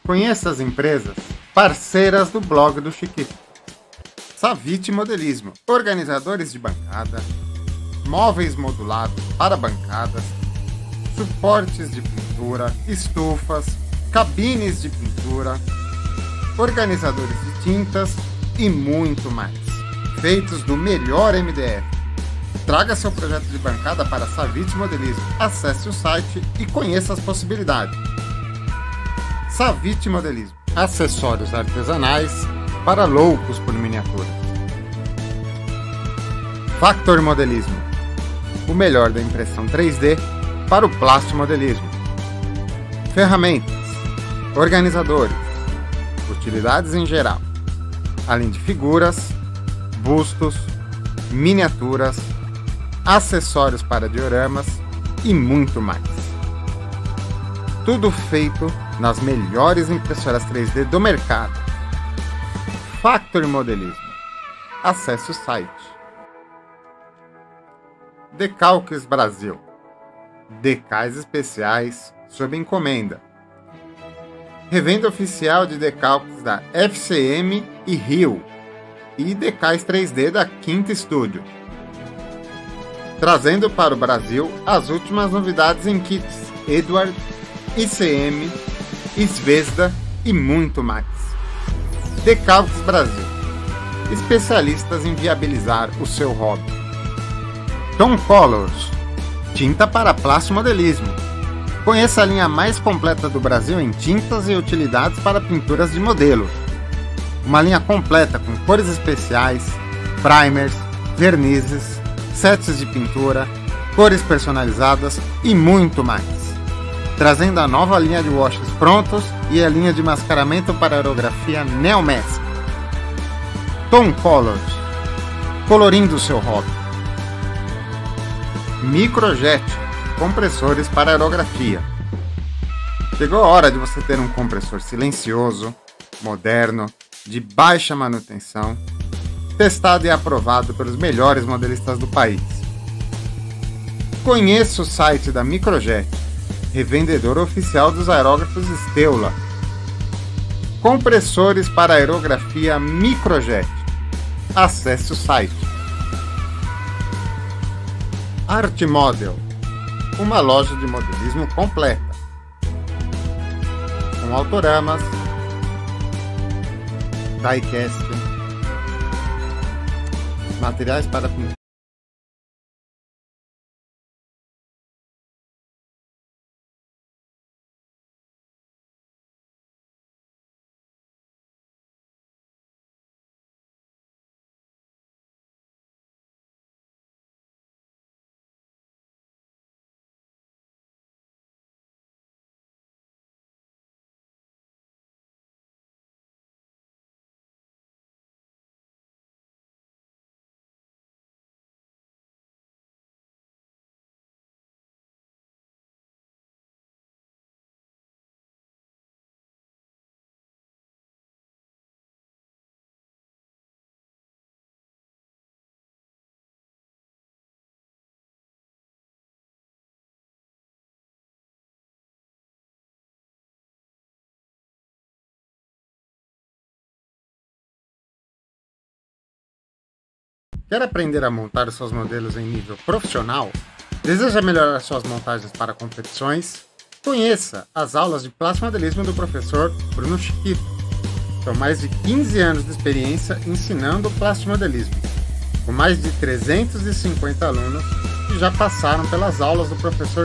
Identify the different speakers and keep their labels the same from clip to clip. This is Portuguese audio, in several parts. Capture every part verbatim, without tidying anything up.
Speaker 1: Conheça as empresas parceiras do blog do Chiquito. Savit Modelismo, organizadores de bancada, móveis modulados para bancadas, suportes de pintura, estufas, cabines de pintura, organizadores de tintas e muito mais. Feitos do melhor M D F. Traga seu projeto de bancada para Savit Modelismo. Acesse o site e conheça as possibilidades. Savit Modelismo. Acessórios artesanais para loucos por miniatura. Factor Modelismo. O melhor da impressão três D para o plastimodelismo. Ferramentas, organizadores, utilidades em geral, além de figuras, bustos, miniaturas, acessórios para dioramas e muito mais. Tudo feito nas melhores impressoras três D do mercado. Factor Modelismo. Acesse o site. Decalques Brasil. Decais especiais sob encomenda. Revenda oficial de decalques da F C M e Rio e decais três D da Quinta Studio. Trazendo para o Brasil as últimas novidades em kits Edward, I C M, Zvezda e muito mais. Decalques Brasil. Especialistas em viabilizar o seu hobby. Tom Colors. Tinta para plastimodelismo. Conheça a linha mais completa do Brasil em tintas e utilidades para pinturas de modelo. Uma linha completa com cores especiais, primers, vernizes, sets de pintura, cores personalizadas e muito mais. Trazendo a nova linha de washes prontos e a linha de mascaramento para aerografia Neomask. Tom Colors. Colorindo o seu hobby. Microjet. Compressores para aerografia. Chegou a hora de você ter um compressor silencioso, moderno, de baixa manutenção, testado e aprovado pelos melhores modelistas do país. Conheça o site da Microjet, revendedor oficial dos aerógrafos Steula. Compressores para aerografia Microjet. Acesse o site. Art Model. Uma loja de modelismo completa, com autoramas, diecast, materiais para pintura. Quer aprender a montar os seus modelos em nível profissional? Deseja melhorar suas montagens para competições? Conheça as aulas de plastimodelismo do professor Bruno Chiquito. São mais de quinze anos de experiência ensinando plastimodelismo, com mais de trezentos e cinquenta alunos que já passaram pelas aulas do professor.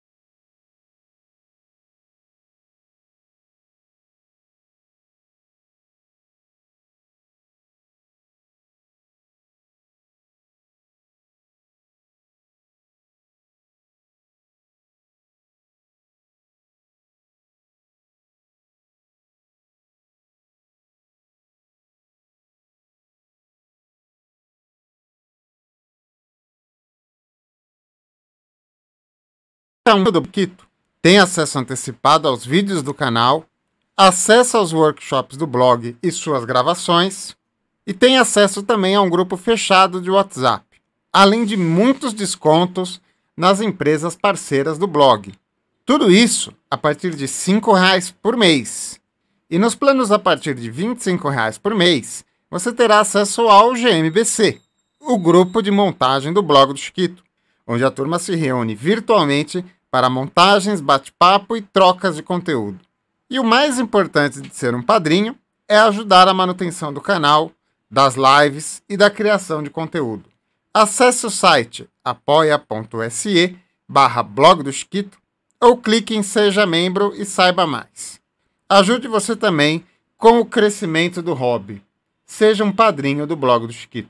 Speaker 1: Do Chiquito tem acesso antecipado aos vídeos do canal, acesso aos workshops do blog e suas gravações, e tem acesso também a um grupo fechado de WhatsApp, além de muitos descontos nas empresas parceiras do blog. Tudo isso a partir de cinco reais por mês. E nos planos a partir de vinte e cinco reais por mês, você terá acesso ao G M B C, o grupo de montagem do blog do Chiquito, onde a turma se reúne virtualmente para montagens, bate-papo e trocas de conteúdo. E o mais importante de ser um padrinho é ajudar a manutenção do canal, das lives e da criação de conteúdo. Acesse o site apoia.se barra blog do Chiquito ou clique em Seja Membro e saiba mais. Ajude você também com o crescimento do hobby. Seja um padrinho do blog do Chiquito.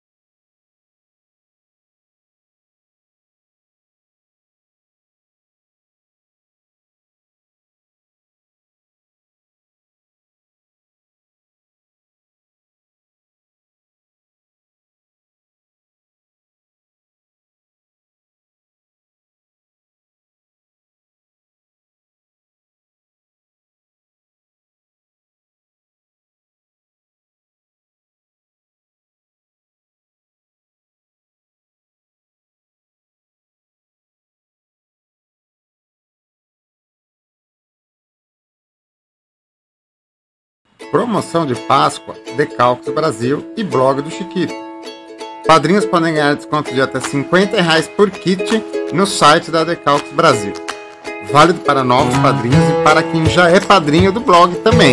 Speaker 1: Promoção de Páscoa, Decalques Brasil e Blog do Chiquito. Padrinhos podem ganhar desconto de até cinquenta reais por kit no site da Decalques Brasil. Válido para novos padrinhos e para quem já é padrinho do blog também.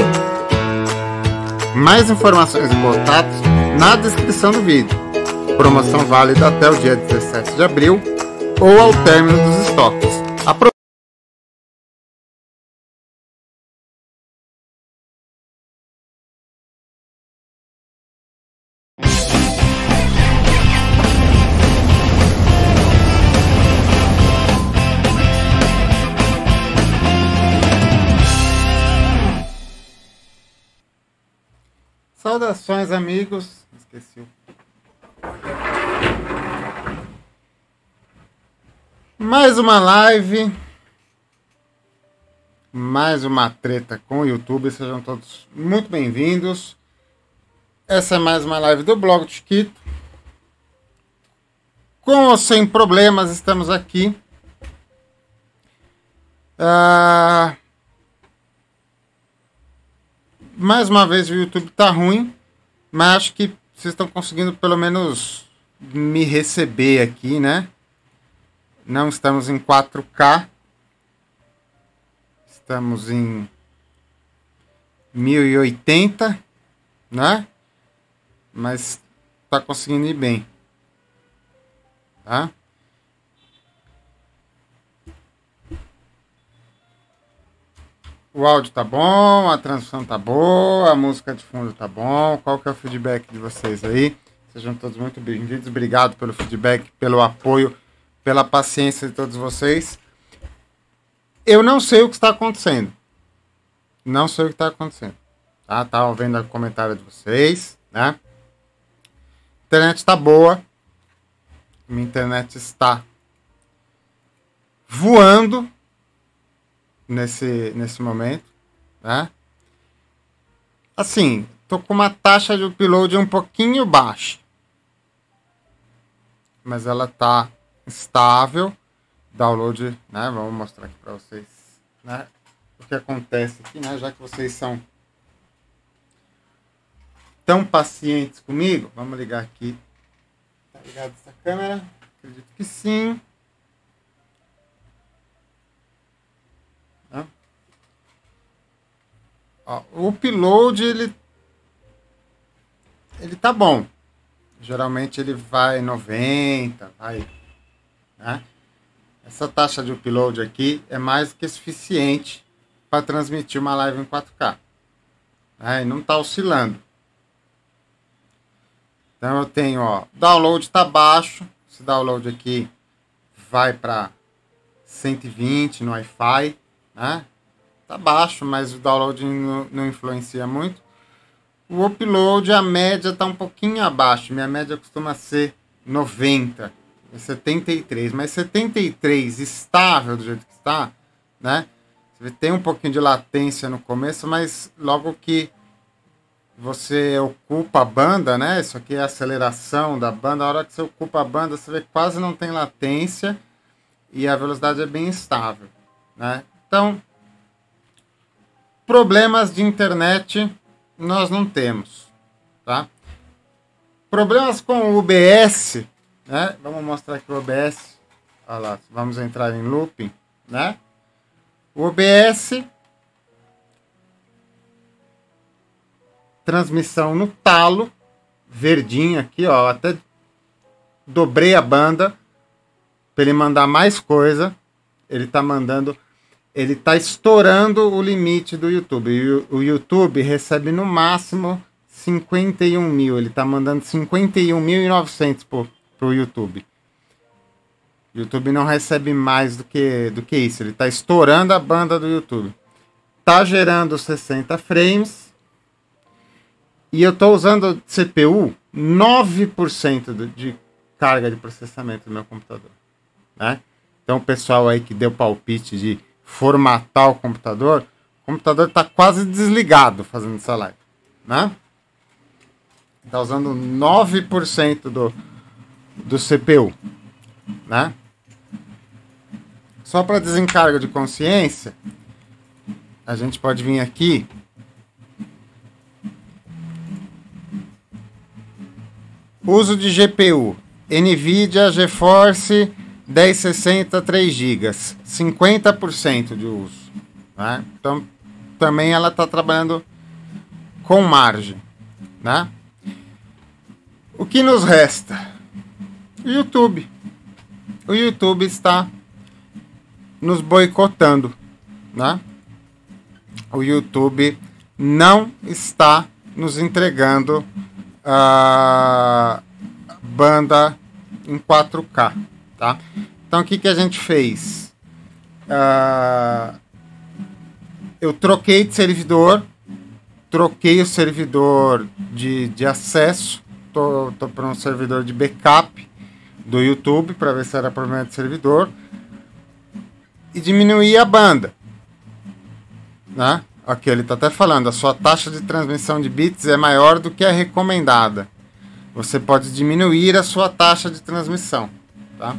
Speaker 1: Mais informações e contatos na descrição do vídeo. Promoção válida até o dia dezessete de abril ou ao término dos estoques. Apro Saudações, amigos. Esqueci o... Mais uma live. Mais uma treta com o YouTube. Sejam todos muito bem-vindos. Essa é mais uma live do blog do Chiquito. Com ou sem problemas, estamos aqui. Ah... Mais uma vez o YouTube tá ruim, mas acho que vocês estão conseguindo pelo menos me receber aqui, né? Não estamos em quatro K. Estamos em mil e oitenta, né? Mas tá conseguindo ir bem. Tá? O áudio tá bom, a transmissão tá boa, a música de fundo tá bom. Qual que é o feedback de vocês aí? Sejam todos muito bem-vindos. Obrigado pelo feedback, pelo apoio, pela paciência de todos vocês. Eu não sei o que está acontecendo. Não sei o que está acontecendo. Tá? Tava vendo o comentário de vocês, né? A internet tá boa. Minha internet está voando. Nesse, nesse momento, né? Assim, tô com uma taxa de upload um pouquinho baixa, mas ela tá estável. Download, né? Vamos mostrar aqui para vocês, né? O que acontece aqui, né? Já que vocês são tão pacientes comigo, vamos ligar aqui. Tá ligado essa câmera? Acredito que sim. Ó, o upload ele ele tá bom. Geralmente ele vai noventa, vai, né? Essa taxa de upload aqui é mais que suficiente para transmitir uma live em quatro K. Né? E não tá oscilando. Então eu tenho, ó, download tá baixo. Esse download aqui vai para cento e vinte no Wi-Fi, né? Tá baixo, mas o download não, não influencia muito. O upload, a média tá um pouquinho abaixo. Minha média costuma ser noventa, setenta e três. Mas setenta e três estável do jeito que está, né? Você tem um pouquinho de latência no começo, mas logo que você ocupa a banda, né? Isso aqui é a aceleração da banda. A hora que você ocupa a banda, você vê que quase não tem latência e a velocidade é bem estável, né? Então... problemas de internet nós não temos, tá? Problemas com o O B S, né? Vamos mostrar aqui o O B S. Olha lá, vamos entrar em looping, né? O O B S, transmissão no talo, verdinho aqui, ó, até dobrei a banda para ele mandar mais coisa. Ele tá mandando, ele tá estourando o limite do YouTube. E o, o YouTube recebe no máximo cinquenta e um mil. Ele tá mandando cinquenta e um mil e novecentos pro, pro YouTube. O YouTube não recebe mais do que, do que isso. Ele tá estourando a banda do YouTube. Tá gerando sessenta frames. E eu tô usando C P U nove por cento de carga de processamento do meu computador, né? Então o pessoal aí que deu palpite de formatar o computador, o computador tá quase desligado fazendo essa live, né? Tá usando nove por cento do, do C P U, né? Só para desencargo de consciência, a gente pode vir aqui uso de G P U, NVIDIA GeForce dez sessenta três gigas, cinquenta por cento de uso, né? Então também ela está trabalhando com margem, né? O que nos resta? O YouTube. O YouTube está nos boicotando, né? O YouTube não está nos entregando a banda em quatro K, tá? Então o que que a gente fez? Uh, eu troquei de servidor, troquei o servidor de, de acesso, tô, tô para um servidor de backup do YouTube para ver se era problema de servidor e diminuí a banda, né? Aqui ele está até falando, a sua taxa de transmissão de bits é maior do que a recomendada. Você pode diminuir a sua taxa de transmissão, tá?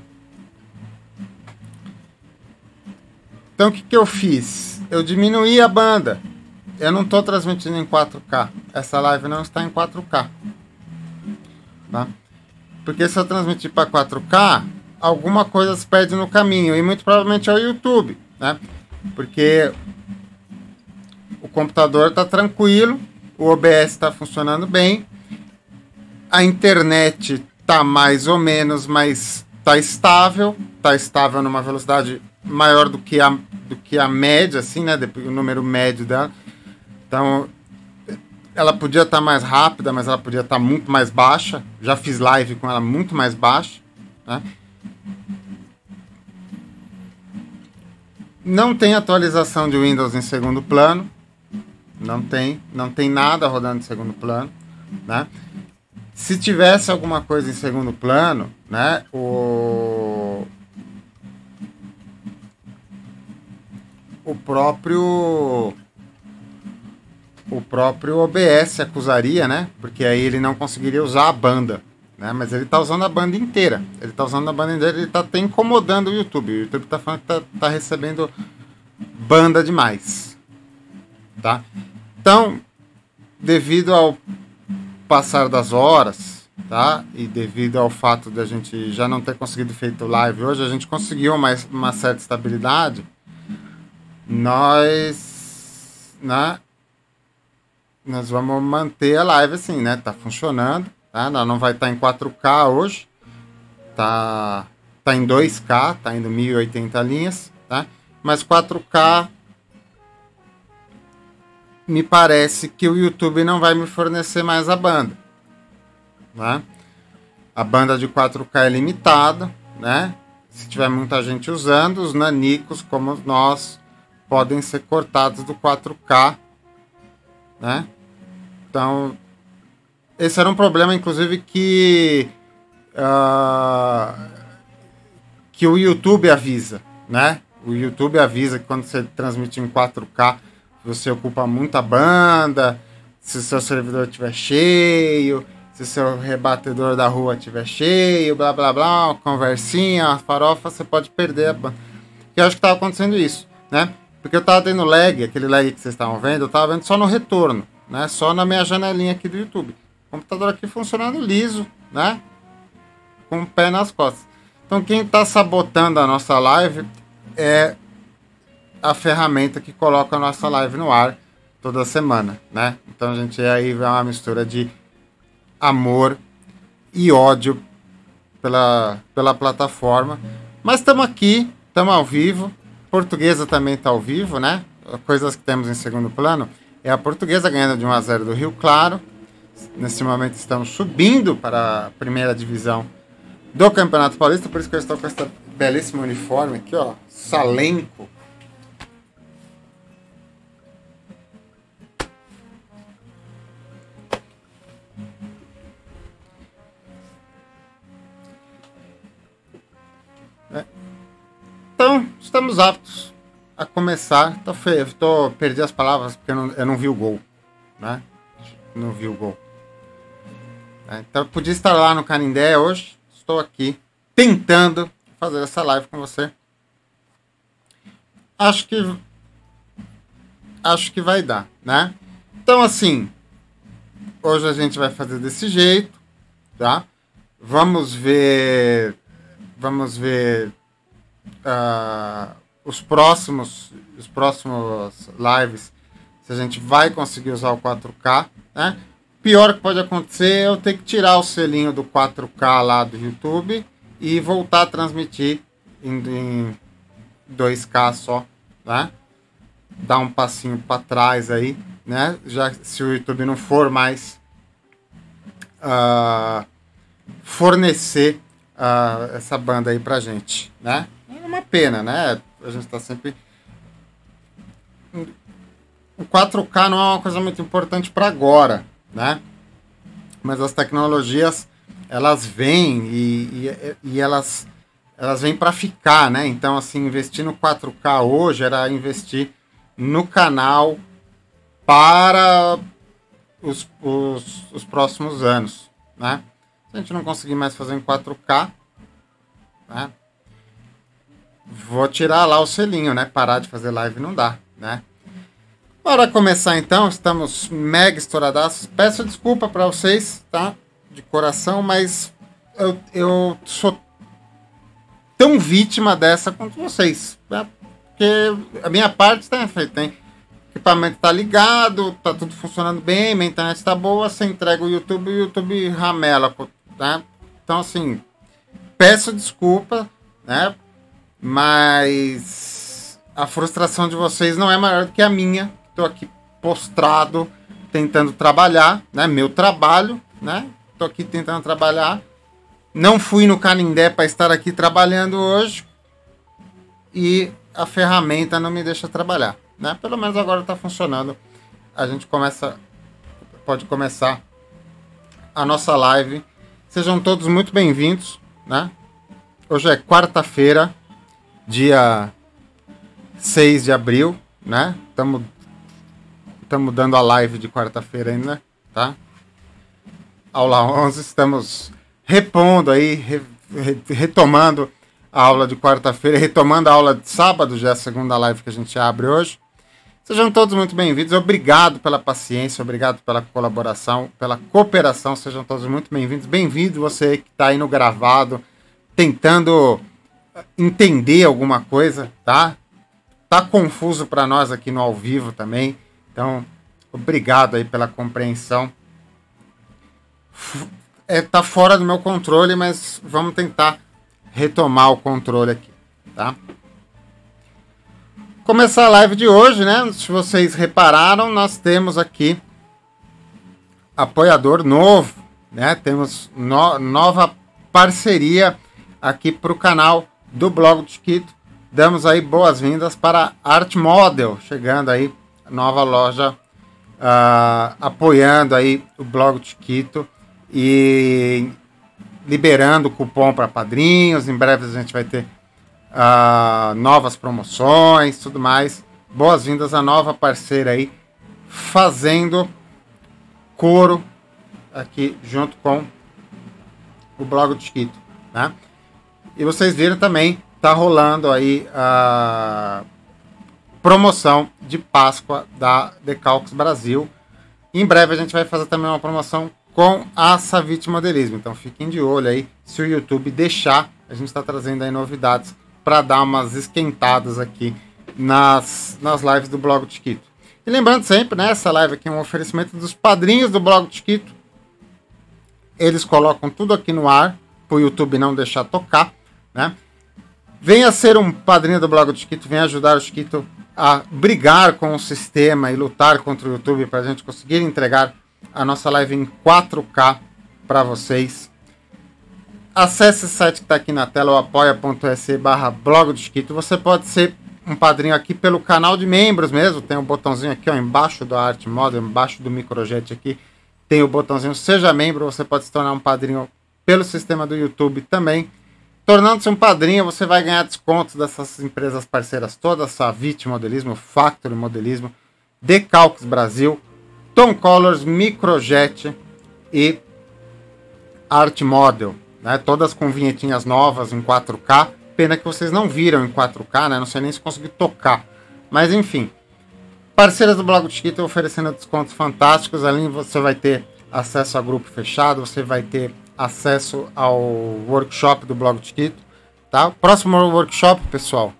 Speaker 1: Então o que que eu fiz? Eu diminuí a banda. Eu não estou transmitindo em quatro K. Essa live não está em quatro K, tá? Porque se eu transmitir para quatro K, alguma coisa se perde no caminho. E muito provavelmente é o YouTube, né? Porque o computador está tranquilo, o O B S está funcionando bem, a internet está mais ou menos, mas está estável, está estável numa velocidade maior do que a, do que a média, assim, né? O número médio dela. Então, ela podia estar tá mais rápida, mas ela podia estar tá muito mais baixa. Já fiz live com ela muito mais baixa, né? Não tem atualização de Windows em segundo plano. Não tem, não tem nada rodando em segundo plano, né? Se tivesse alguma coisa em segundo plano, né, o o próprio o próprio O B S acusaria, né? Porque aí ele não conseguiria usar a banda, né? Mas ele tá usando a banda inteira. Ele tá usando a banda inteira, ele tá até incomodando o YouTube. O YouTube tá falando que tá, tá recebendo banda demais, tá? Então, devido ao passar das horas, tá? E devido ao fato de a gente já não ter conseguido feito live hoje, a gente conseguiu uma, uma certa estabilidade. Nós, né? Nós vamos manter a live assim, né? Tá funcionando, tá? Ela não vai estar em quatro K hoje. Tá, tá em dois K, tá indo mil e oitenta linhas, tá? Mas quatro K me parece que o YouTube não vai me fornecer mais a banda, né? A banda de quatro K é limitada, né? Se tiver muita gente usando, os nanicos como nós podem ser cortados do quatro K, né? Então, esse era um problema, inclusive, que uh, que o YouTube avisa, né? O YouTube avisa que quando você transmite em quatro K, você ocupa muita banda, se o seu servidor estiver cheio, se o seu rebatedor da rua estiver cheio, blá blá blá, conversinha, farofa, você pode perder a banda. Eu acho que estava acontecendo isso, né? Porque eu tava tendo lag, aquele lag que vocês estavam vendo, eu tava vendo só no retorno, né? Só na minha janelinha aqui do YouTube. O computador aqui funcionando liso, né? Com o pé nas costas. Então quem tá sabotando a nossa live é a ferramenta que coloca a nossa live no ar toda semana, né? Então a gente aí vê uma mistura de amor e ódio pela, pela plataforma. Mas estamos aqui, estamos ao vivo. Portuguesa também está ao vivo, né? Coisas que temos em segundo plano é a Portuguesa ganhando de um a zero do Rio Claro. Nesse momento estamos subindo para a primeira divisão do Campeonato Paulista, por isso que eu estou com esse belíssimo uniforme aqui, ó, Salenco. É. Então, estamos aptos a começar. Tô feio, tô, perdi as palavras porque eu não, eu não vi o gol, né? Não vi o gol. É, então, eu podia estar lá no Canindé hoje. Estou aqui tentando fazer essa live com você. Acho que acho que vai dar, né? Então, assim, hoje a gente vai fazer desse jeito, tá? Vamos ver, vamos ver uh, os próximos, os próximos lives, se a gente vai conseguir usar o quatro K, né? Pior que pode acontecer é eu ter que tirar o selinho do quatro K lá do YouTube e voltar a transmitir em, em dois K só, né? Dar um passinho para trás aí, né? Já se o YouTube não for mais uh, fornecer uh, essa banda aí pra gente, né? É uma pena, né? A gente tá sempre... O quatro K não é uma coisa muito importante para agora, né? Mas as tecnologias, elas vêm e, e, e elas, elas vêm para ficar, né? Então, assim, investir no quatro K hoje era investir no canal para os, os, os próximos anos, né? Se a gente não conseguir mais fazer em quatro K, né? Vou tirar lá o selinho, né? Parar de fazer live não dá, né? Para começar então, estamos mega estouradaços. Peço desculpa para vocês, tá? De coração, mas eu, eu sou tão vítima dessa quanto vocês, né? Porque a minha parte está feita, tem equipamento tá ligado, tá tudo funcionando bem, minha internet tá boa, você entrega o YouTube e o YouTube ramela, né? Então assim, peço desculpa, né? Mas a frustração de vocês não é maior do que a minha. Estou aqui postrado, tentando trabalhar, né? Meu trabalho, né? Estou aqui tentando trabalhar. Não fui no Canindé para estar aqui trabalhando hoje. E a ferramenta não me deixa trabalhar, né? Pelo menos agora está funcionando. A gente começa, pode começar a nossa live. Sejam todos muito bem-vindos, né? Hoje é quarta-feira, dia seis de abril, né? Estamos Estamos dando a live de quarta-feira ainda, tá? Aula onze, estamos repondo aí, re, re, retomando a aula de quarta-feira, retomando a aula de sábado, já é a segunda live que a gente abre hoje. Sejam todos muito bem-vindos, obrigado pela paciência, obrigado pela colaboração, pela cooperação, sejam todos muito bem-vindos. Bem-vindo você que está aí no gravado, tentando entender alguma coisa, tá? Tá confuso para nós aqui no ao vivo também. Então, obrigado aí pela compreensão. É, tá fora do meu controle, mas vamos tentar retomar o controle aqui, tá? Começar a live de hoje, né? Se vocês repararam, nós temos aqui apoiador novo, né? Temos no, nova parceria aqui para o canal do Blog do Chiquito. Damos aí boas-vindas para Art Model, chegando aí. Nova loja uh, apoiando aí o Blog do Chiquito e liberando cupom para padrinhos. Em breve a gente vai ter uh, novas promoções, tudo mais. Boas-vindas à nova parceira aí, fazendo coro aqui junto com o Blog do Chiquito, né? E vocês viram também, tá rolando aí uh, promoção de Páscoa da Decalques Brasil. Em breve a gente vai fazer também uma promoção com a Savit Modelismo. Então fiquem de olho aí, se o YouTube deixar, a gente está trazendo aí novidades para dar umas esquentadas aqui nas, nas lives do Blog do Chiquito. E lembrando sempre, né, essa live aqui é um oferecimento dos padrinhos do Blog do Chiquito. Eles colocam tudo aqui no ar, para o YouTube não deixar tocar, né? Venha ser um padrinho do Blog do Chiquito, venha ajudar o Chiquito a brigar com o sistema e lutar contra o YouTube para a gente conseguir entregar a nossa live em quatro K para vocês. Acesse o site que está aqui na tela, o apoia.se barra blog do Chiquito. Você pode ser um padrinho aqui pelo canal de membros mesmo. Tem um botãozinho aqui, ó, embaixo do Art Model, embaixo do Microjet aqui. Tem o botãozinho Seja Membro. Você pode se tornar um padrinho pelo sistema do YouTube também. Tornando-se um padrinho, você vai ganhar descontos dessas empresas parceiras todas. Savit Modelismo, Factory Modelismo, Decalques Brasil, Tom Colors, Microjet e Art Model. Né? Todas com vinhetinhas novas em quatro K. Pena que vocês não viram em quatro K, né? Não sei nem se consegui tocar. Mas enfim. Parceiras do Blog do Chiquito oferecendo descontos fantásticos. Além você vai ter acesso a grupo fechado. Você vai ter acesso ao workshop do Blog do Chiquito. Tá? Próximo workshop, pessoal.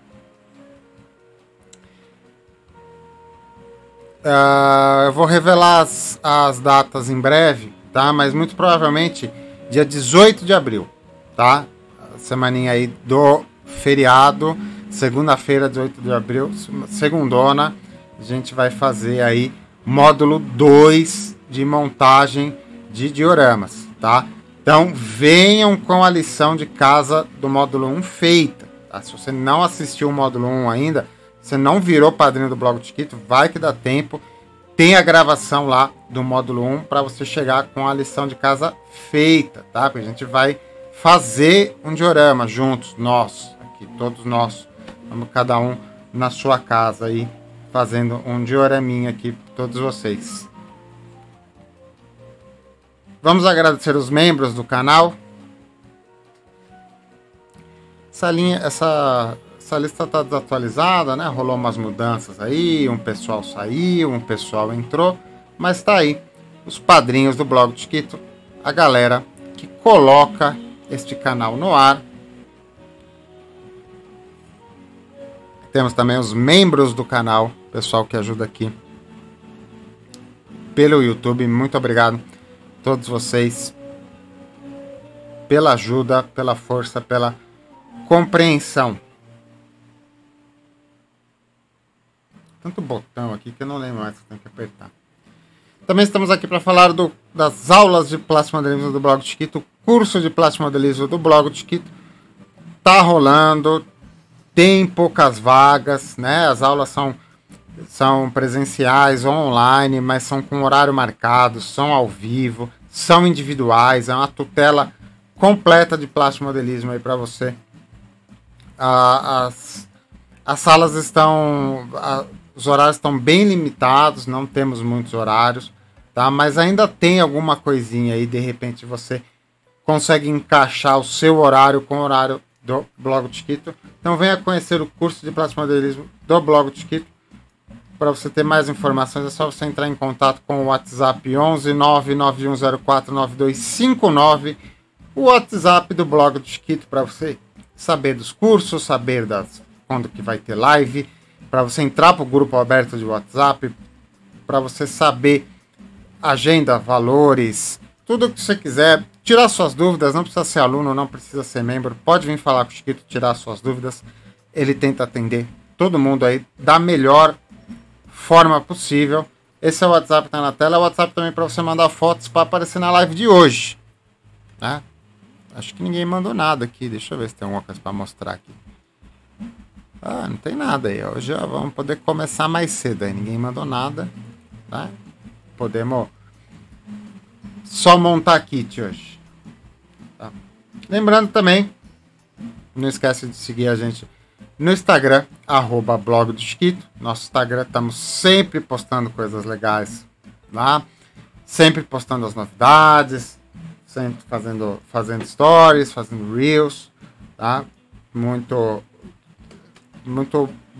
Speaker 1: Uh, eu vou revelar as, as datas em breve. Tá? Mas muito provavelmente dia dezoito de abril. Tá? Semaninha aí do feriado, segunda-feira, dezoito de abril, segundona, a gente vai fazer aí módulo dois de montagem de dioramas, tá? Então venham com a lição de casa do módulo um feita, tá? Se você não assistiu o módulo um ainda, você não virou padrinho do Blog do Chiquito, vai que dá tempo, tem a gravação lá do módulo um para você chegar com a lição de casa feita, tá? Porque a gente vai fazer um diorama juntos, nós, aqui, todos nós, vamos cada um na sua casa aí, fazendo um dioraminha aqui para todos vocês. Vamos agradecer os membros do canal. Essa linha, essa, essa lista está desatualizada, né? Rolou umas mudanças aí, um pessoal saiu, um pessoal entrou, mas está aí os padrinhos do Blog do Chiquito, a galera que coloca este canal no ar. Temos também os membros do canal, pessoal que ajuda aqui pelo YouTube. Muito obrigado a todos vocês pela ajuda, pela força, pela compreensão. Tanto botão aqui que eu não lembro mais que tem que apertar. Também estamos aqui para falar do, das aulas de plástico modelismo do Blog do Chiquito. O curso de plástico modelismo do Blog do Chiquito tá rolando, tem poucas vagas, né? As aulas são, são presenciais ou online, mas são com horário marcado, são ao vivo, são individuais, é uma tutela completa de plástico modelismo aí para você. Ah, as, as salas estão... Ah, os horários estão bem limitados, não temos muitos horários, tá? Mas ainda tem alguma coisinha aí, de repente você consegue encaixar o seu horário com o horário do Blog do Chiquito. Então venha conhecer o curso de plástico modelismo do Blog do Chiquito. Para você ter mais informações é só você entrar em contato com o WhatsApp onze nove nove um zero quatro nove dois cinco nove, o WhatsApp do Blog do Chiquito, para você saber dos cursos, saber das, quando que vai ter live, para você entrar para o grupo aberto de WhatsApp, para você saber agenda, valores, tudo o que você quiser, tirar suas dúvidas. Não precisa ser aluno, não precisa ser membro, pode vir falar com o Chiquito, tirar suas dúvidas. Ele tenta atender todo mundo aí da melhor forma possível. Esse é o WhatsApp que está na tela. É o WhatsApp também para você mandar fotos para aparecer na live de hoje, tá? Acho que ninguém mandou nada aqui. Deixa eu ver se tem alguma coisa para mostrar aqui. Ah, não tem nada aí. Hoje já vamos poder começar mais cedo aí. Ninguém mandou nada, tá? Podemos só montar kit hoje, tá? Lembrando também, não esquece de seguir a gente no Instagram, arroba blog do Chiquito. Nosso Instagram, estamos sempre postando coisas legais lá, sempre postando as novidades, sempre fazendo, fazendo stories, fazendo reels, tá? Muito, muito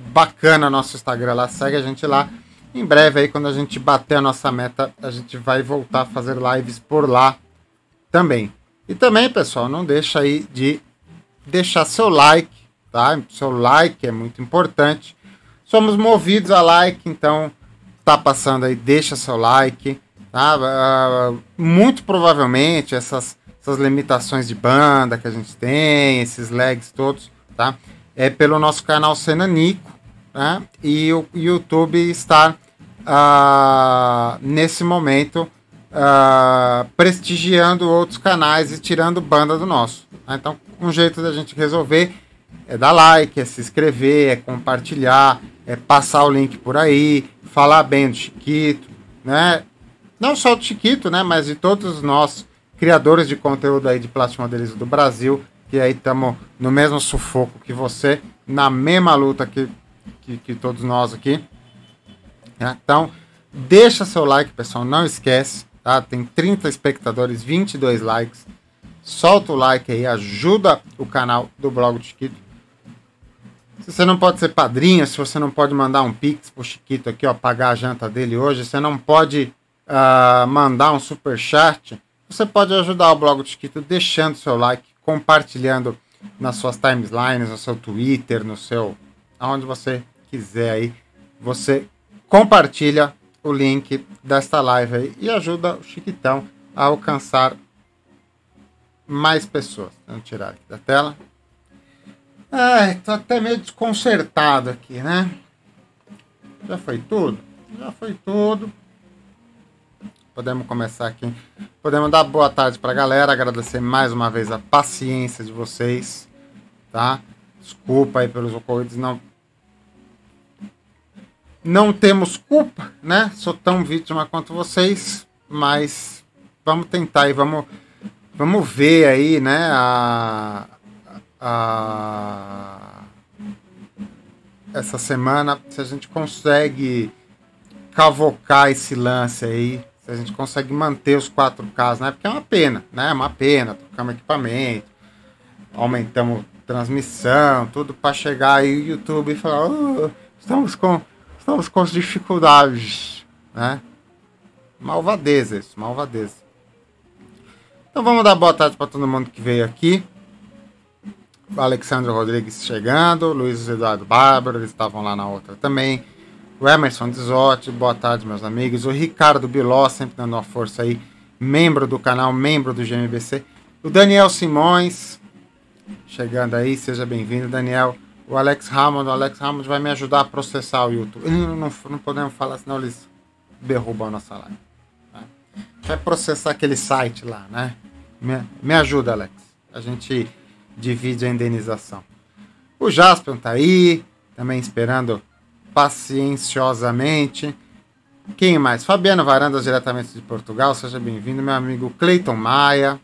Speaker 1: bacana nosso Instagram lá, segue a gente lá. Em breve aí, quando a gente bater a nossa meta, a gente vai voltar a fazer lives por lá também. E também, pessoal, não deixa aí de deixar seu like, tá? Seu like é muito importante. Somos movidos a like, então tá passando aí, deixa seu like, tá? Uh, muito provavelmente essas, essas limitações de banda que a gente tem, esses lags todos, tá? É pelo nosso canal Senanico, né? E o YouTube está uh, nesse momento uh, prestigiando outros canais e tirando banda do nosso. Tá? Então, um jeito da gente resolver é dar like, é se inscrever, é compartilhar, é passar o link por aí, falar bem do Chiquito, né? Não só do Chiquito, né? Mas de todos nós, criadores de conteúdo aí de plastimodelismo do Brasil, que aí estamos no mesmo sufoco que você, na mesma luta que, que, que todos nós aqui. Né? Então, deixa seu like, pessoal, não esquece, tá? Tem trinta espectadores, vinte e dois likes. Solta o like aí, ajuda o canal do Blog do Chiquito. Se você não pode ser padrinho, se você não pode mandar um pix pro Chiquito aqui, ó, pagar a janta dele hoje, você não pode uh, mandar um superchat, você pode ajudar o Blog do Chiquito deixando seu like, compartilhando nas suas timelines, no seu Twitter, no seu... aonde você quiser aí. Você compartilha o link desta live aí e ajuda o Chiquitão a alcançar mais pessoas. Vamos tirar aqui da tela. Ai, tô até meio desconcertado aqui, né? Já foi tudo? Já foi tudo. Podemos começar aqui. Podemos dar boa tarde pra galera. Agradecer mais uma vez a paciência de vocês, tá? Desculpa aí pelos ocorridos. Não, não temos culpa, né? Sou tão vítima quanto vocês. Mas vamos tentar e vamos, vamos ver aí, né? A... A... essa semana, se a gente consegue cavocar esse lance aí, se a gente consegue manter os quatro K, né? Porque é uma pena, né? É uma pena, trocamos equipamento, aumentamos transmissão, tudo para chegar aí o YouTube e falar, oh, estamos com estamos com dificuldades, né? Malvadeza isso, malvadeza. Então vamos dar boa tarde para todo mundo que veio aqui. O Alexandre Rodrigues chegando, Luiz Eduardo Bárbaro, eles estavam lá na outra também. O Emerson Dizotti, boa tarde, meus amigos. O Ricardo Biló, sempre dando uma força aí, membro do canal, membro do G M B C. O Daniel Simões, chegando aí, seja bem-vindo, Daniel. O Alex Hammond, o Alex Hammond vai me ajudar a processar o YouTube. Não, não, não podemos falar, senão eles derrubam a nossa live. Né? Vai processar aquele site lá, né? Me, me ajuda, Alex. A gente divide a indenização. O Jaspion tá aí, também esperando pacienciosamente. Quem mais? Fabiano Varandas, diretamente de Portugal, seja bem-vindo. Meu amigo Cleiton Maia,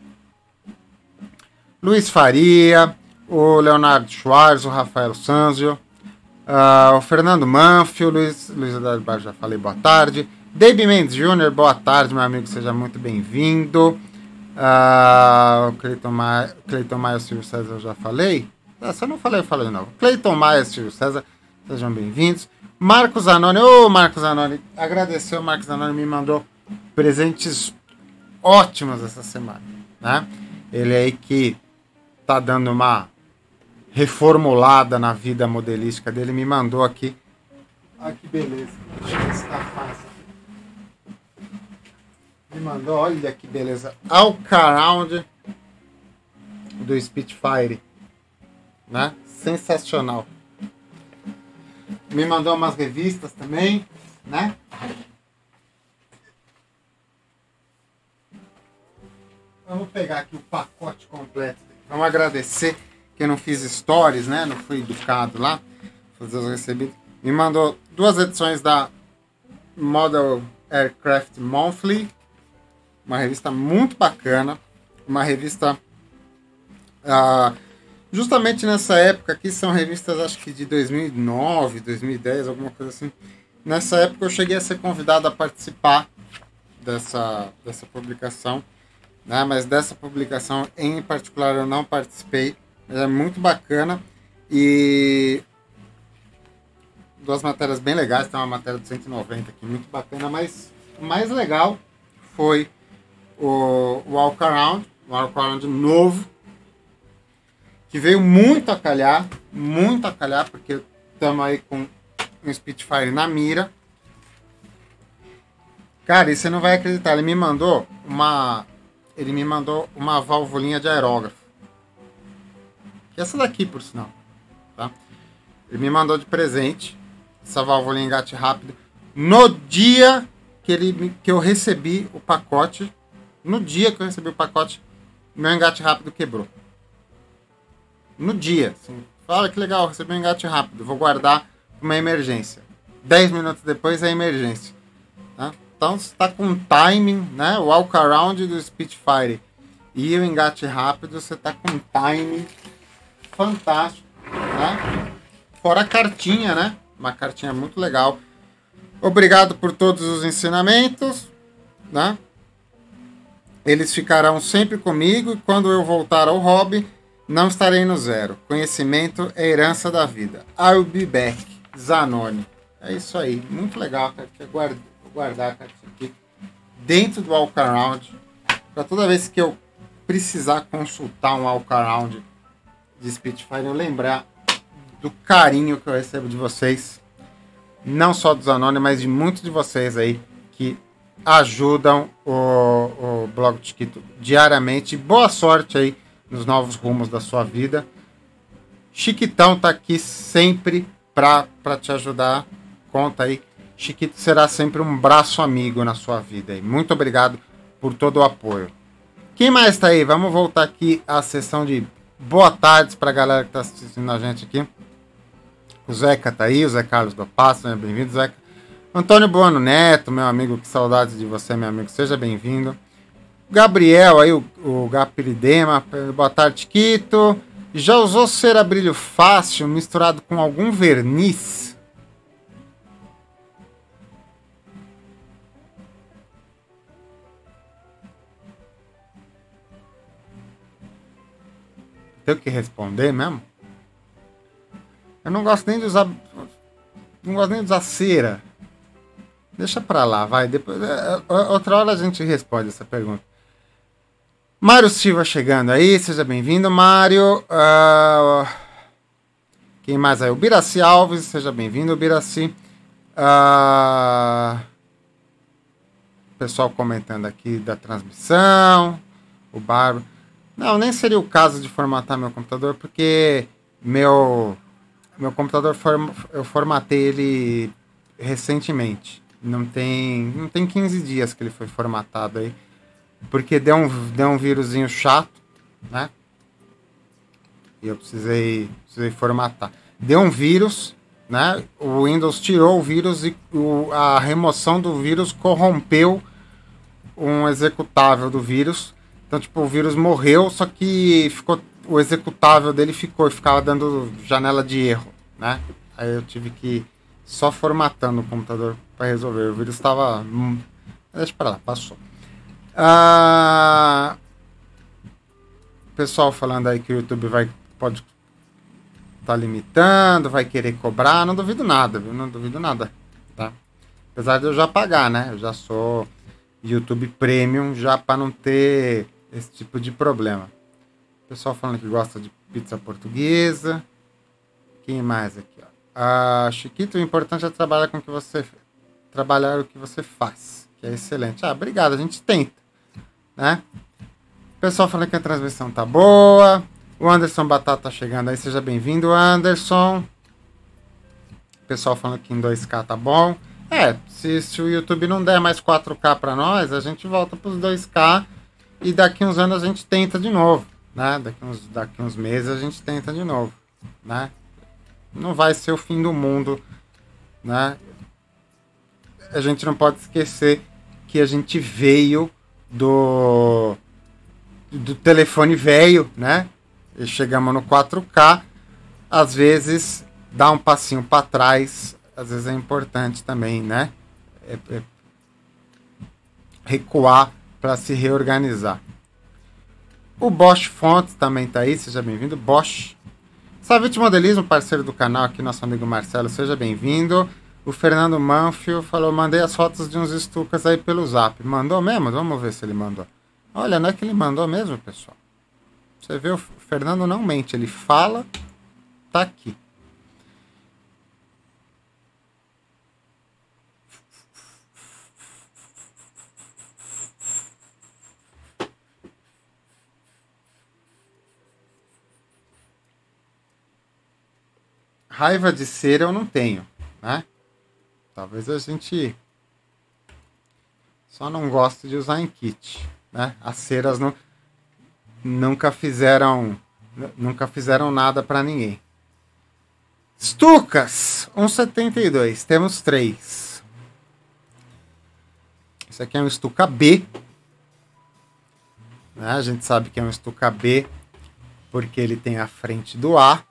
Speaker 1: Luiz Faria, o Leonardo Schwartz, o Rafael Sanzio, uh, o Fernando Manfio, o Luiz, Luiz Eduardo Bar, já falei boa tarde. David Mendes Júnior, boa tarde, meu amigo, seja muito bem-vindo. Uh, o Cleiton Maia, Cleiton Maia e o Silvio César eu já falei. Ah, se eu não falei, eu falei de novo. Cleiton Maia e o Silvio César, sejam bem-vindos. Marcos Zanoni, ô oh, Marcos Zanoni, agradeceu, o Marcos Zanoni me mandou presentes ótimos essa semana, né? Ele aí que tá dando uma reformulada na vida modelística dele, me mandou aqui. Ah, que beleza. Deixa eu ver se tá fácil. Me mandou, olha que beleza, All-Around do Spitfire, né? Sensacional. Me mandou umas revistas também, né? Vamos pegar aqui o pacote completo. Vamos agradecer que eu não fiz stories, né? Não fui educado lá. Fazer os recebidos. Me mandou duas edições da Model Aircraft Monthly. Uma revista muito bacana. Uma revista... Uh, justamente nessa época aqui, são revistas acho que de dois mil e nove, dois mil e dez, alguma coisa assim. Nessa época eu cheguei a ser convidado a participar dessa, dessa publicação. Né? Mas dessa publicação em particular eu não participei. É muito bacana. E duas matérias bem legais. Tem uma matéria de cento e noventa aqui, muito bacana, mas o mais legal foi o Walk Around, o Walk Around novo, que veio muito a calhar, muito a calhar, porque estamos aí com um Spitfire na mira. Cara, e você não vai acreditar, ele me mandou uma, ele me mandou uma valvulinha de aerógrafo. Que é essa daqui, por sinal, tá? Ele me mandou de presente essa válvula engate rápido no dia que, ele, que eu recebi o pacote. No dia que eu recebi o pacote, meu engate rápido quebrou. No dia. Assim, fala que legal, recebi um engate rápido. Vou guardar uma emergência. Dez minutos depois é emergência. Tá? Então você está com timing, né? O walk around do Spitfire e o engate rápido, você está com timing fantástico. Né? Fora a cartinha, né? Uma cartinha muito legal. Obrigado por todos os ensinamentos, né? Eles ficarão sempre comigo e quando eu voltar ao hobby, não estarei no zero. Conhecimento é herança da vida. I'll be back. Zanoni. É isso aí. Muito legal. Vou guardar, vou guardar a cartinha aqui dentro do walk around. Para toda vez que eu precisar consultar um walk around de Spitfire, eu lembrar do carinho que eu recebo de vocês, não só do Zanoni, mas de muitos de vocês aí que ajudam o, o Blog Chiquito diariamente. Boa sorte aí nos novos rumos da sua vida. Chiquitão tá aqui sempre pra, pra te ajudar. Conta aí. Chiquito será sempre um braço amigo na sua vida aí. Muito obrigado por todo o apoio. Quem mais tá aí? Vamos voltar aqui à sessão de boa tarde pra galera que tá assistindo a gente aqui. O Zeca tá aí, o Zé Carlos do Passo, né? Bem-vindo, Zeca. Antônio Buono Neto, meu amigo, que saudades de você, meu amigo, seja bem-vindo. Gabriel aí, o, o Gapiridema, boa tarde, Quito. Já usou cera brilho fácil misturado com algum verniz? Tem que responder mesmo? Eu não gosto nem de usar. Não gosto nem de usar cera. Deixa pra lá, vai. Depois, outra hora a gente responde essa pergunta. Mário Silva chegando aí, seja bem-vindo, Mário. Uh, quem mais aí? O Biraci Alves, seja bem-vindo, Biraci. Uh, pessoal comentando aqui da transmissão. O Barbo. Não, nem seria o caso de formatar meu computador, porque meu. Meu computador, eu formatei ele recentemente. Não tem, não tem quinze dias que ele foi formatado aí. Porque deu um, deu um vírusinho chato, né? E eu precisei, precisei formatar. Deu um vírus, né? O Windows tirou o vírus e o, a remoção do vírus corrompeu um executável do vírus. Então, tipo, o vírus morreu, só que ficou... o executável dele ficou, ficava dando janela de erro, né? Aí eu tive que ir só formatando o computador para resolver. O vírus estava... Deixa pra lá, passou. Ah... Pessoal falando aí que o YouTube vai, pode estar tá limitando, vai querer cobrar. Não duvido nada, viu? Não duvido nada, tá? Apesar de eu já pagar, né? Eu já sou YouTube Premium, já para não ter esse tipo de problema. Pessoal falando que gosta de pizza portuguesa. Quem mais aqui, ó? Ah, Chiquito, o importante é trabalhar com o que você trabalhar o que você faz, que é excelente. Ah, obrigado, a gente tenta, né? Pessoal falando que a transmissão tá boa. O Anderson Batata tá chegando aí, seja bem-vindo, Anderson. Pessoal falando que em dois K tá bom. É, se, se o YouTube não der mais quatro K para nós, a gente volta para os dois K e daqui uns anos a gente tenta de novo. Né? Daqui, uns, daqui uns meses a gente tenta de novo, né? Não vai ser o fim do mundo, né? A gente não pode esquecer que a gente veio do do telefone velho, né? E chegamos no quatro K. Às vezes dar um passinho para trás, às vezes é importante também, né? É, é recuar para se reorganizar. O Bosch Fontes também tá aí, seja bem-vindo. Bosch, Savit Modelismo, parceiro do canal aqui, nosso amigo Marcelo, seja bem-vindo. O Fernando Manfio falou, mandei as fotos de uns Stukas aí pelo Zap. Mandou mesmo? Vamos ver se ele mandou. Olha, não é que ele mandou mesmo, pessoal. Você vê, o Fernando não mente, ele fala, tá aqui. Raiva de cera eu não tenho, né? Talvez a gente só não goste de usar em kit, né? As ceras não, nunca fizeram nunca fizeram nada para ninguém. Stukas, um vírgula setenta e dois, temos três. Esse aqui é um Stuka B, né? A gente sabe que é um Stuka B porque ele tem a frente do A.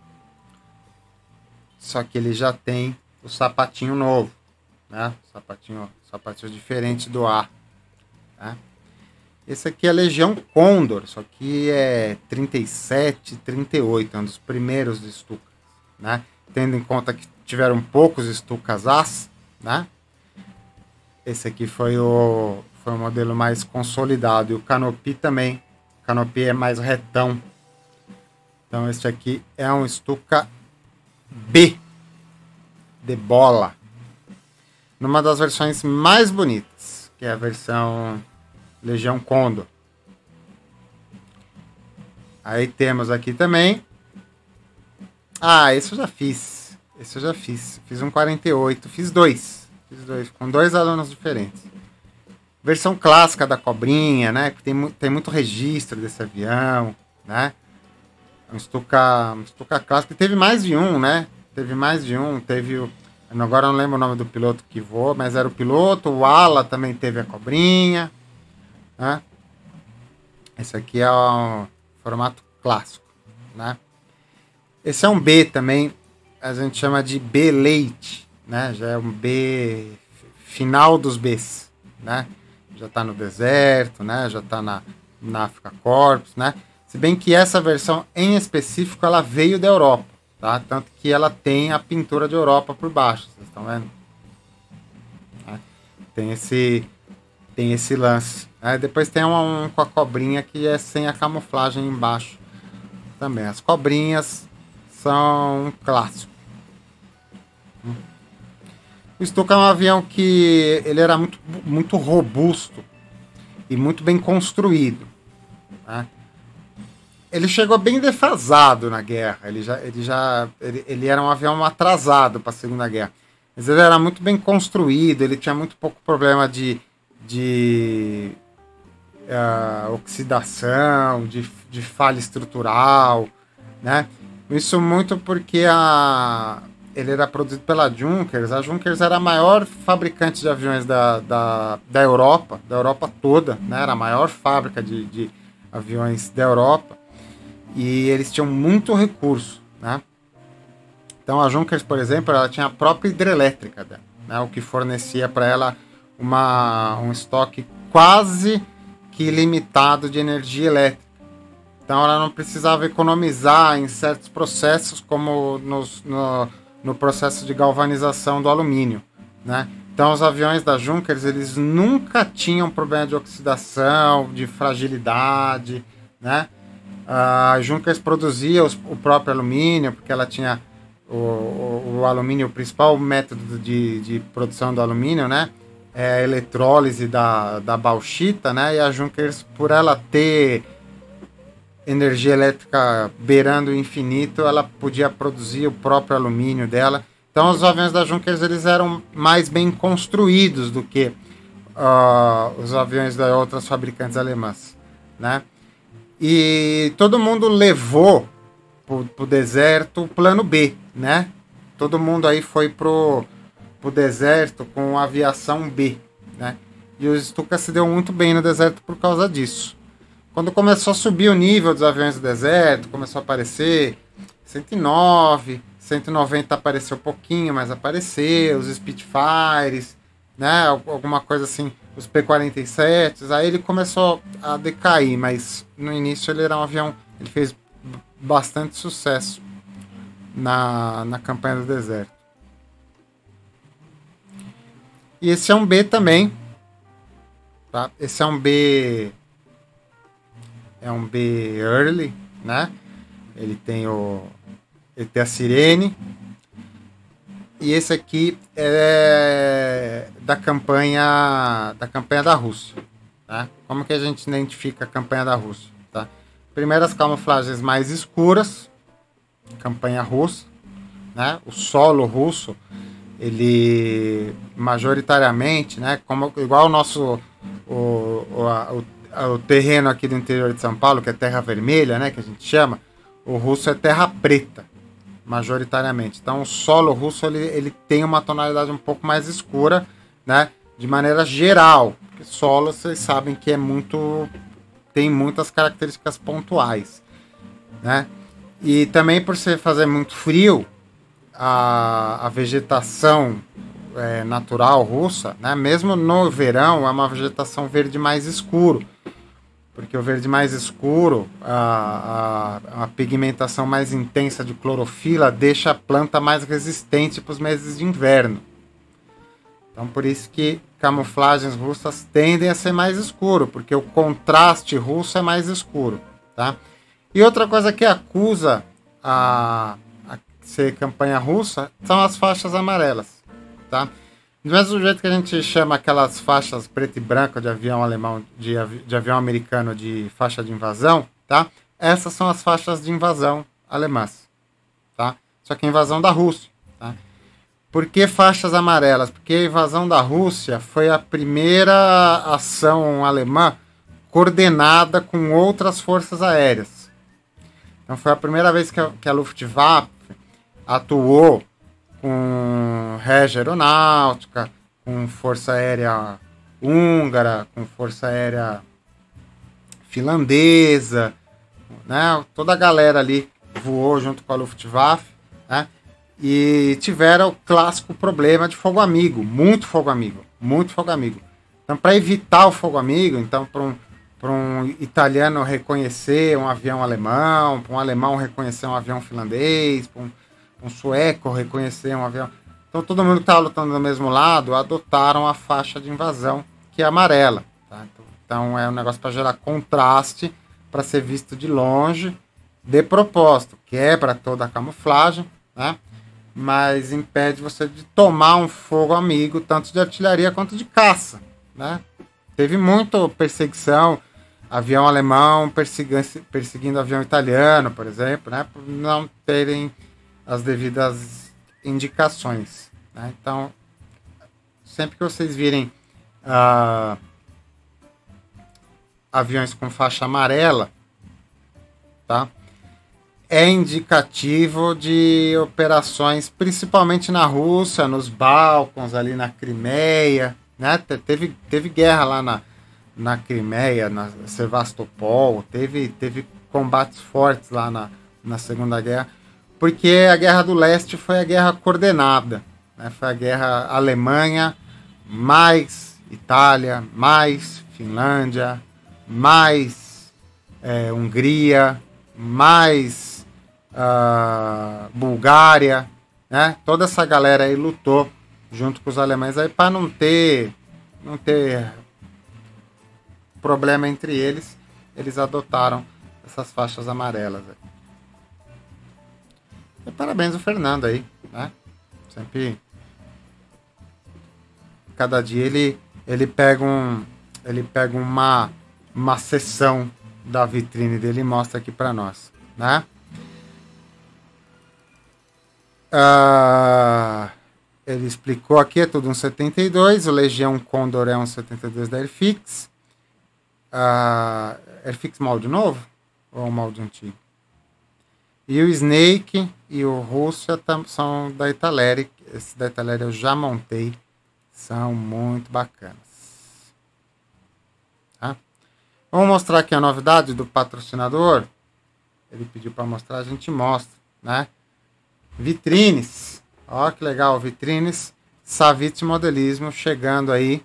Speaker 1: Só que ele já tem o sapatinho novo, né? Sapatinho, sapatinho diferente do A. Tá? Esse aqui é a Legião Condor, só que é trinta e sete, trinta e oito, é um dos primeiros de Stukas, né? Tendo em conta que tiveram poucos Stukas As, né? Esse aqui foi o, foi o modelo mais consolidado. E o Canopy também. O Canopy é mais retão. Então esse aqui é um Stuka B de bola, numa das versões mais bonitas, que é a versão Legião Condor. Aí temos aqui também, ah, esse eu já fiz, esse eu já fiz, fiz um quarenta e oito, fiz dois, fiz dois, com dois alunos diferentes. Versão clássica da Cobrinha, né, que tem, tem muito registro desse avião, né. Um Stuka, um Stuka clássico. Teve mais de um, né? Teve mais de um. Teve o... Agora eu não lembro o nome do piloto que voou, mas era o piloto. O Ala também teve a Cobrinha, né? Esse aqui é o formato clássico, né? Esse é um B também. A gente chama de B leite, né? Já é um B final dos Bs, né? Já tá no deserto, né? Já tá na, na Africa Corps, né? Se bem que essa versão em específico ela veio da Europa, tá? Tanto que ela tem a pintura de Europa por baixo, vocês estão vendo? Tem esse, tem esse lance. Aí depois tem um, um com a cobrinha que é sem a camuflagem embaixo também. As cobrinhas são um clássico. O Stuka é um avião que ele era muito, muito robusto e muito bem construído, né? Ele chegou bem defasado na guerra. Ele já, ele já, ele, ele era um avião atrasado para a Segunda Guerra. Mas ele era muito bem construído. Ele tinha muito pouco problema de, de uh, oxidação, de, de falha estrutural, né? Isso muito porque a, ele era produzido pela Junkers. A Junkers era a maior fabricante de aviões da, da, da Europa, da Europa toda, né? Era a maior fábrica de, de aviões da Europa. E eles tinham muito recurso, né? Então a Junkers, por exemplo, ela tinha a própria hidrelétrica dela, né? O que fornecia para ela uma, um estoque quase que ilimitado de energia elétrica. Então ela não precisava economizar em certos processos, como nos, no, no processo de galvanização do alumínio, né? Então os aviões da Junkers, eles nunca tinham problema de oxidação, de fragilidade, né? A Junkers produzia os, o próprio alumínio, porque ela tinha o, o, o alumínio, o principal método de, de produção do alumínio, né? É a eletrólise da, da bauxita, né? E a Junkers, por ela ter energia elétrica beirando o infinito, ela podia produzir o próprio alumínio dela. Então os aviões da Junkers, eles eram mais bem construídos do que uh, os aviões das outras fabricantes alemãs, né? E todo mundo levou pro, pro deserto o plano B, né? Todo mundo aí foi pro, pro deserto com aviação B, né? E o Stuka se deu muito bem no deserto por causa disso. Quando começou a subir o nível dos aviões do deserto, começou a aparecer cento e nove, cento e noventa apareceu pouquinho, mas apareceu, os Spitfires, né? Alguma coisa assim, os P quarenta e sete, aí ele começou a decair, mas no início ele era um avião, ele fez bastante sucesso, na, na campanha do deserto. E esse é um B também, tá? Esse é um B, é um B early, né? Ele tem o, ele tem a sirene. E esse aqui é da campanha da campanha da Rússia, tá? Como que a gente identifica a campanha da Rússia, tá? Primeiro, as camuflagens mais escuras, campanha russa, né? O solo russo, ele majoritariamente, né? Como igual o nosso o, o, o, o terreno aqui do interior de São Paulo, que é terra vermelha, né? Que a gente chama, o russo é terra preta, majoritariamente. Então o solo russo ele, ele tem uma tonalidade um pouco mais escura, né? De maneira geral, porque solo vocês sabem que é muito, tem muitas características pontuais, né? E também por ser fazer muito frio, a, a vegetação é, natural russa, né? Mesmo no verão, é uma vegetação verde mais escuro, porque o verde mais escuro, a, a, a pigmentação mais intensa de clorofila deixa a planta mais resistente para os meses de inverno. Então, por isso que camuflagens russas tendem a ser mais escuro, porque o contraste russo é mais escuro, tá? E outra coisa que acusa a, a ser campanha russa são as faixas amarelas, tá? Do mesmo jeito que a gente chama aquelas faixas preto e branco de avião alemão, de, avi, de avião americano de faixa de invasão, tá? Essas são as faixas de invasão alemãs, tá? Só que invasão da Rússia, tá? Por que faixas amarelas? Porque a invasão da Rússia foi a primeira ação alemã coordenada com outras forças aéreas. Então foi a primeira vez que a, que a Luftwaffe atuou com régia aeronáutica, com força aérea húngara, com força aérea finlandesa, né? Toda a galera ali voou junto com a Luftwaffe, né? E tiveram o clássico problema de fogo amigo, muito fogo amigo, muito fogo amigo. Então, para evitar o fogo amigo, então para um, para um italiano reconhecer um avião alemão, para um alemão reconhecer um avião finlandês, para um, um sueco reconhecer um avião... Então, todo mundo que estava lutando do mesmo lado adotaram a faixa de invasão, que é amarela. Tá? Então, é um negócio para gerar contraste, para ser visto de longe, de propósito. Quebra toda a camuflagem, né? Mas impede você de tomar um fogo amigo, tanto de artilharia quanto de caça, né? Teve muita perseguição, avião alemão persegui- perseguindo avião italiano, por exemplo, né? Por não terem as devidas indicações, né? Então, sempre que vocês virem uh, aviões com faixa amarela, tá? É indicativo de operações, principalmente na Rússia, nos Balcãs, ali na Crimeia, né? Teve, teve guerra lá na, na Crimeia, na Sevastopol, teve, teve combates fortes lá na, na Segunda Guerra, porque a Guerra do Leste foi a guerra coordenada, né? Foi a guerra Alemanha, mais Itália, mais Finlândia, mais é, Hungria, mais Uh, Bulgária, né? Toda essa galera aí lutou junto com os alemães aí para não ter não ter problema entre eles, eles adotaram essas faixas amarelas aí. E parabéns ao Fernando aí, né? Sempre cada dia ele ele pega um ele pega uma uma seção da vitrine dele e mostra aqui para nós, né? Uh, ele explicou aqui, é tudo um setenta e dois, o Legião Condor é um setenta e dois da Airfix. Uh, Airfix molde novo ou um molde antigo? E o Snake e o Rússia tam, são da Italeri. Esse da Italeri eu já montei, são muito bacanas. Tá? Vamos mostrar aqui a novidade do patrocinador. Ele pediu para mostrar, a gente mostra, né? Vitrines, ó que legal, vitrines Savit Modelismo chegando aí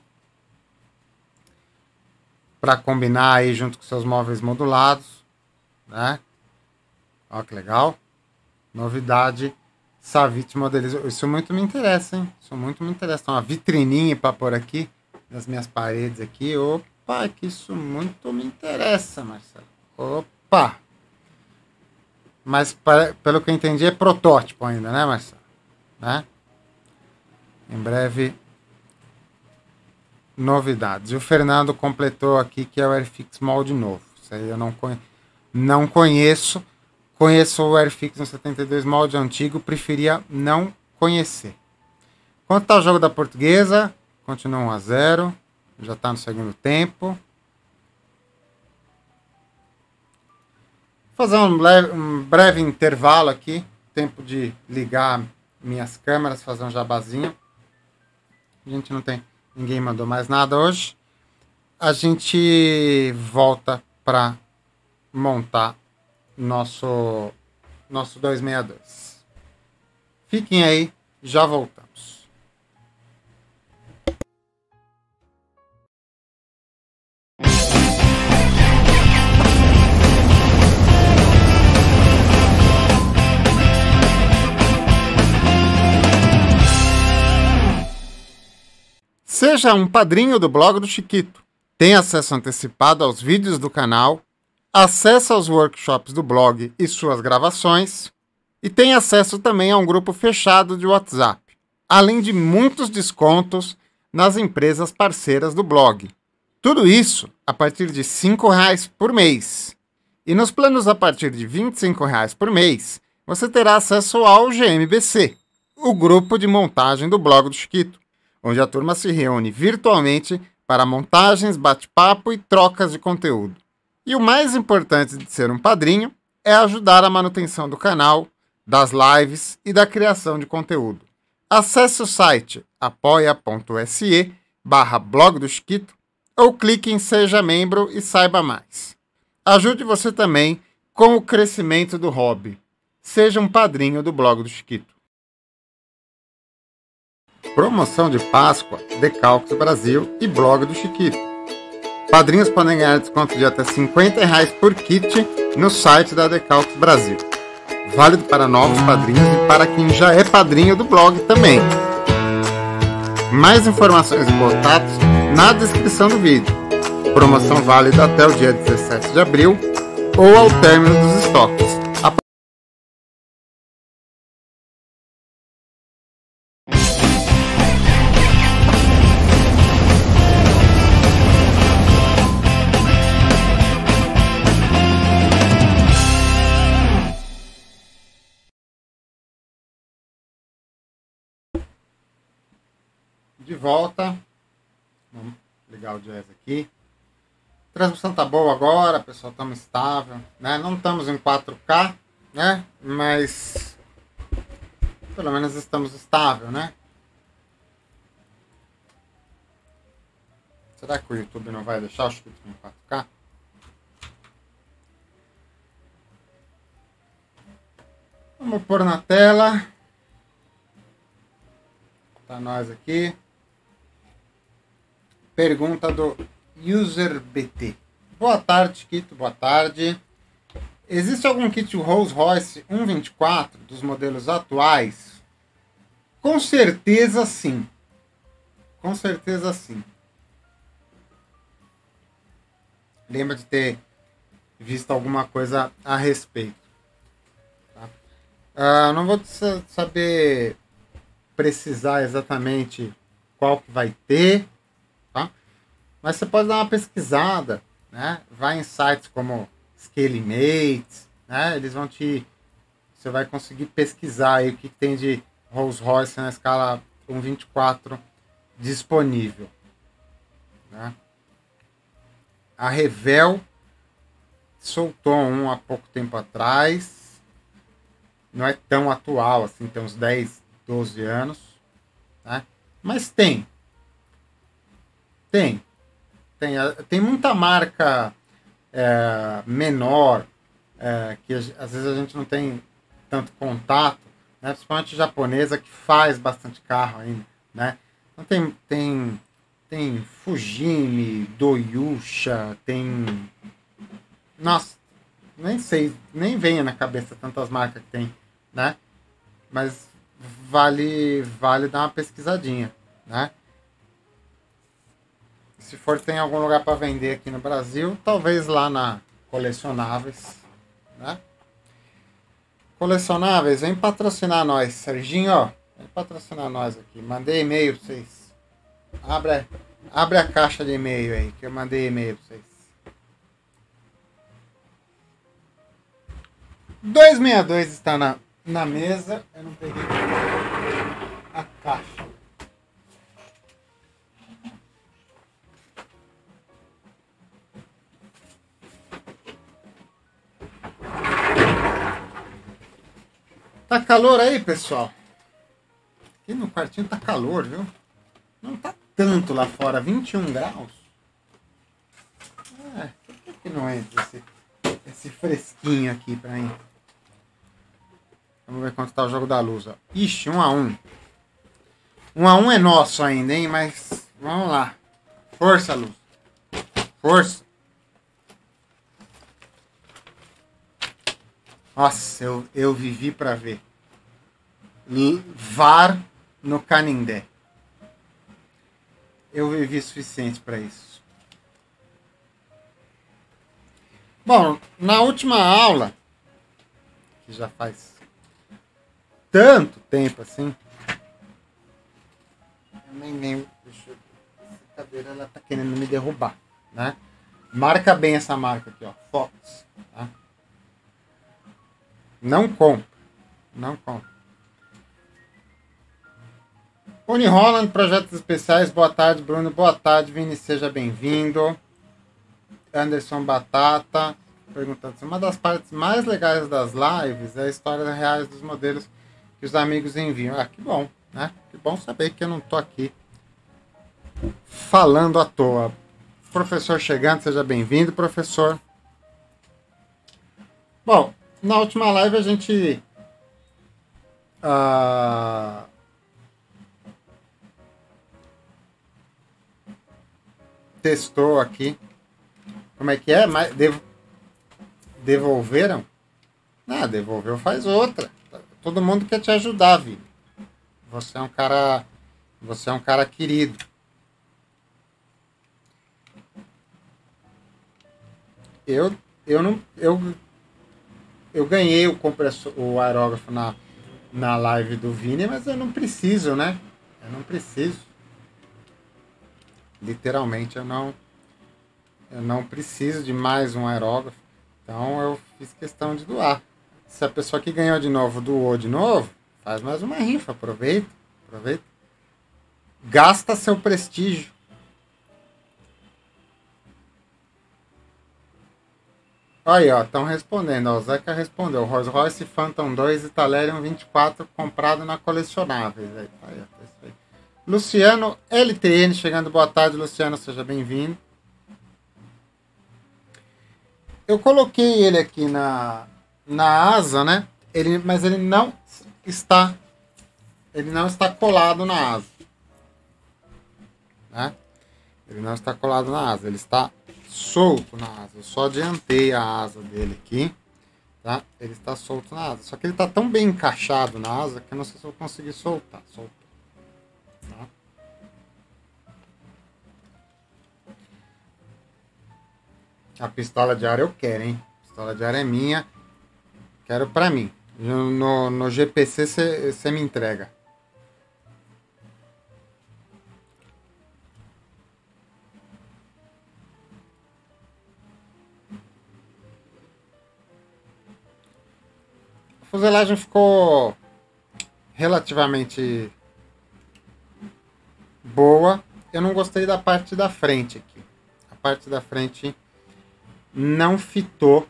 Speaker 1: para combinar aí junto com seus móveis modulados, né? Ó que legal, novidade Savit modelizou. Isso muito me interessa, hein? Isso muito me interessa. Uma vitrininha para pôr aqui nas minhas paredes aqui. Opa, que isso muito me interessa, Marcelo. Opa! Mas, para, pelo que eu entendi, é protótipo ainda, né, Marcelo? Né? Em breve, novidades. E o Fernando completou aqui que é o Airfix Molde novo. Isso aí eu não, conhe não conheço. Conheço o Airfix no setenta e dois molde antigo. Preferia não conhecer. Quanto está o jogo da Portuguesa? Continua um a zero. Já está no segundo tempo. Vou fazer um, leve, um breve intervalo aqui. Tempo de ligar minhas câmeras, fazer um jabazinho. A gente não tem... Ninguém mandou mais nada hoje. A gente volta para montar nosso, nosso duzentos e sessenta e dois. Fiquem aí, já voltamos. Seja um padrinho do blog do Chiquito. Tem acesso antecipado aos vídeos do canal, acesso aos workshops do blog e suas gravações, e tem acesso também a um grupo fechado de WhatsApp, além de muitos descontos nas empresas parceiras do blog. Tudo isso a partir de cinco reais por mês. E nos planos a partir de vinte e cinco reais por mês, você terá acesso ao G M B C, o grupo de montagem do blog do Chiquito, onde a turma se reúne virtualmente para montagens, bate-papo e trocas de conteúdo. E o mais importante de ser um padrinho é ajudar a manutenção do canal, das lives e da criação de conteúdo. Acesse o site apoia.se barra blog do Chiquito ou clique em Seja Membro e saiba mais. Ajude você também com o crescimento do hobby. Seja um padrinho do blog do Chiquito. Promoção de Páscoa, Decalques Brasil e blog do Chiquito. Padrinhos podem ganhar desconto de até cinquenta reais por kit no site da Decalques Brasil. Válido para novos padrinhos e para quem já é padrinho do blog também. Mais informações e contatos na descrição do vídeo. Promoção válida até o dia dezessete de abril ou ao término dos estoques. De volta, vamos ligar o jazz aqui. A transmissão tá boa agora, pessoal, estamos estável, né? Não estamos em quatro K, né? Mas pelo menos estamos estável, né? Será que o YouTube não vai deixar o Chiquito em quatro K? Vamos pôr na tela. Tá nós aqui. Pergunta do UserBT. Boa tarde, Chiquito. Boa tarde. Existe algum kit Rolls Royce cento e vinte e quatro dos modelos atuais? Com certeza sim. Com certeza sim. Lembra de ter visto alguma coisa a respeito. Tá? Uh, não vou saber precisar exatamente qual que vai ter. Tá? Mas você pode dar uma pesquisada, né? Vai em sites como Scalemates, né? Eles vão te... Você vai conseguir pesquisar aí o que tem de Rolls Royce na escala cento e vinte e quatro disponível. Né? A Revel soltou um há pouco tempo atrás. Não é tão atual, assim, tem uns dez, doze anos. Né? Mas tem. Tem. Tem, tem muita marca é, menor é, que às vezes a gente não tem tanto contato, né? Principalmente japonesa, que faz bastante carro ainda. Né? Então tem, tem, tem Fujimi, Doyusha, tem... Nossa, nem sei, nem vem na cabeça tantas marcas que tem, né? Mas vale, vale dar uma pesquisadinha, né? Se for tem algum lugar para vender aqui no Brasil, talvez lá na Colecionáveis, né? Colecionáveis, vem patrocinar nós, Serginho, ó, vem patrocinar nós aqui. Mandei e-mail para vocês. Abre, abre a caixa de e-mail aí, que eu mandei e-mail para vocês. duzentos e sessenta e dois está na, na mesa. Eu não peguei a caixa. Tá calor aí, pessoal? Aqui no quartinho tá calor, viu? Não tá tanto lá fora, vinte e um graus. É, por que, que não entra esse, esse fresquinho aqui pra mim? Vamos ver quanto tá o jogo da luz, ó. Ixi, um a um. Um a um é nosso ainda, hein? Mas vamos lá. Força, luz. Força. Nossa, eu, eu vivi pra ver. V A R no Canindé. Eu vivi suficiente para isso. Bom, na última aula, que já faz tanto tempo assim, eu nem lembro. Deixa eu, essa cadeira ela tá querendo me derrubar, né? Marca bem essa marca aqui, ó, Fox, tá? Não compra, não compra. Uni Holland, Projetos Especiais, boa tarde, Bruno, boa tarde, Vini, seja bem-vindo. Anderson Batata, perguntando se uma das partes mais legais das lives é a história reais dos modelos que os amigos enviam. Ah, que bom, né? Que bom saber que eu não tô aqui falando à toa. Professor chegando, seja bem-vindo, professor. Bom, na última live a gente... Uh, testou aqui. Como é que é? Mas dev... Devolveram? Ah, devolveu faz outra. Todo mundo quer te ajudar, Vini. Você é um cara... Você é um cara querido. Eu, eu não... Eu, eu ganhei o compressor, o aerógrafo na, na live do Vini, mas eu não preciso, né? Eu não preciso. Literalmente, eu não... Eu não preciso de mais um aerógrafo. Então, eu fiz questão de doar. Se a pessoa que ganhou de novo doou de novo, faz mais uma rifa. Aproveita. Aproveita. Gasta seu prestígio. Aí, ó, estão respondendo. Ó, o Zeca respondeu. Rolls Royce Phantom dois e Talerium vinte e quatro comprado na Colecionáveis. Aí, aí, ó, isso aí. Luciano L T N chegando. Boa tarde, Luciano. Seja bem-vindo. Eu coloquei ele aqui na, na asa, né? Ele, mas ele não está ele não está colado na asa, né? Ele não está colado na asa, ele está solto na asa. Eu só adiantei a asa dele aqui, tá? Ele está solto na asa. Só que ele está tão bem encaixado na asa que eu não sei se eu vou conseguir soltar. Soltar, tá? A pistola de ar eu quero, hein? A pistola de ar é minha. Quero pra mim. No, no, no G P C você me entrega. A fuselagem ficou relativamente boa. Eu não gostei da parte da frente aqui. A parte da frente não fitou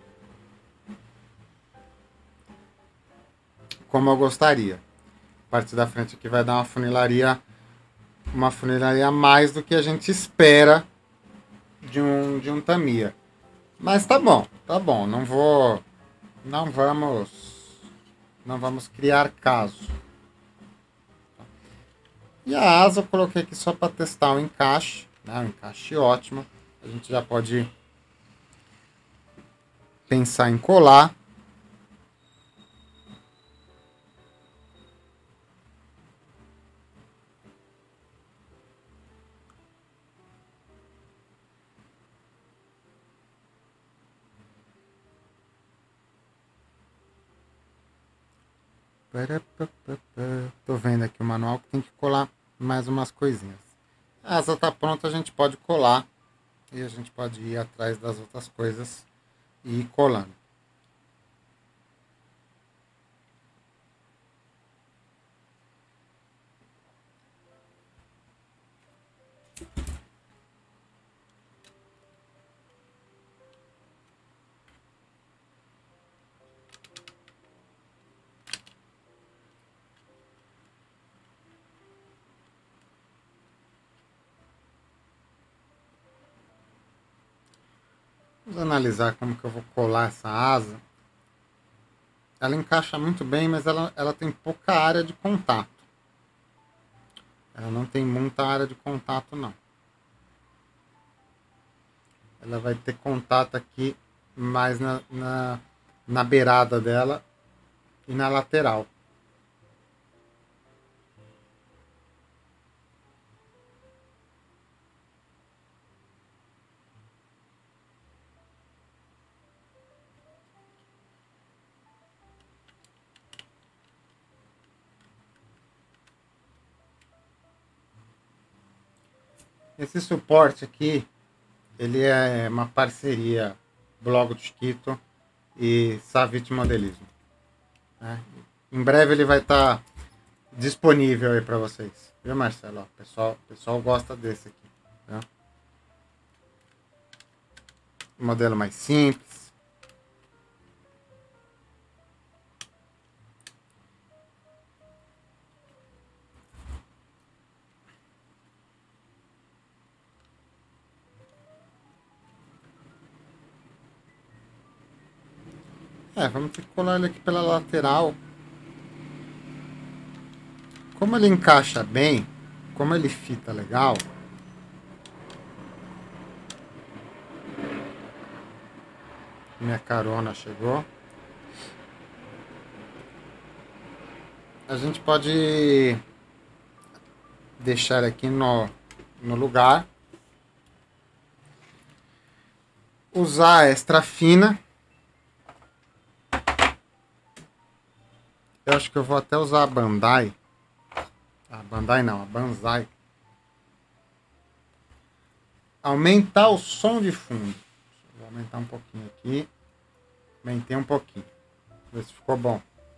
Speaker 1: como eu gostaria. A parte da frente aqui vai dar uma funilaria, uma funilaria a mais do que a gente espera de um, de um Tamiya. Mas tá bom, tá bom. Não vou, não vamos, não vamos criar caso. E a asa eu coloquei aqui só para testar o encaixe, né? Um encaixe ótimo. A gente já pode pensar em colar. Tô vendo aqui o manual que tem que colar mais umas coisinhas. A asa tá pronta, a gente pode colar e a gente pode ir atrás das outras coisas e ir colando. Vamos analisar como que eu vou colar essa asa. Ela encaixa muito bem, mas ela, ela tem pouca área de contato. Ela não tem muita área de contato, não. Ela vai ter contato aqui mais na, na, na beirada dela e na lateral. Esse suporte aqui, ele é uma parceria Blog do Chiquito e Savit Modelismo. Né? Em breve ele vai estar tá disponível aí para vocês. Viu, Marcelo? O pessoal, pessoal gosta desse aqui. Tá? Modelo mais simples. É, vamos ter que colar ele aqui pela lateral. Como ele encaixa bem, como ele fita legal, minha carona chegou. A gente pode deixar aqui no, no lugar. Usar a extra fina. Eu acho que eu vou até usar a Bandai. A Bandai não, a Banzai. Aumentar o som de fundo. Vou aumentar um pouquinho aqui. Aumentei um pouquinho. Ver se ficou bom.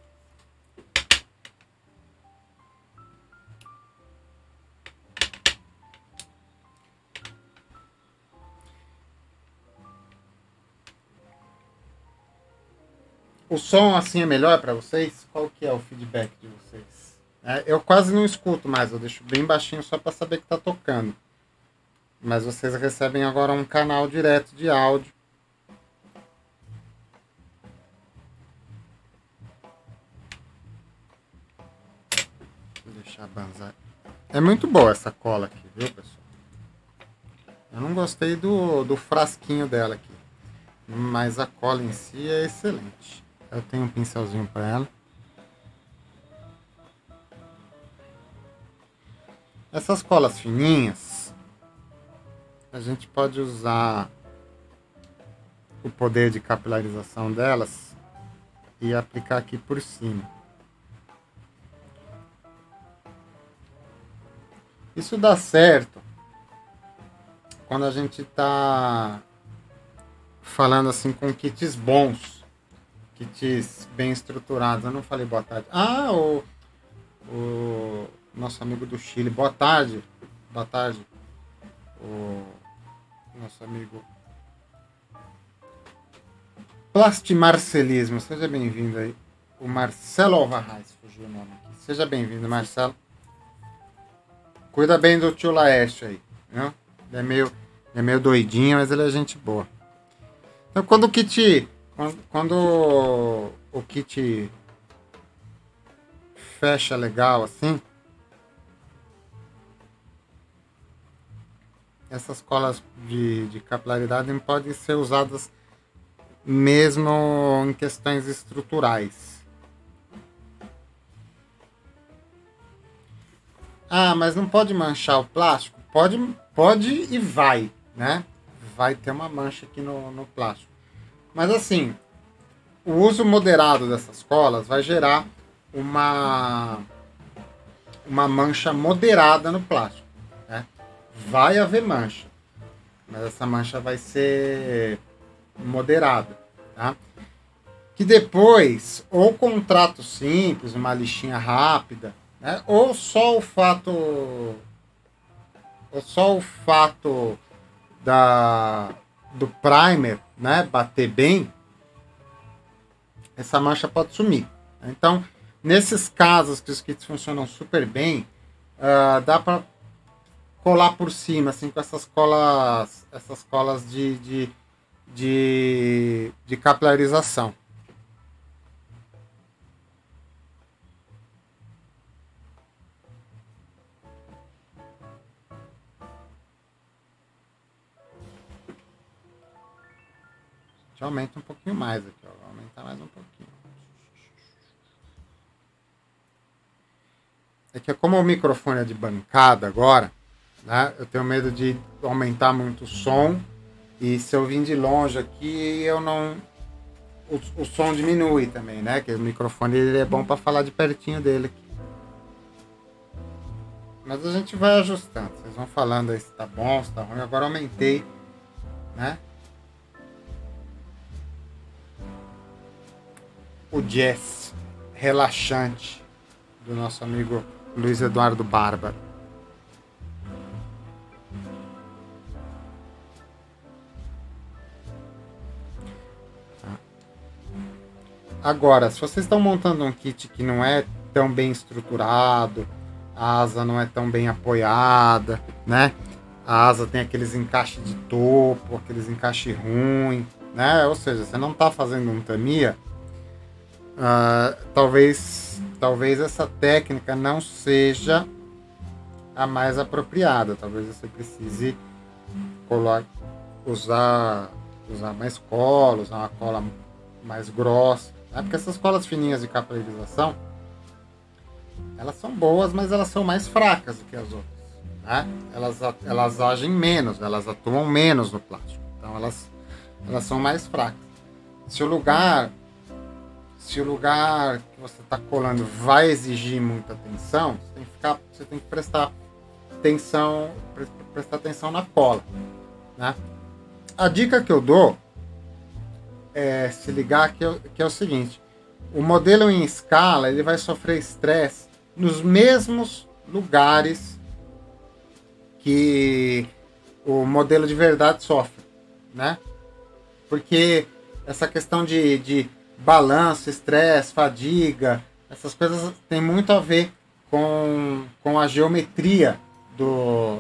Speaker 1: O som assim é melhor para vocês? Qual que é o feedback de vocês? É, eu quase não escuto mais, eu deixo bem baixinho só para saber que está tocando. Mas vocês recebem agora um canal direto de áudio. Vou deixar a banzar. É muito boa essa cola aqui, viu, pessoal? Eu não gostei do, do frasquinho dela aqui. Mas a cola em si é excelente. Eu tenho um pincelzinho para ela. Essas colas fininhas, a gente pode usar o poder de capilarização delas e aplicar aqui por cima. Isso dá certo quando a gente está falando assim com kits bons, kits bem estruturados. Eu não falei boa tarde. Ah, o, o nosso amigo do Chile. Boa tarde. Boa tarde. O nosso amigo Plastimarcelismo. Seja bem-vindo aí. O Marcelo Alvarraz, fugiu o nome aqui. Seja bem-vindo, Marcelo. Cuida bem do tio Laércio aí, viu? Ele é meio, ele é meio doidinho, mas ele é gente boa. Então, quando o kit, quando, quando o kit fecha legal assim, essas colas de, de capilaridade não podem ser usadas mesmo em questões estruturais. Ah, mas não pode manchar o plástico? Pode, pode e vai, né? Vai ter uma mancha aqui no, no plástico. Mas assim, o uso moderado dessas colas vai gerar uma, uma mancha moderada no plástico, né? Vai haver mancha, mas essa mancha vai ser moderada, tá? Que depois, ou com um trato simples, uma lixinha rápida, né? Ou só o fato, ou só o fato da, do primer, né, bater bem, essa mancha pode sumir. Então, nesses casos que os kits funcionam super bem, uh, dá para colar por cima, assim, com essas colas, essas colas de, de, de, de capilarização. A gente aumenta um pouquinho mais aqui, ó. Vou aumentar mais um pouquinho. É que como o microfone é de bancada agora, né, eu tenho medo de aumentar muito o som, e se eu vim de longe aqui, eu não... O, o som diminui também, né? Que o microfone ele é bom para falar de pertinho dele aqui. Mas a gente vai ajustando. Vocês vão falando aí se tá bom, se tá ruim. Agora eu aumentei, né? O jazz relaxante do nosso amigo Luiz Eduardo Bárbaro. Agora, se vocês estão montando um kit que não é tão bem estruturado, a asa não é tão bem apoiada, né? A asa tem aqueles encaixes de topo, aqueles encaixes ruins, né? Ou seja, você não está fazendo um Tamiya, uh, talvez, talvez essa técnica não seja a mais apropriada. Talvez você precise colar, usar, usar mais cola, usar uma cola mais grossa. É porque essas colas fininhas de capilarização, elas são boas, mas elas são mais fracas do que as outras, né? Elas, elas agem menos, elas atuam menos no plástico. Então elas, elas são mais fracas. Se o lugar, se o lugar que você está colando vai exigir muita atenção, você tem que, ficar, você tem que prestar atenção, prestar atenção na cola, né? A dica que eu dou É, se ligar que é, que é o seguinte: o modelo em escala ele vai sofrer estresse nos mesmos lugares que o modelo de verdade sofre, né? Porque essa questão de, de balanço, estresse, fadiga, essas coisas tem muito a ver com, com a geometria do,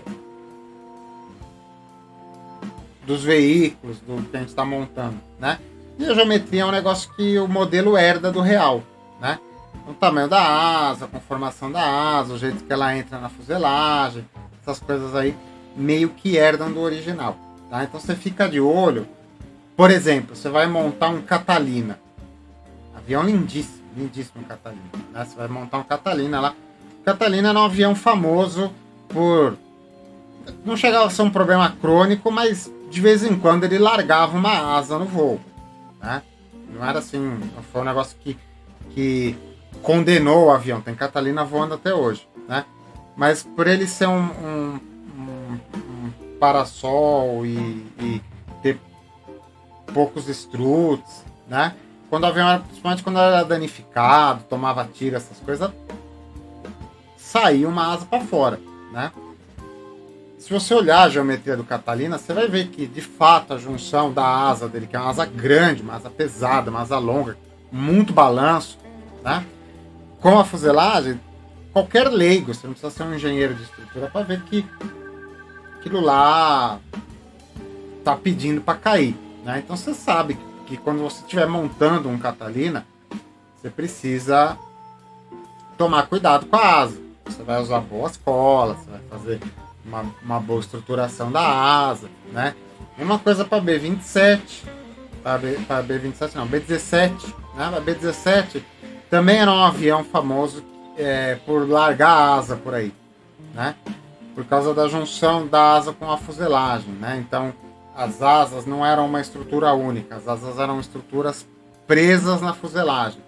Speaker 1: dos veículos do que a gente está montando, né? E a geometria é um negócio que o modelo herda do real, né? O tamanho da asa, a conformação da asa, o jeito que ela entra na fuselagem, essas coisas aí meio que herdam do original, tá? Então você fica de olho. Por exemplo, você vai montar um Catalina. Avião lindíssimo, lindíssimo Catalina, né? Você vai montar um Catalina lá. Catalina era um avião famoso por... Não chegava a ser um problema crônico, mas de vez em quando ele largava uma asa no voo. Né? Não era assim, não foi um negócio que, que condenou o avião. Tem Catalina voando até hoje, né? Mas por ele ser um, um, um, um parasol e, e ter poucos struts, né? Quando o avião era, principalmente quando era danificado, tomava tiro, essas coisas, saía uma asa para fora, né? Se você olhar a geometria do Catalina, você vai ver que, de fato, a junção da asa dele, que é uma asa grande, uma asa pesada, uma asa longa, muito balanço, né? Com a fuselagem, qualquer leigo, você não precisa ser um engenheiro de estrutura para ver que aquilo lá tá pedindo para cair, né? Então você sabe que, que quando você estiver montando um Catalina, você precisa tomar cuidado com a asa. Você vai usar boas colas, você vai fazer... Uma, uma boa estruturação da asa, né? Uma coisa para B vinte e sete, para B vinte e sete não, B dezessete, né? A B dezessete também era um avião famoso é, por largar a asa por aí, né? Por causa da junção da asa com a fuselagem, né? Então as asas não eram uma estrutura única, as asas eram estruturas presas na fuselagem.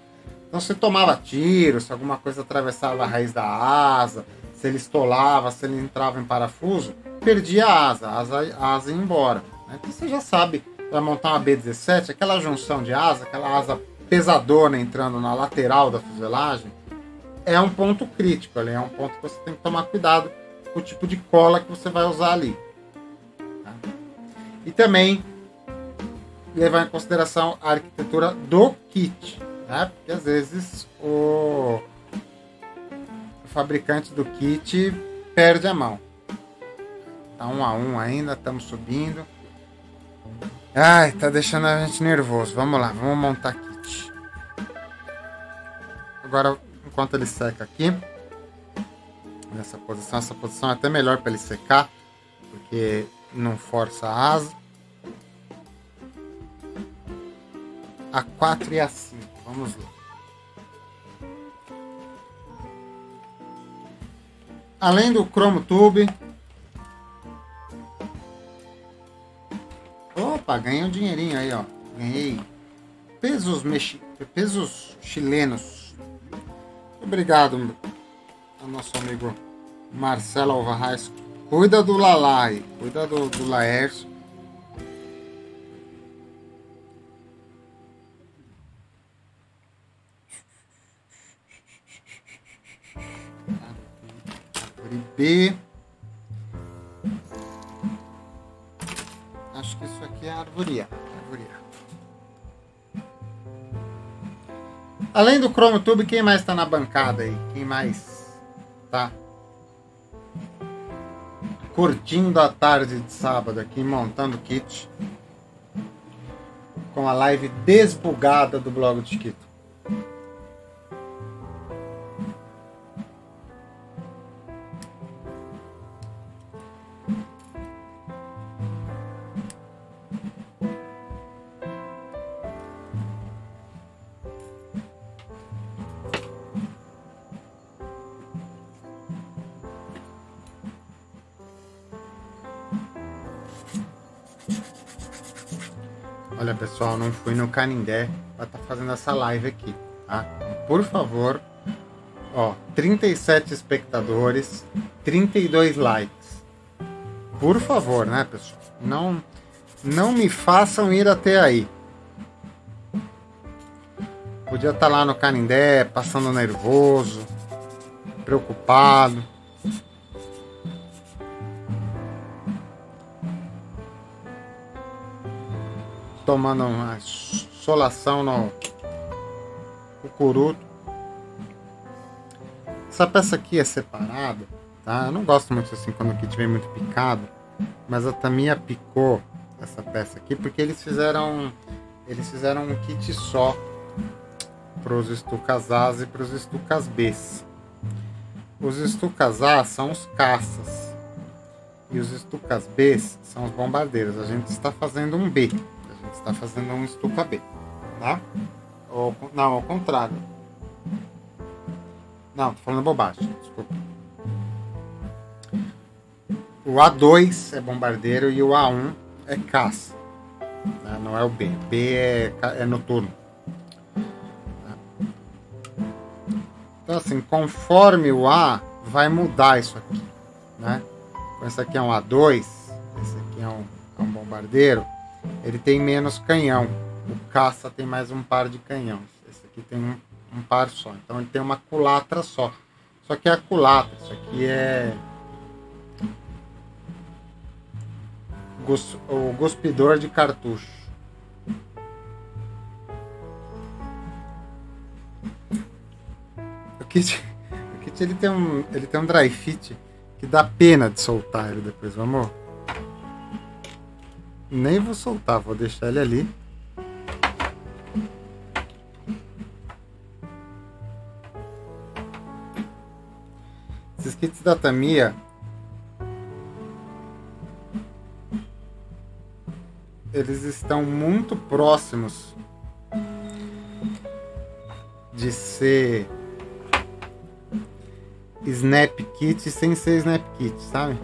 Speaker 1: Então se tomava tiro, se alguma coisa atravessava a raiz da asa, se ele estolava, se ele entrava em parafuso, perdia a asa, a asa, a asa ia embora. Né? Então você já sabe, para montar uma B dezessete, aquela junção de asa, aquela asa pesadona entrando na lateral da fuselagem, é um ponto crítico, ali, é um ponto que você tem que tomar cuidado com o tipo de cola que você vai usar ali. Tá? E também levar em consideração a arquitetura do kit, né? Porque às vezes o, o fabricante do kit perde a mão. Tá um a um ainda, estamos subindo. Ai, tá deixando a gente nervoso. Vamos lá, vamos montar kit. Agora, enquanto ele seca aqui, nessa posição, essa posição é até melhor para ele secar, porque não força a asa. A quatro e a cinco, vamos lá. Além do Chrome Tube, opa, ganhei um dinheirinho aí, ó. Ganhei pesos, mexi... pesos chilenos. Obrigado ao nosso amigo Marcelo Alvarraz. Cuida do Lala aí, cuida do, do Laércio. B. Acho que isso aqui é arvoria. arvoria. Além do Chrome Tube, quem mais está na bancada aí? Quem mais tá curtindo a tarde de sábado aqui, montando o kit com a live desbugada do blog do Chiquito? Olha, pessoal, não fui no Canindé para estar tá fazendo essa live aqui, tá? Então, por favor, ó, trinta e sete espectadores, trinta e dois likes. Por favor, né, pessoal? Não, não me façam ir até aí. Podia estar tá lá no Canindé, passando nervoso, preocupado. Tomando uma solação no cucuruto. Essa peça aqui é separada, tá? Eu não gosto muito assim quando o kit vem muito picado, mas a Tamiya picou essa peça aqui porque eles fizeram eles fizeram um kit só para os Stukas As e para os Stukas Bs. Os Stukas A são os caças e os Stukas Bs são os bombardeiros. A gente está fazendo um B. Está fazendo um Stuka B, tá? Ou, não, ao contrário. Não, tô falando bobagem, desculpa. O A dois é bombardeiro e o A um é caça, né? Não é o B. B é, é noturno. Então assim, conforme o A vai mudar isso aqui, né? Esse aqui é um A dois, esse aqui é um, é um bombardeiro. Ele tem menos canhão. O caça tem mais um par de canhão. Esse aqui tem um, um par só. Então ele tem uma culatra só. Só que é a culatra. Isso aqui é o cuspidor de cartucho. O kit, o kit ele tem um, ele tem um dry fit que dá pena de soltar ele depois, vamos. Nem vou soltar, vou deixar ele ali. Esses kits da Tamiya, eles estão muito próximos de ser Snap Kit sem ser Snap Kit, sabe?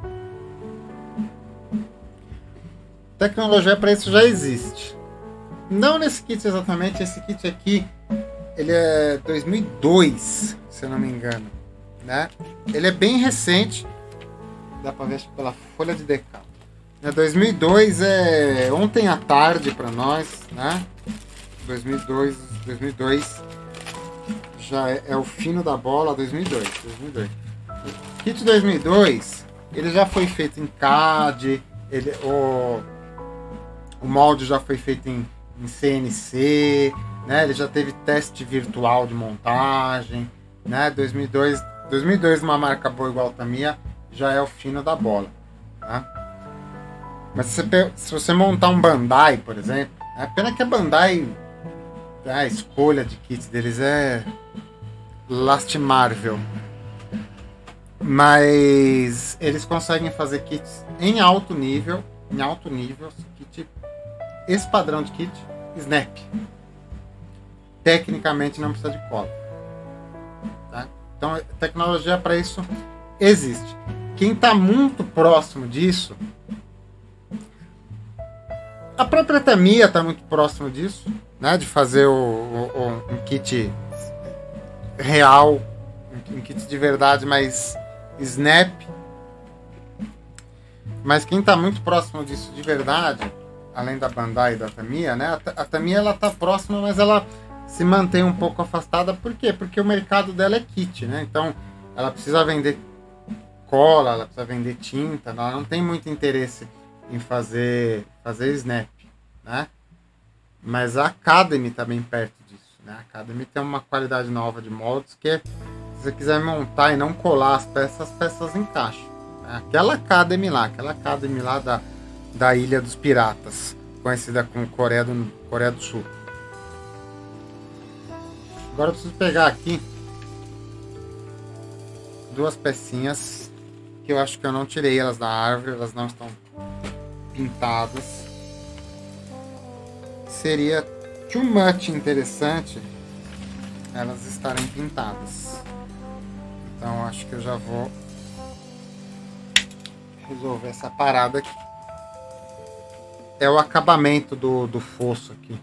Speaker 1: Tecnologia para isso já existe. não nesse kit exatamente, esse kit aqui, ele é dois mil e dois, se eu não me engano, né? Ele é bem recente, dá pra ver pela folha de decal. dois mil e dois é ontem à tarde para nós, né? dois mil e dois, dois mil e dois já é, é o fino da bola. dois mil e dois, dois mil e dois. O kit dois mil e dois, ele já foi feito em C A D, ele, o, o molde já foi feito em, em C N C, né? Ele já teve teste virtual de montagem, né? dois mil e dois, dois mil e dois, uma marca boa igual a Tamiya, já é o fino da bola, tá? Mas se você, se você montar um Bandai, por exemplo, é pena que a Bandai, a escolha de kits deles é lastimável. Mas eles conseguem fazer kits em alto nível, em alto nível, kit, esse padrão de kit, Snap. Tecnicamente não precisa de cola. Tá? Então, tecnologia para isso existe. Quem está muito próximo disso, a própria Tamiya está muito próximo disso, né, de fazer o, o, um kit real, um kit de verdade, mas Snap. Mas quem está muito próximo disso de verdade, além da Bandai e da Tamiya, né, a, a Tamiya ela está próxima, mas ela se mantém um pouco afastada. Por quê? Porque o mercado dela é kit, né? Então ela precisa vender cola, ela precisa vender tinta, ela não tem muito interesse em fazer, fazer Snap, né? Mas a Academy está bem perto disso, né? A Academy tem uma qualidade nova de moldes que, se você quiser montar e não colar as peças, as peças encaixam, né? Aquela Academy lá, aquela Academy lá da, da Ilha dos Piratas, conhecida como Coreia do, Coreia do Sul. Agora eu preciso pegar aqui duas pecinhas que eu acho que eu não tirei elas da árvore, elas não estão pintadas. Seria too much interessante elas estarem pintadas. Então acho que eu já vou resolver essa parada aqui. É o acabamento do, do fosso aqui.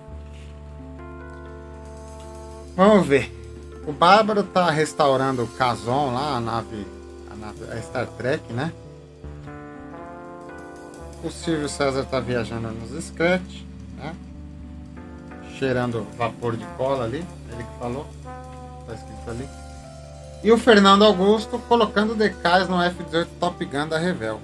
Speaker 1: Vamos ver. O Bárbaro tá restaurando o Kazon lá, a nave, a nave, a Star Trek, né? O Silvio César tá viajando nos Scratch, né? Cheirando vapor de cola ali, ele que falou, tá escrito ali. E o Fernando Augusto colocando decais no F dezoito Top Gun da Revell.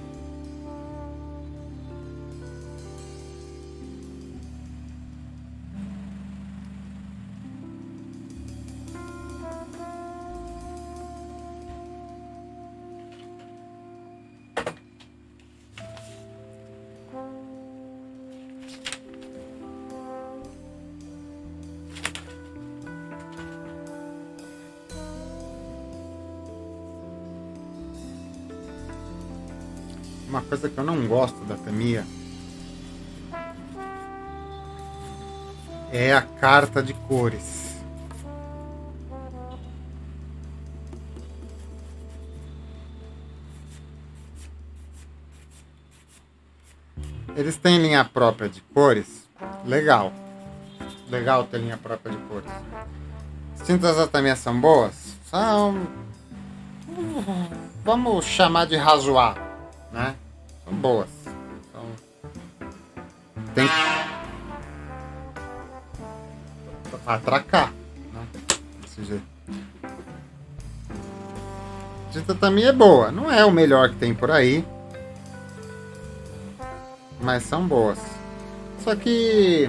Speaker 1: Uma coisa que eu não gosto da Tamiya é a carta de cores. Eles têm linha própria de cores, legal. Legal ter linha própria de cores. As tintas da Tamiya são boas? São... vamos chamar de razoável, né? São boas. São... tem pra atracar, né? Desse jeito. A tinta também é boa. Não é o melhor que tem por aí, mas são boas. Só que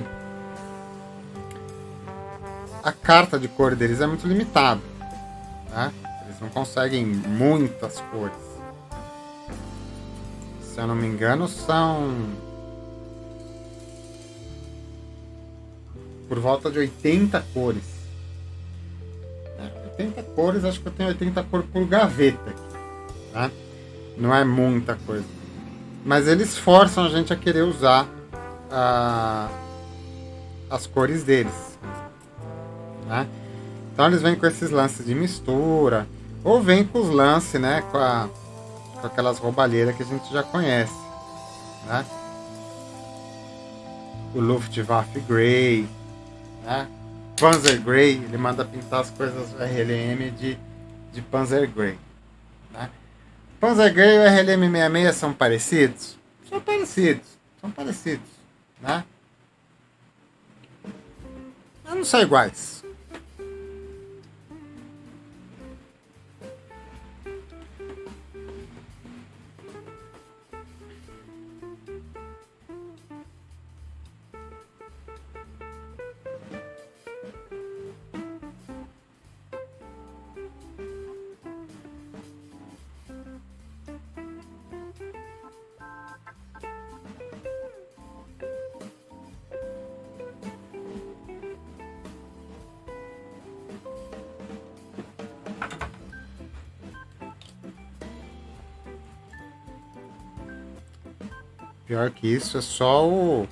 Speaker 1: a carta de cor deles é muito limitada, né? Eles não conseguem muitas cores. Se eu não me engano, são por volta de oitenta cores. É, oitenta cores, acho que eu tenho oitenta cores por gaveta aqui, tá? Não é muita coisa. Mas eles forçam a gente a querer usar a, as cores deles, né? Então eles vêm com esses lances de mistura, ou vêm com os lances, né, com, a, com aquelas roubalheiras que a gente já conhece, né? o Luftwaffe Grey, né? Panzer Grey, ele manda pintar as coisas R L M de, de Panzer Grey, né? Panzer Grey e o R L M sessenta e seis são parecidos? São parecidos, são parecidos, né? Mas não são iguais. Pior que isso, é só o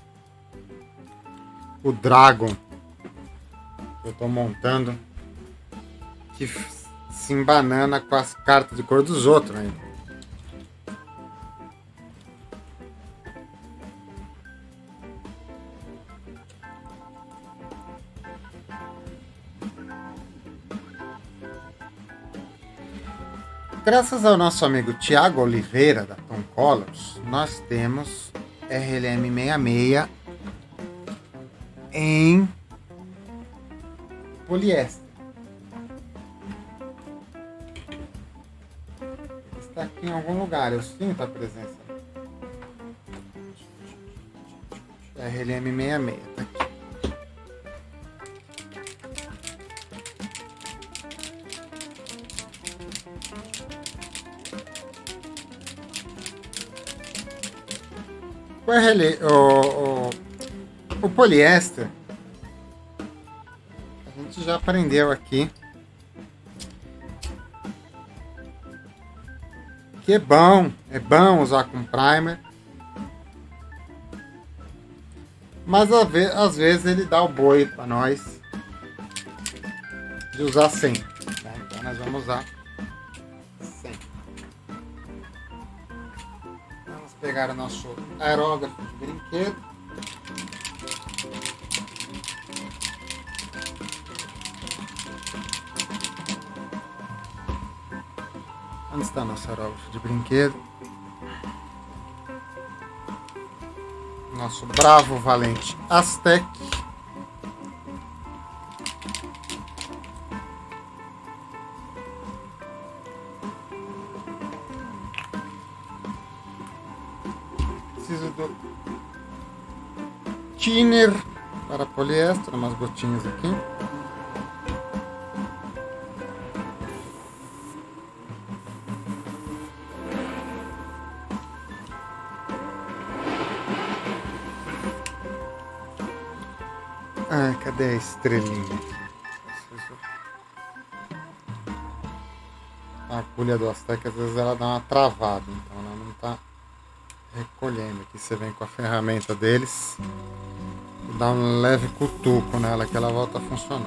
Speaker 1: o Dragon que eu tô montando que se embanana com as cartas de cor dos outros ainda. Graças ao nosso amigo Tiago Oliveira, da Tom Colors, nós temos R L M sessenta e seis em poliéster. Está aqui em algum lugar, eu sinto a presença. R L M sessenta e seis, tá aqui. O, R L, o, o, o poliéster, a gente já aprendeu aqui que é bom, é bom usar com primer, mas às vezes ele dá o boi para nós de usar sempre, né? Então nós vamos usar sempre. Vamos pegar o nosso aerógrafo de brinquedo. Onde está nosso aerógrafo de brinquedo? Nosso bravo valente Aztec. Preciso do thinner para poliéster, umas gotinhas aqui. Ah, cadê a estrelinha? A agulha do Aztec às vezes ela dá uma travada, então ela não está recolhendo. Aqui você vem com a ferramenta deles e dá um leve cutuco nela que ela volta a funcionar.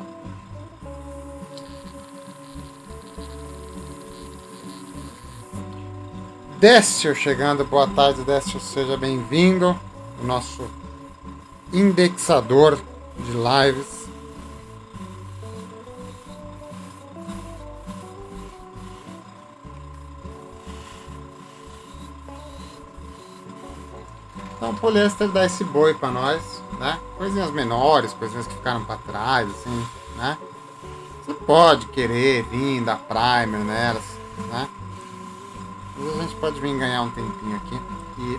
Speaker 1: Décio chegando, boa tarde Décio, seja bem-vindo. O nosso indexador de lives. Então o poliéster dá esse boi para nós, né? Coisinhas menores, coisinhas que ficaram para trás, assim, né? Você pode querer vir dar primer nelas, né? Mas a gente pode vir ganhar um tempinho aqui e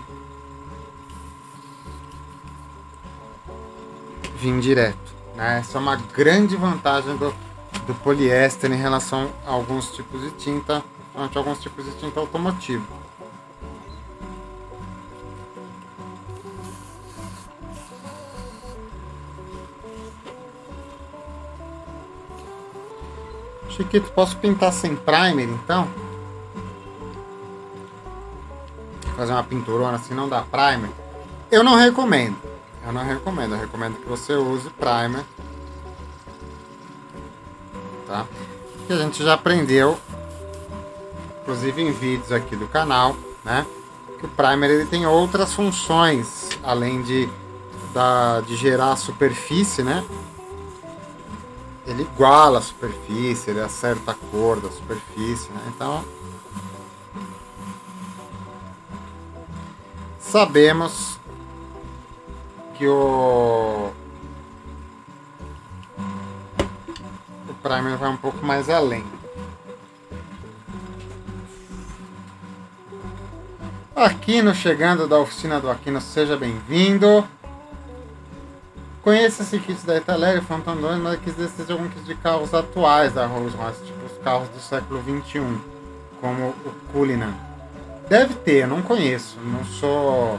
Speaker 1: vir direto, né? Essa é uma grande vantagem do, do poliéster em relação a alguns tipos de tinta, a alguns tipos de tinta automotivo. Chiquito, posso pintar sem primer então? Fazer uma pinturona assim, não dá primer? Eu não recomendo. Eu não recomendo. Eu recomendo que você use primer. Tá? Que a gente já aprendeu, inclusive em vídeos aqui do canal, né? Que o primer ele tem outras funções, além de da, de gerar a superfície, né? Ele iguala a superfície, ele acerta a cor da superfície, né? Então, sabemos que o, o primer vai um pouco mais além. Aquino chegando da oficina do Aquino, seja bem-vindo. Conheço esse kit da Italera, Phantom dois, mas quis descer de algum kit de carros atuais da Rolls Royce, tipo os carros do século vinte e um, como o Cullinan. Deve ter, eu não conheço, não sou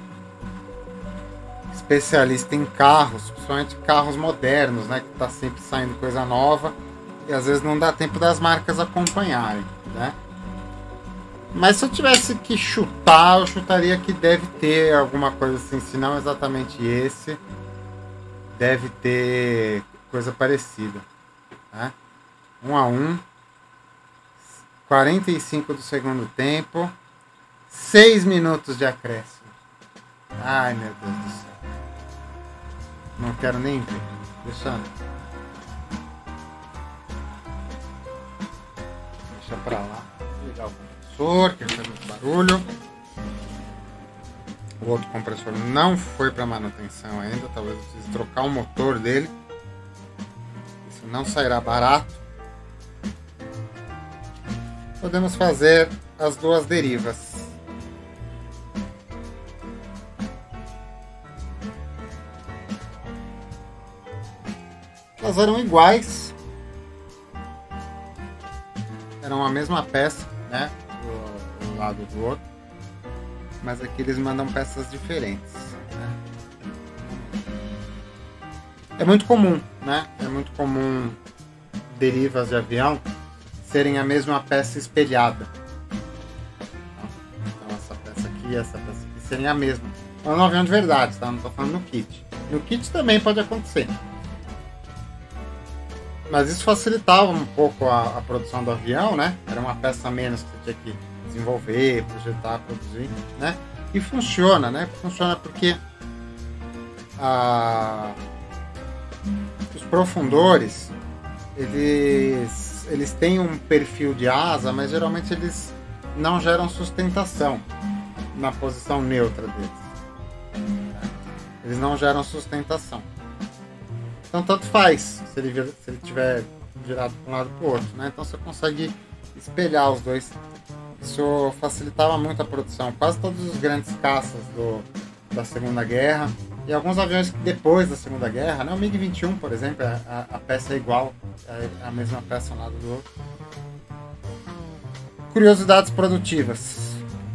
Speaker 1: especialista em carros, principalmente carros modernos, né, que tá sempre saindo coisa nova e às vezes não dá tempo das marcas acompanharem, né? Mas se eu tivesse que chutar, eu chutaria que deve ter alguma coisa assim, se não exatamente esse, deve ter coisa parecida, né? Um a um, quarenta e cinco do segundo tempo, seis minutos de acréscimo. Ai, meu Deus do céu. Não quero nem ver. Deixa, deixa pra lá. Ligar o compressor, que faz muito barulho. O outro compressor não foi para manutenção ainda. Talvez eu precise trocar o motor dele. Isso não sairá barato. Podemos fazer as duas derivas. Elas eram iguais. Eram a mesma peça, né? Do, do lado do outro. Mas aqui eles mandam peças diferentes, né? É muito comum, né? É muito comum derivas de avião serem a mesma peça espelhada. Então essa peça aqui e essa peça aqui serem a mesma. Então, no avião de verdade, tá? Não estou falando no kit. No kit também pode acontecer. Mas isso facilitava um pouco a, a produção do avião, né? Era uma peça a menos que você tinha que desenvolver, projetar, produzir, né? E funciona, né? Funciona porque a, os profundores, eles, eles têm um perfil de asa, mas geralmente eles não geram sustentação na posição neutra deles. Eles não geram sustentação. Então tanto faz se ele, vir, se ele tiver virado para um lado para o outro, né? Então você consegue espelhar os dois. Isso facilitava muito a produção. Quase todos os grandes caças do, da Segunda Guerra e alguns aviões que depois da Segunda Guerra, né? O MiG vinte e um, por exemplo, a, a peça é igual, é a mesma peça um lado do outro. Curiosidades produtivas.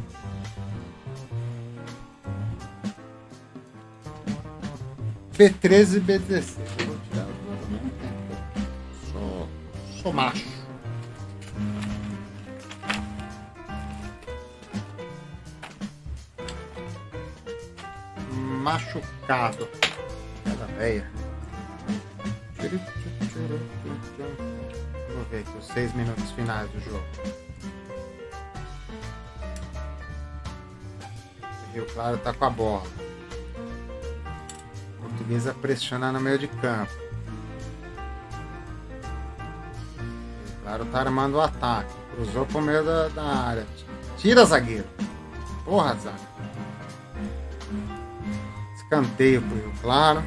Speaker 1: B treze e B dezesseis. Eu vou tirar as duas ao mesmo tempo. Sou, sou macho. Machucado. Cada véia. Vou ver aqui os seis minutos finais do jogo. O Rio Claro tá com a bola. Portuguesa pressiona no meio de campo. O Claro tá armando o ataque. Cruzou pro meio da, da área. Tira, zagueiro. Porra, zagueiro. Escanteio pro Rio Claro.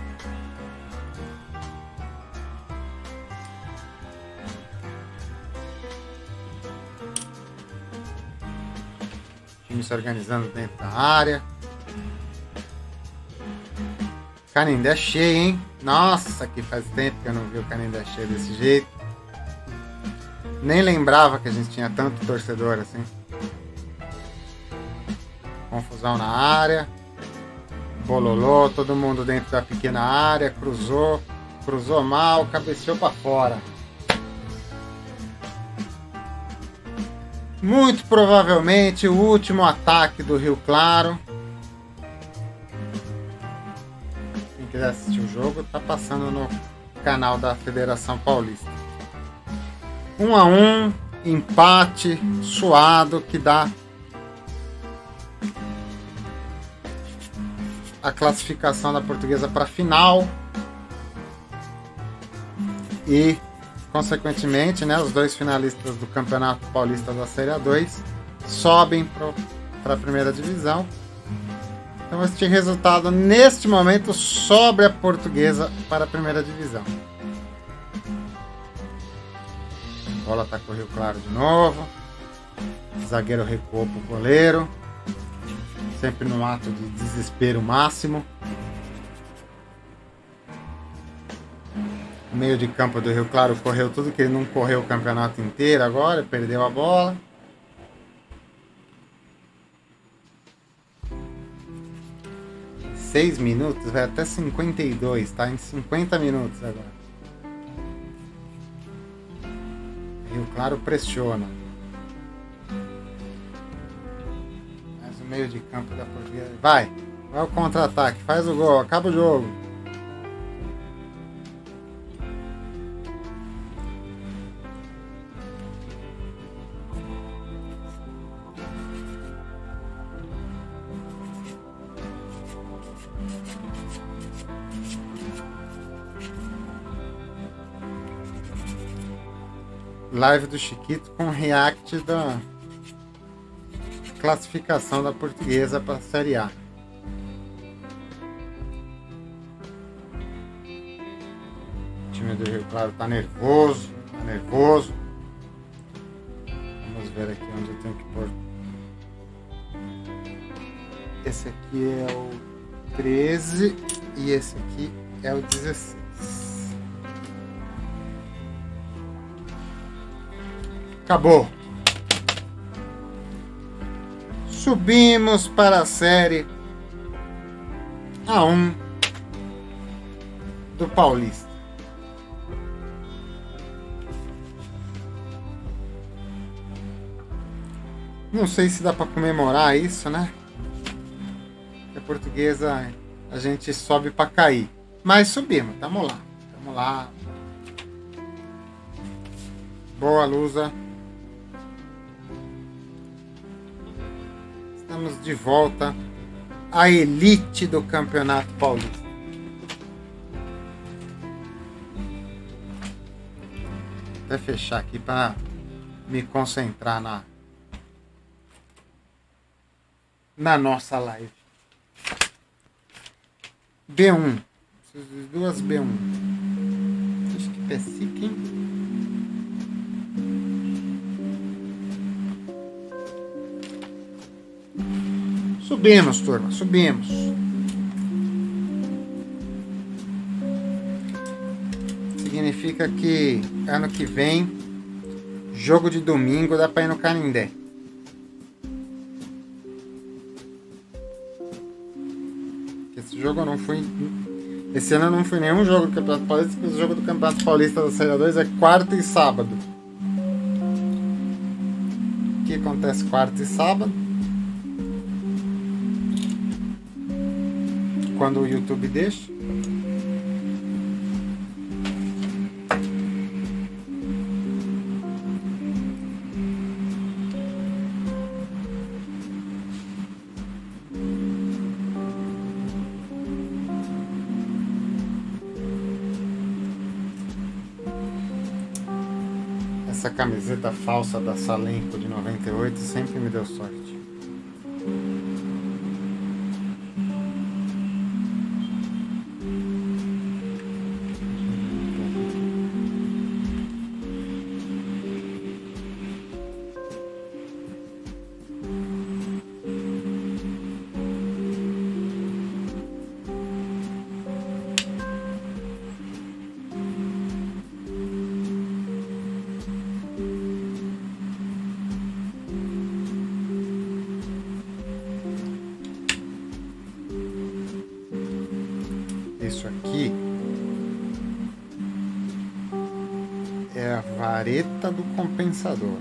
Speaker 1: O time se organizando dentro da área. Canindé cheio, hein? Nossa, que faz tempo que eu não vi o Canindé cheio desse jeito. Nem lembrava que a gente tinha tanto torcedor assim. Confusão na área. Bololô, todo mundo dentro da pequena área. Cruzou, cruzou mal, cabeceou para fora. Muito provavelmente o último ataque do Rio Claro. Quem quiser assistir o jogo, tá passando no canal da Federação Paulista. Um a um, empate suado que dá a classificação da Portuguesa para a final e, consequentemente, né, os dois finalistas do Campeonato Paulista da Série A dois sobem para a primeira divisão. Então, este resultado, neste momento, sobe a Portuguesa para a primeira divisão. A bola está com o Rio Claro de novo. O zagueiro recuou para o goleiro. Sempre num ato de desespero máximo. O meio de campo do Rio Claro correu tudo que ele não correu o campeonato inteiro agora. Perdeu a bola. seis minutos, vai até cinquenta e dois, tá? Em cinquenta minutos agora. Rio Claro pressiona. Mas o meio de campo da Portuguesa. Vai! Vai o contra-ataque, faz o gol, acaba o jogo. Live do Chiquito com react da classificação da Portuguesa para a Série A. O time do Rio Claro tá nervoso, tá nervoso. Vamos ver aqui onde eu tenho que pôr. Esse aqui é o treze e esse aqui é o dezesseis. Acabou. Subimos para a Série A um do Paulista. Não sei se dá para comemorar isso, né? A Portuguesa a gente sobe para cair. Mas subimos, tamo lá. Tamo lá. Boa, Lusa. Estamos de volta à elite do Campeonato Paulista. Vou até fechar aqui para me concentrar na, na nossa live. B um. Duas B um. Acho que Pesic, hein? Subimos, turma, subimos. Significa que ano que vem, jogo de domingo, dá pra ir no Canindé. Esse jogo eu não fui. Esse ano eu não fui em nenhum jogo do Campeonato Paulista, porque o jogo do Campeonato Paulista da Série A dois é quarta e sábado. O que acontece quarta e sábado? Quando o YouTube deixa. Essa camiseta falsa da Salenco de noventa e oito sempre me deu sorte. Isso aqui é a vareta do compensador.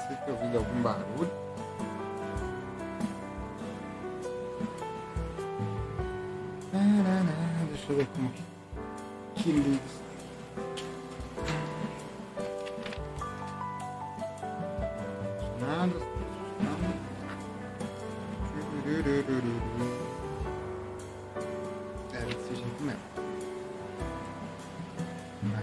Speaker 1: Você tem ouvido algum barulho? Deixa eu ver como que, que liga isso. Nada, nada. É desse jeito mesmo. Vai.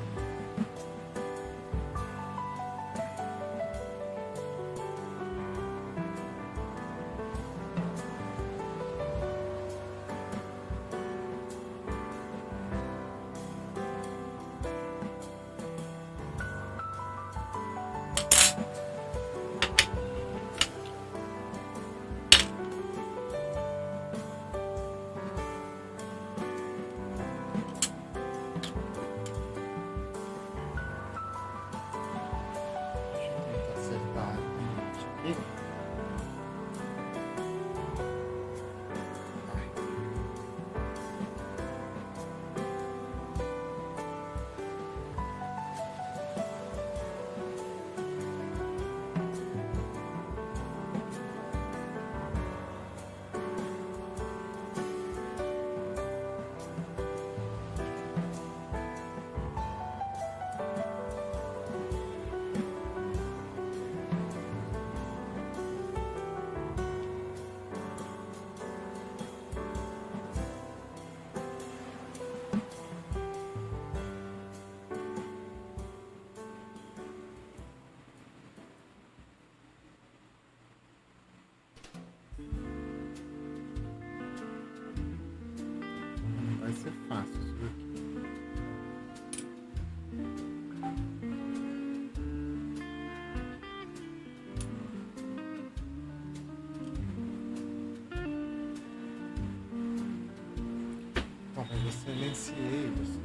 Speaker 1: Vai ser fácil isso daqui. Talvez eu silenciei você.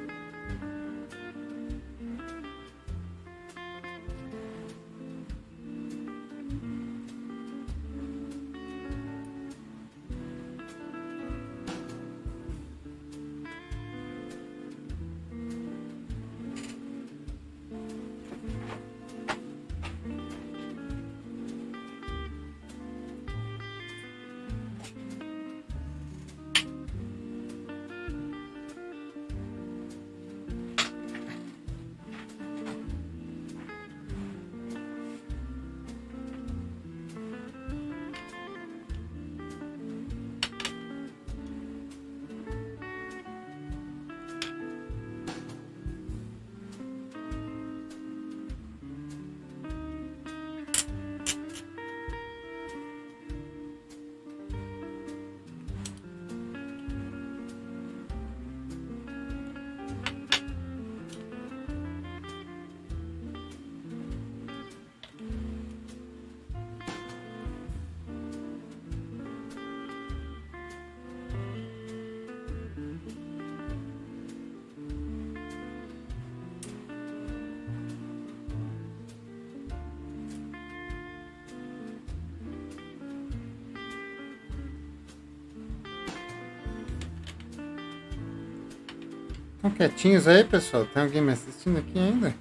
Speaker 1: Estão quietinhos aí, pessoal? Tem alguém me assistindo aqui ainda?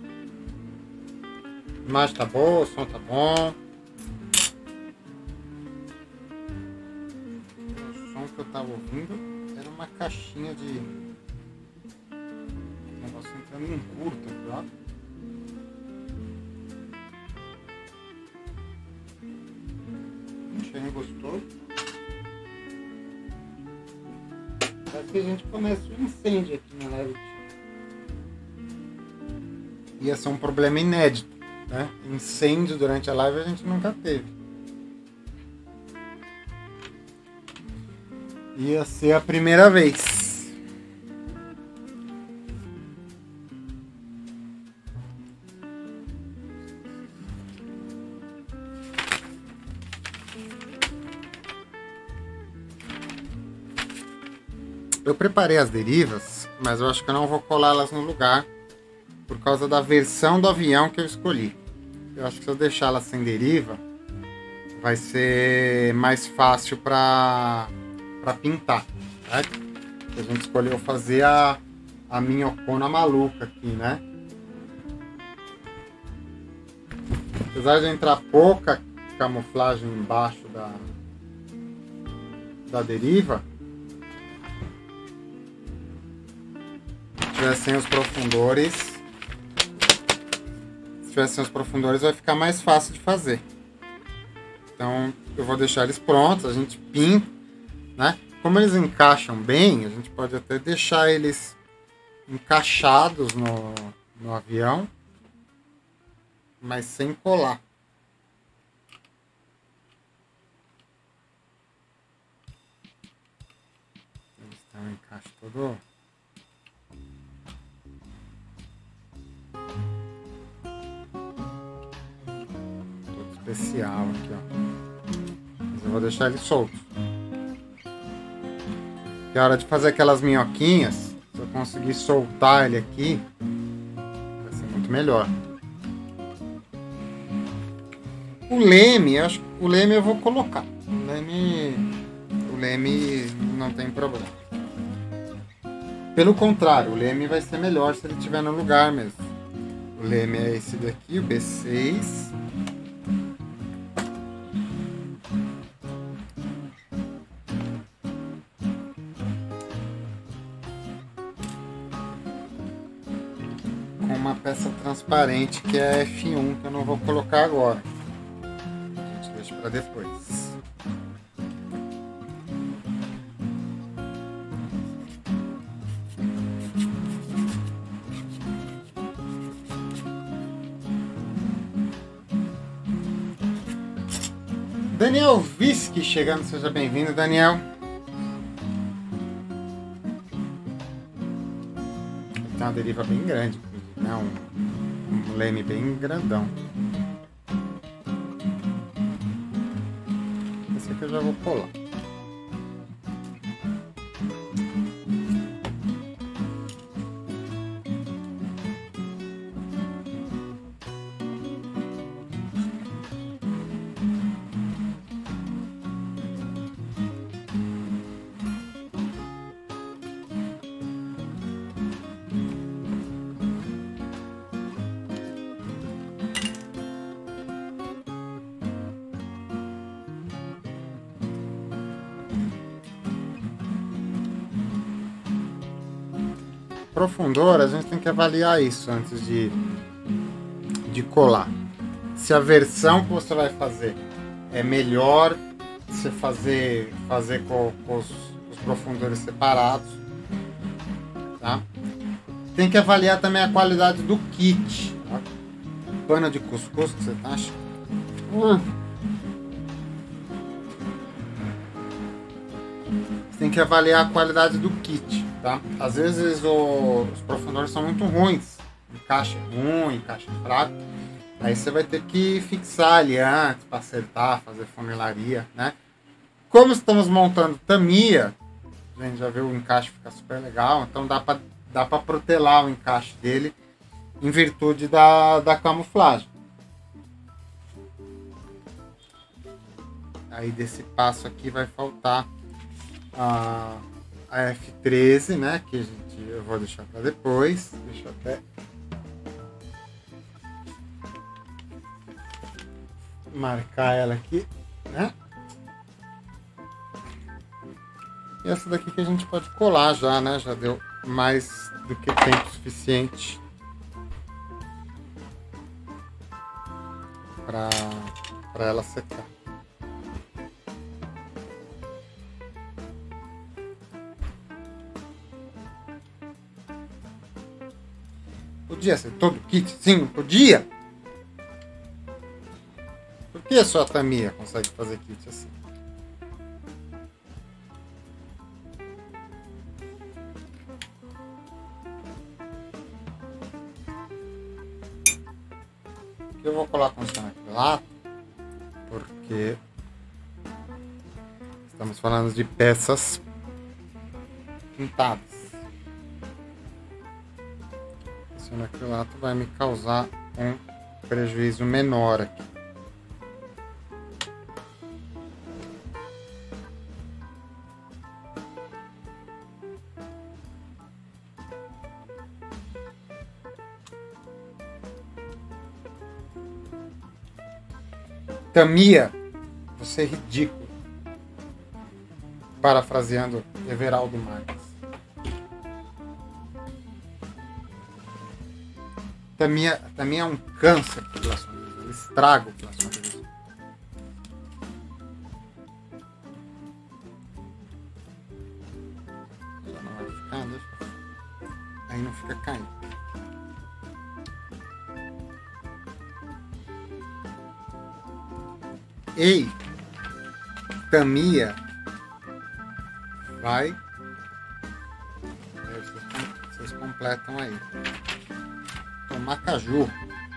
Speaker 1: A imagem tá boa, o som tá bom. O som que eu tava ouvindo era uma caixinha de... Um negócio entrando em curto aqui, ó. Um cheirinho gostoso. Parece que a gente começa um incêndio aqui na live. Ia ser um problema inédito, né? Incêndio durante a live a gente nunca teve. Ia ser a primeira vez. Eu preparei as derivas, mas eu acho que eu não vou colá-las no lugar por causa da versão do avião que eu escolhi. Eu acho que se eu deixá-las sem deriva, vai ser mais fácil para para pintar, certo? A gente escolheu fazer a, a minhocona maluca aqui, né? apesar de entrar pouca camuflagem embaixo da, da deriva, se tiver sem os profundores, se tiver sem os profundores vai ficar mais fácil de fazer. Então eu vou deixar eles prontos, a gente pinta, né? Como eles encaixam bem, a gente pode até deixar eles encaixados no, no avião, mas sem colar. Eles têm um encaixe todo... todo especial aqui, ó. Mas eu vou deixar ele solto. Que é a hora de fazer aquelas minhoquinhas, se eu conseguir soltar ele aqui, vai ser muito melhor. O leme, eu acho que o leme eu vou colocar. O leme, o leme não tem problema. Pelo contrário, o leme vai ser melhor se ele estiver no lugar mesmo. O leme é esse daqui, o B seis. Com uma peça transparente que é F um, que eu não vou colocar agora. Para depois. Daniel Visky chegando, seja bem-vindo, Daniel. Tem uma deriva bem grande, né? um, um leme bem grandão. Que eu já vou colar. Profundor, a gente tem que avaliar isso antes de, de colar. Se a versão que você vai fazer é melhor você fazer, fazer com, com os, os profundores separados, tá? Tem que avaliar também a qualidade do kit. Tá? Pano de cuscuz que você tá achando. Hum. Você tem que avaliar a qualidade do kit. Tá? Às vezes o, os profundores são muito ruins, encaixe ruim, encaixe fraco, aí você vai ter que fixar ali antes para acertar, fazer funilaria, né? Como estamos montando Tamiya, a gente já viu o encaixe ficar super legal, então dá para dá para protelar o encaixe dele em virtude da, da camuflagem. Aí desse passo aqui vai faltar a a F treze, né, que a gente, eu vou deixar para depois, deixa eu até marcar ela aqui, né, e essa daqui que a gente pode colar já, né, já deu mais do que tempo suficiente para para ela secar. Podia ser todo kit? Sim, podia. Por que só a Tamiya consegue fazer kit assim? Aqui eu vou colar com cianoacrilato, porque estamos falando de peças pintadas. O cianoacrilato vai me causar um prejuízo menor aqui. Tamia, você é ridículo. Parafraseando Everaldo Marques. Tamia, Tamia é um câncer pela sua vida. Ele estraga pela sua vida. Já não vai ficar, deixa. Aí não fica caindo. Ei, Tamia, vai. Vocês completam aí. Tomar caju.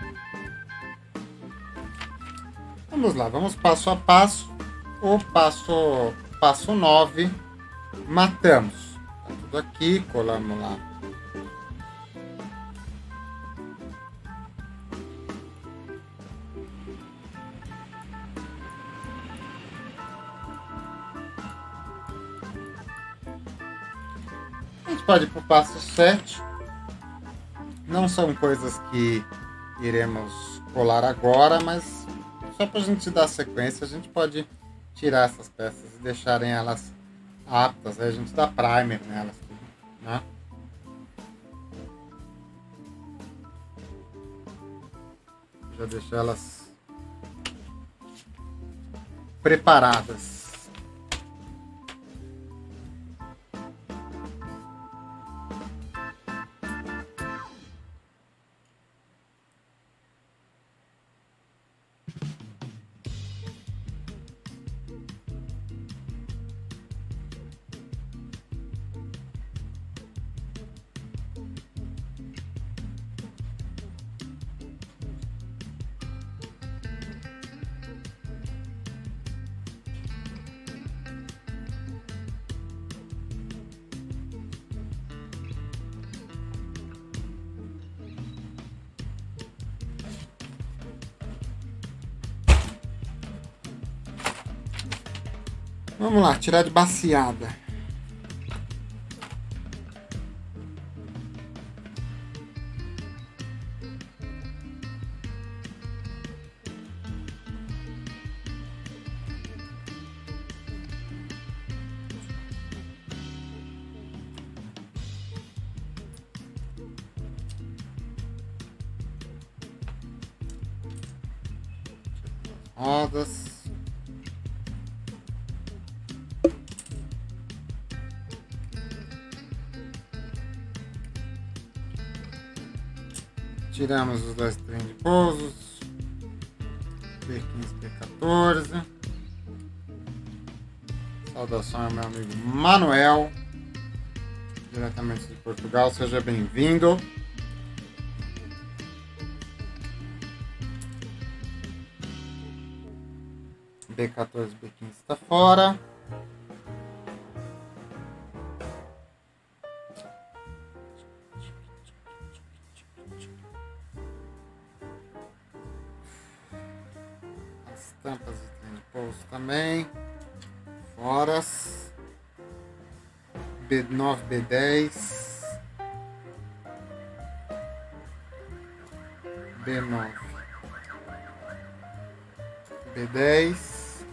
Speaker 1: Vamos lá, vamos passo a passo. O passo, passo nove, matamos. Tá tudo aqui, colamos lá. A gente pode ir para o passo sete. Não são coisas que iremos colar agora, mas só para a gente dar sequência, a gente pode tirar essas peças e deixarem elas aptas. Aí a gente dá primer nelas, né? Já deixar elas preparadas. Vamos lá, tirar de baciada. Rodas. Tiramos os dois trem de pousos, P quinze, P quatorze. Saudação ao meu amigo Manuel, diretamente de Portugal, seja bem-vindo. B quatorze, B quinze está fora. Tampas de trem de pouso também. Foras. B nove, B dez. B nove. B dez.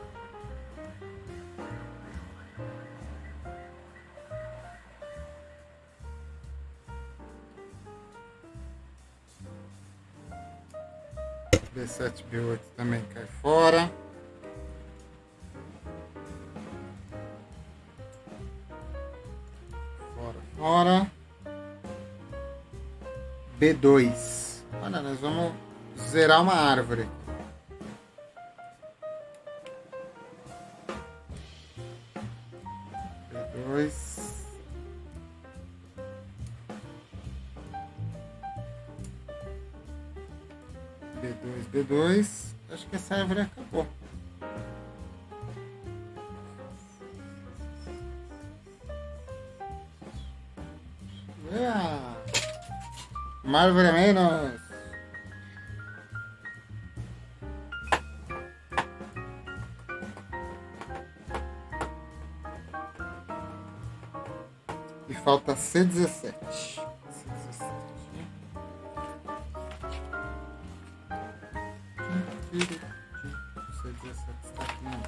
Speaker 1: B sete, B oito também cai fora. Fora, fora. B dois. Olha, nós vamos zerar uma árvore. B dois. B dois, B dois. Acho que essa árvore acabou. Ah, uma árvore a menos. E falta C dezessete. sei dizer se está aqui não.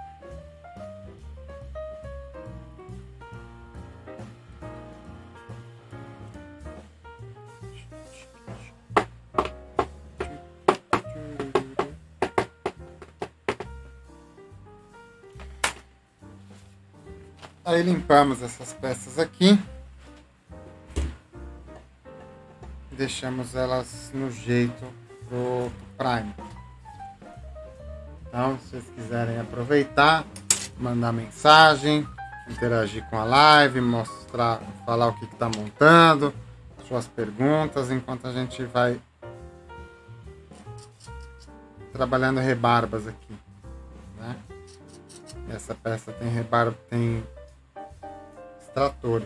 Speaker 1: Aí limpamos essas peças aqui. Deixamos elas no jeito pro Prime. Então, se vocês quiserem aproveitar, mandar mensagem, interagir com a live, mostrar, falar o que está montando, suas perguntas, enquanto a gente vai trabalhando rebarbas aqui, né? Essa peça tem rebarba, tem extratores.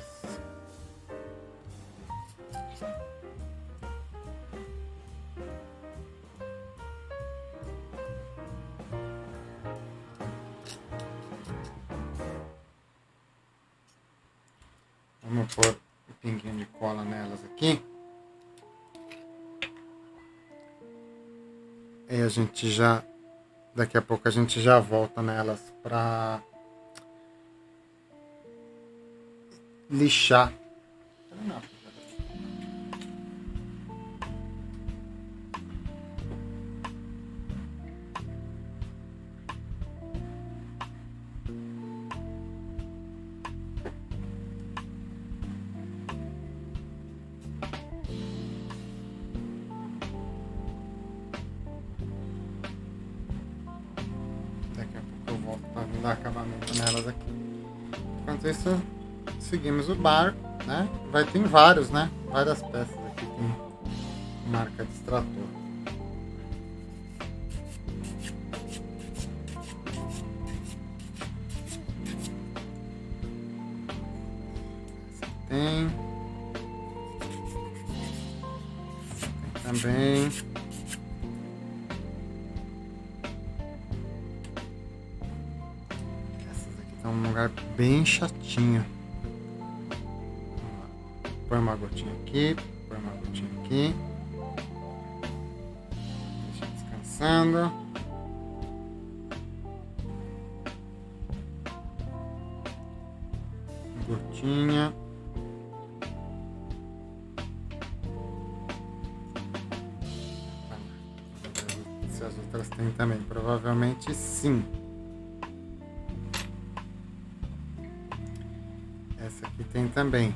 Speaker 1: Vamos pôr um pinguinho de cola nelas aqui. E a gente já, daqui a pouco a gente já volta nelas para lixar. Não. Daqui a pouco eu volto para dar acabamento nelas aqui. Enquanto isso, seguimos o barco, né? Vai ter vários, né? Várias peças aqui com marca de extrator. Essa tem. Tem também. Essas aqui estão num lugar bem chatinho. Põe uma gotinha aqui, põe uma gotinha aqui. Deixa descansando. Gotinha. Se as outras tem também, provavelmente sim. Essa aqui tem também.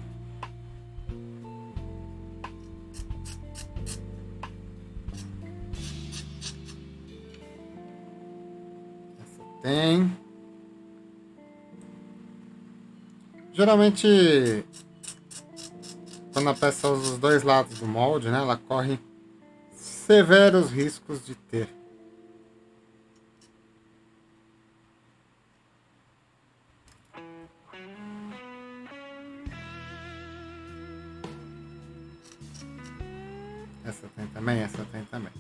Speaker 1: Tem. Geralmente, quando a peça usa os dois lados do molde, né, ela corre severos riscos de ter. Essa tem também, essa tem também.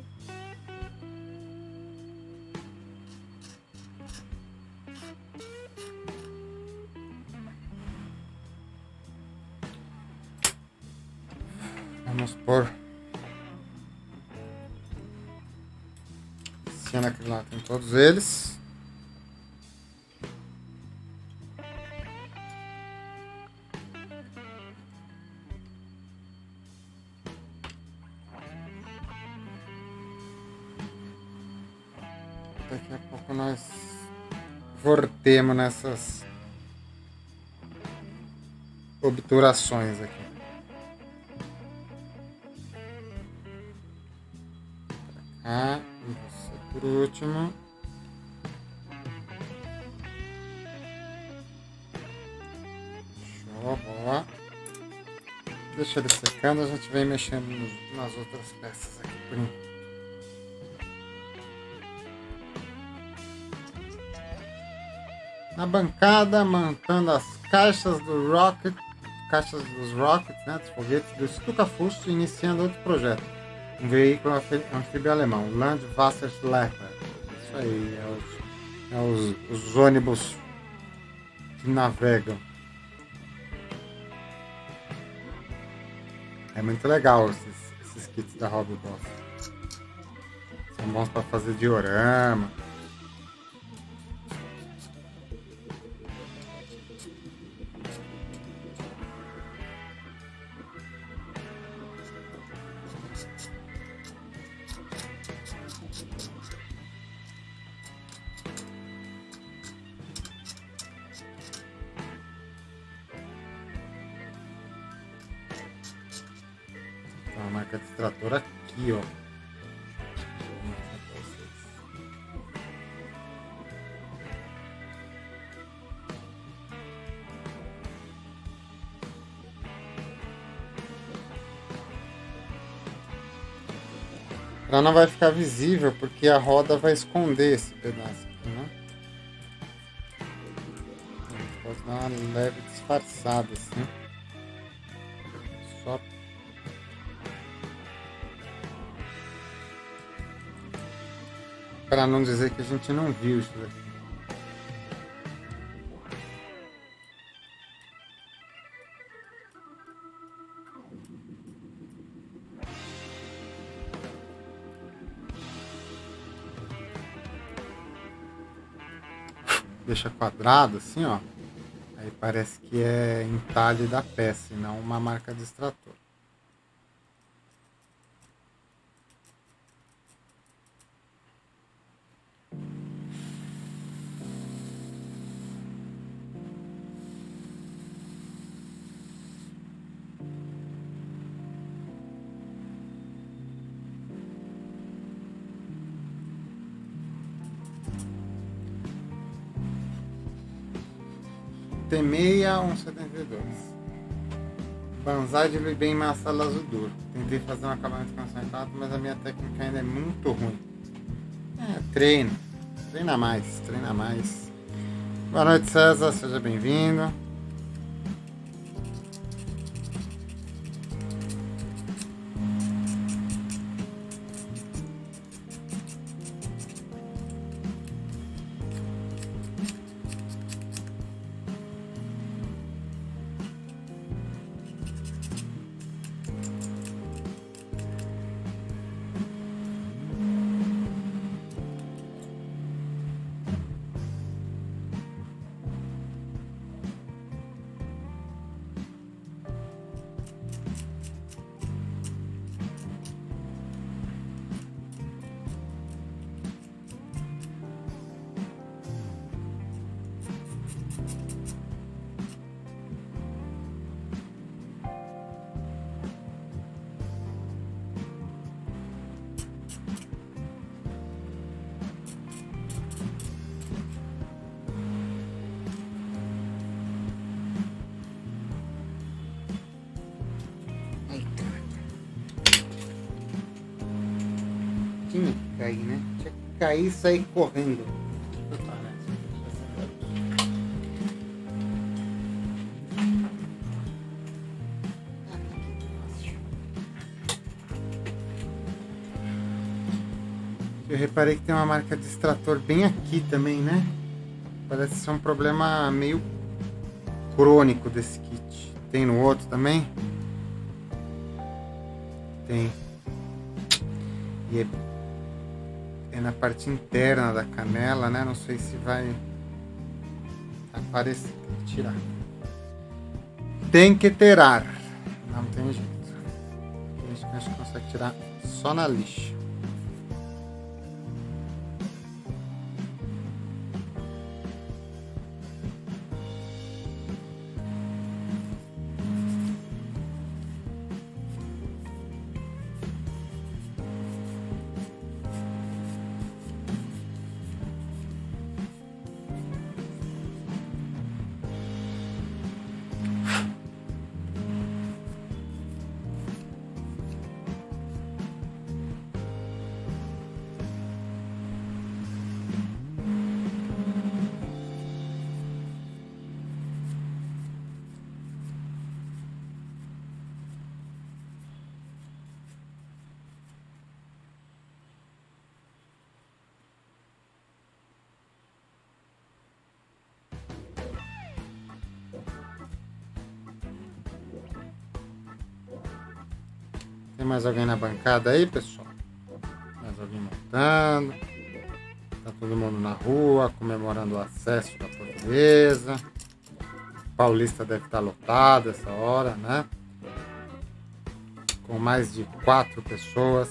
Speaker 1: Vamos pôr cianacrilato em todos eles. Daqui a pouco nós voltemos nessas obturações aqui. Ah, e você por último. Show, boa. Deixa ele secando, a gente vem mexendo nas outras peças aqui por enquanto. Na bancada, montando as caixas do Rocket, caixas dos Rockets, né, dos foguetes do Stuka-Fuß, iniciando outro projeto. Um veículo anfíbio alemão, Landwasserschlepper. Isso aí, é, os, é os, os ônibus que navegam. É muito legal esses, esses kits da Hobby Boss. São bons para fazer diorama. marca de extrator aqui, ó. Vou mostrar pra vocês. Ela não vai ficar visível porque a roda vai esconder esse pedaço aqui, né? Pode dar uma leve disfarçada assim. Só para não dizer que a gente não viu isso daqui. Deixa quadrado assim, ó. Aí parece que é entalhe da peça e não uma marca de extrator. T seis um setenta e dois. Banzai de bem massa azul duro. Tentei fazer um acabamento concentrado, mas a minha técnica ainda é muito ruim. É, treino. Treina mais, treina mais. Boa noite, César. Seja bem-vindo. Tinha que cair, né? Tinha que cair e sair correndo. Eu reparei que tem uma marca de extrator bem aqui também, né? Parece ser um problema meio crônico desse kit. Tem no outro também? Tem. E é, é na parte interna da canela, né? Não sei se vai aparecer. Tem que tirar. Tem que tirar. Não tem jeito. A gente acho que consegue tirar só na lixa. Tem mais alguém na bancada aí, pessoal? Mais alguém montando? Tá todo mundo na rua, comemorando o acesso da Portuguesa. Paulista deve estar lotado essa hora, né? Com mais de quatro pessoas.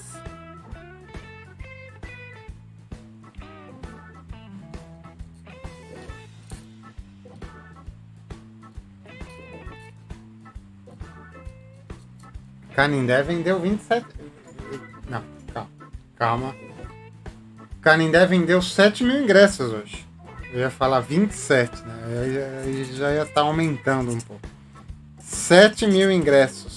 Speaker 1: Canindé vendeu vinte e sete, Calma. O Canindé vendeu sete mil ingressos hoje. Eu ia falar vinte e sete, né? Aí, aí já ia estar aumentando um pouco. sete mil ingressos.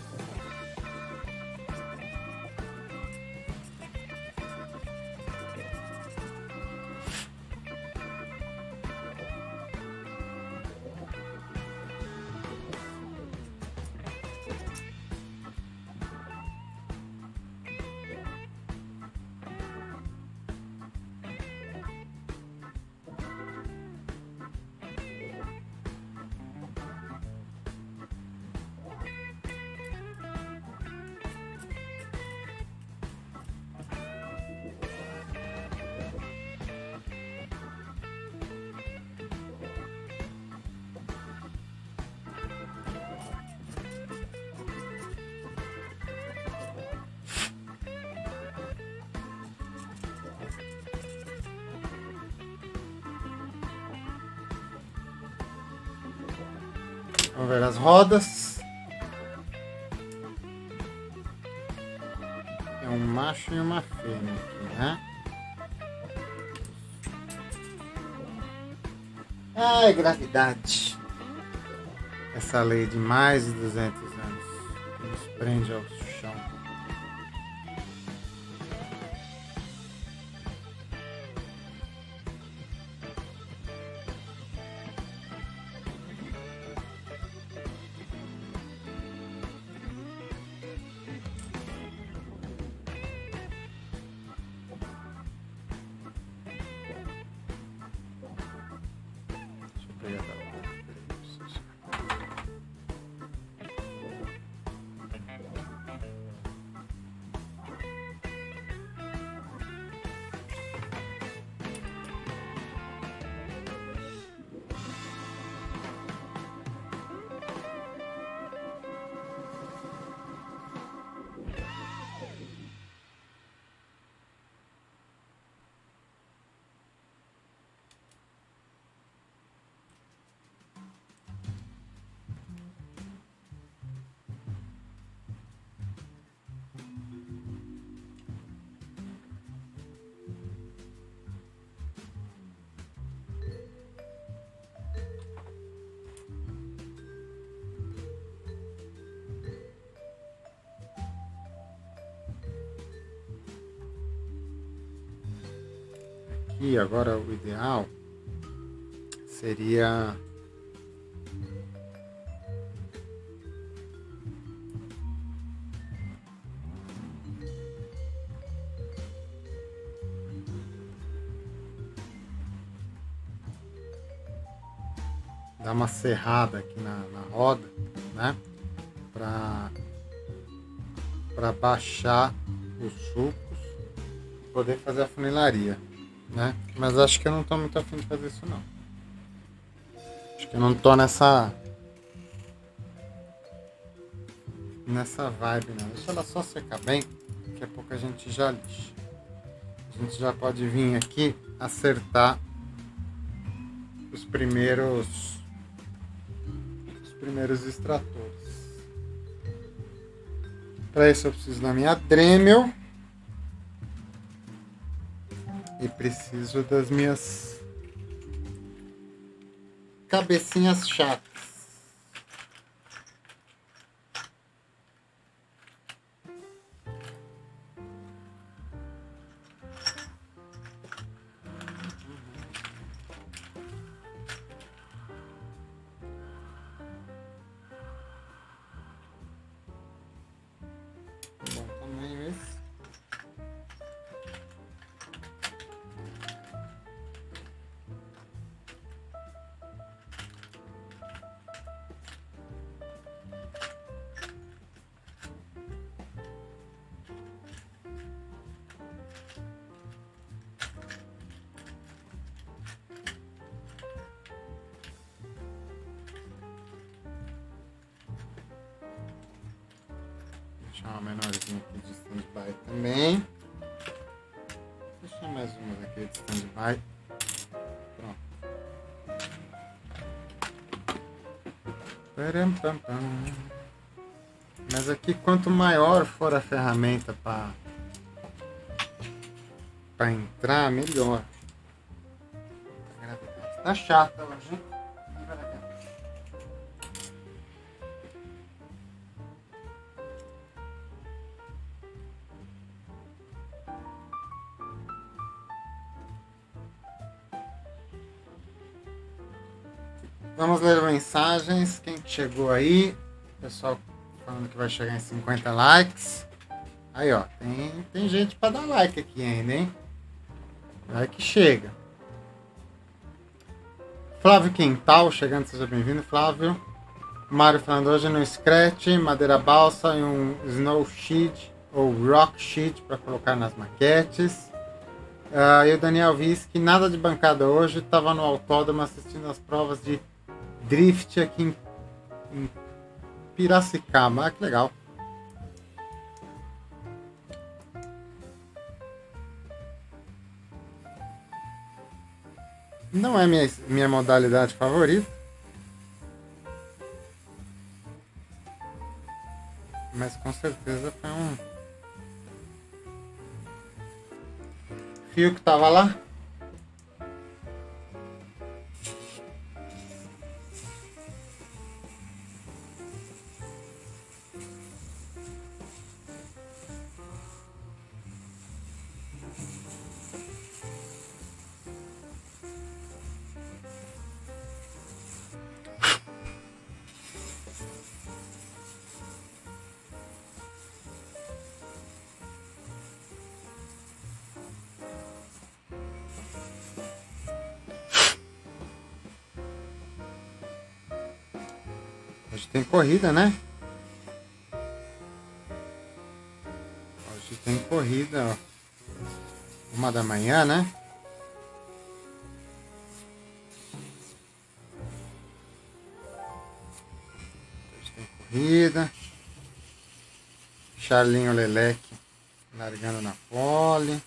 Speaker 1: Vamos ver as rodas. É um macho e uma fêmea aqui, né? Ai, gravidade. Essa lei de mais de duzentos anos que nos prende ao chão. E agora o ideal seria dar uma serrada aqui na, na roda, né? Para para baixar os sulcos e poder fazer a funilaria. Né? Mas acho que eu não tô muito afim de fazer isso não. Acho que eu não tô nessa nessa vibe não. Deixa ela só secar bem. Daqui a pouco a gente já lixa. A gente já pode vir aqui acertar os primeiros os primeiros extratores. Para isso eu preciso da minha Dremel. E preciso das minhas cabecinhas chatas. Bom tamanho esse. Deixar uma menorzinha aqui de stand-by também. Deixa mais umas aqui de stand-by. Pronto. Param, pam, pam. Mas aqui, quanto maior for a ferramenta para pra entrar, melhor. Tá chata hoje, hein? Vamos ler mensagens. Quem chegou aí? Pessoal falando que vai chegar em cinquenta likes. Aí, ó. Tem, tem gente pra dar like aqui ainda, hein? Vai que chega. Flávio Quintal chegando. Seja bem-vindo, Flávio. Mário falando hoje no Scratch, madeira balsa e um Snow Sheet ou Rock Sheet para colocar nas maquetes. Uh, e o Daniel Viz que nada de bancada hoje. Estava no autódromo assistindo as provas de drift aqui em, em Piracicaba. Ah, que legal. Não é minha, minha modalidade favorita, mas com certeza foi um fio que tava lá. Hoje tem corrida, né? Hoje tem corrida, ó. Uma da manhã, né? Hoje tem corrida. Charlinho Leleque largando na pole.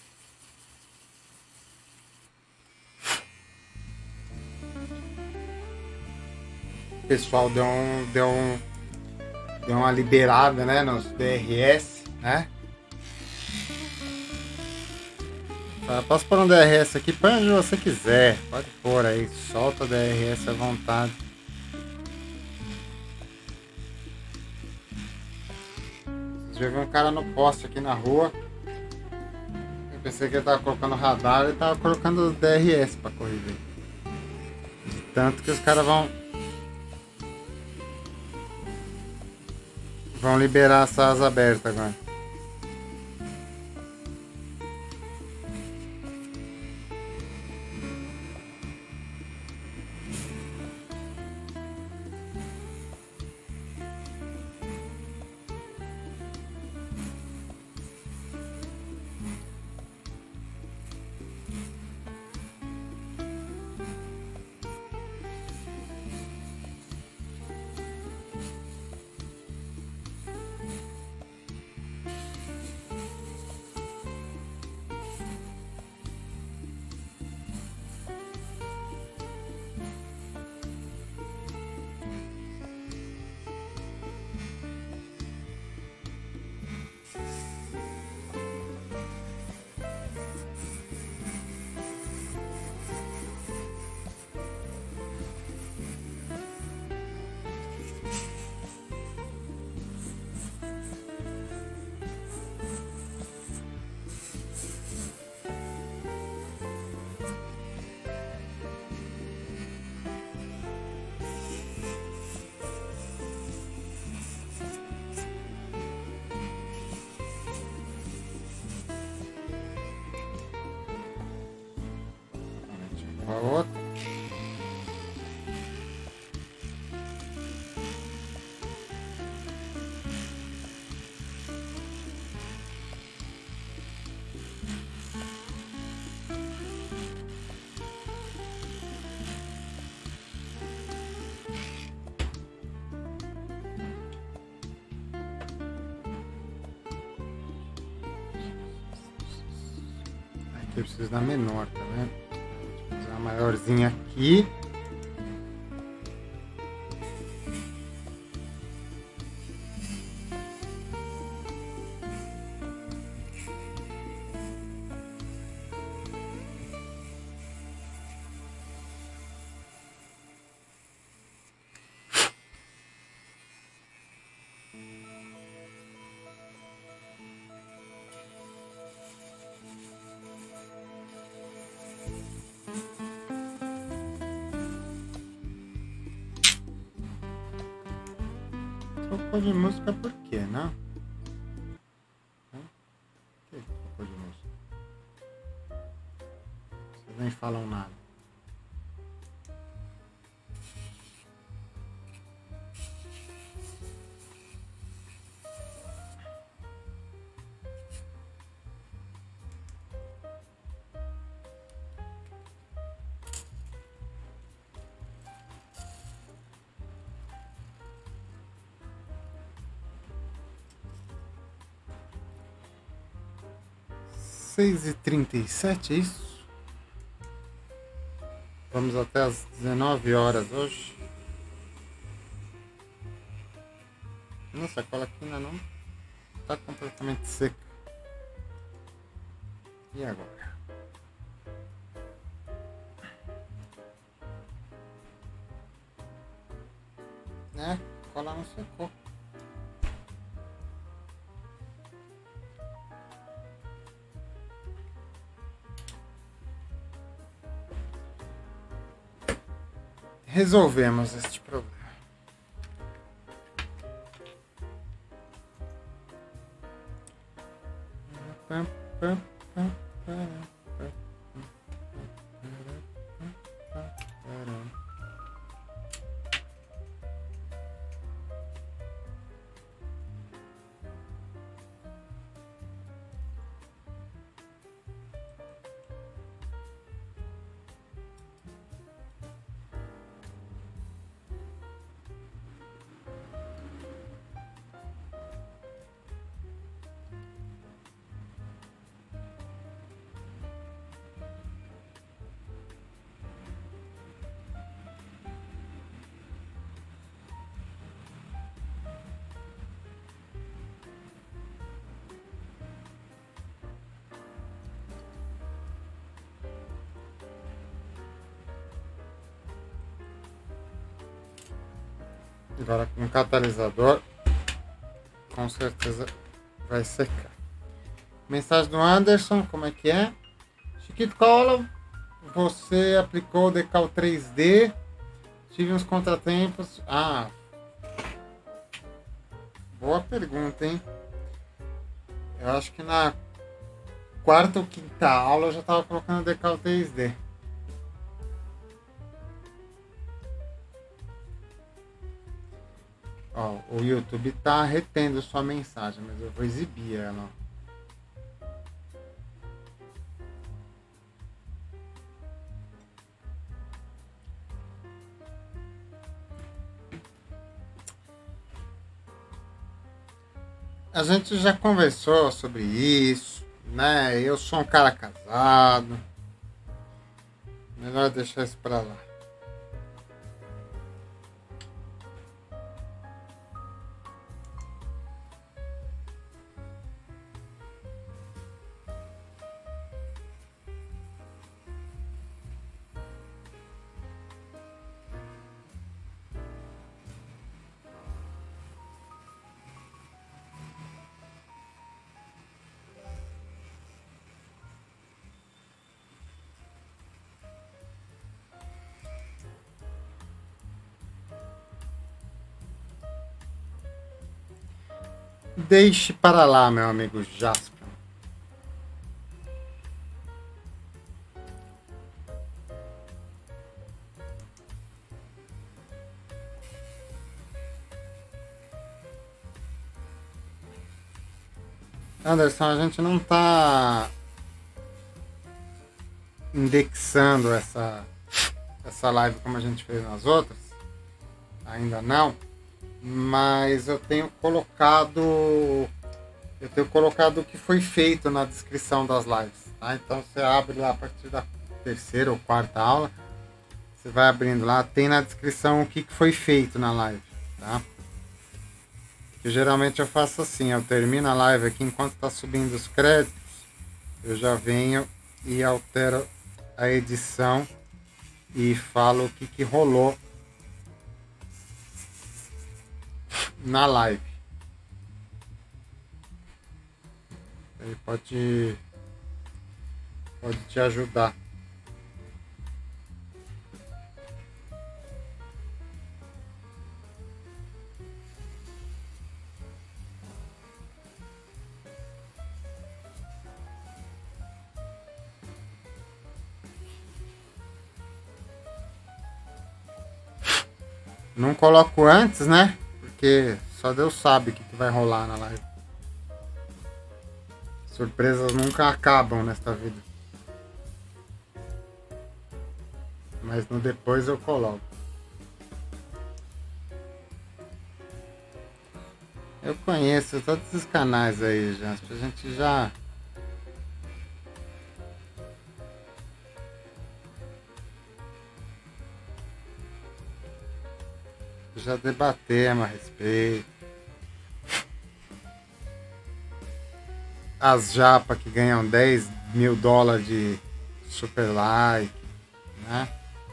Speaker 1: O pessoal deu, um, deu, um, deu uma liberada, né, nos D R S, né? Posso pôr um D R S aqui? Põe onde você quiser. Pode pôr aí. Solta o D R S à vontade. Vocês viram um cara no poste aqui na rua. Eu pensei que ele tava colocando radar e tava colocando D R S pra corrida. De tanto que os caras vão... Vão liberar as asas abertas agora. A outra. Aqui eu preciso da menor, tá vendo? Vou fazer uma maiorzinha aqui. trocou de música por quê, né? Por que trocou de música? Vocês nem falam nada. seis e trinta e sete, é isso? Vamos até as dezenove horas hoje. Nossa, a cola aqui ainda não está completamente seca. E agora? Né? A cola não secou. Resolvemos este problema. Pam, pam, pam, pam, pam, pam. Agora com o catalisador, com certeza vai secar. Mensagem do Anderson, como é que é? Chiquito Cola, você aplicou o Decal três D, tive uns contratempos. Ah, boa pergunta, hein? Eu acho que na quarta ou quinta aula eu já estava colocando o Decal três D. Ó, o YouTube tá retendo sua mensagem, mas eu vou exibir ela. A gente já conversou sobre isso, né? Eu sou um cara casado. Melhor deixar isso pra lá. Deixe para lá, meu amigo Jasper. Anderson, a gente não está indexando essa, essa live como a gente fez nas outras. Ainda não. Mas eu tenho colocado eu tenho colocado o que foi feito na descrição das lives, tá? Então você abre lá a partir da terceira ou quarta aula, você vai abrindo lá, tem na descrição o que foi feito na live, tá? Que geralmente eu faço assim, eu termino a live aqui, enquanto está subindo os créditos, eu já venho e altero a edição e falo o que, que rolou na live. Ele pode pode te ajudar. Não coloco antes, né? Porque só Deus sabe o que, que vai rolar na live. Surpresas nunca acabam nesta vida. Mas no depois eu coloco. Eu conheço todos esses canais aí, já. A gente já... Já debatemos a respeito. As japas que ganham dez mil dólares de super like, né?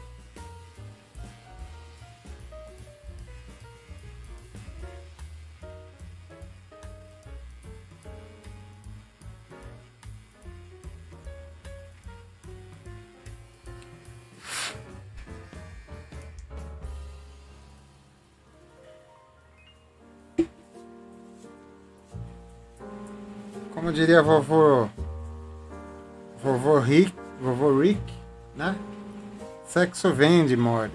Speaker 1: Como diria vovô vovô Rick, vovô Rick, né? Sexo vende, more.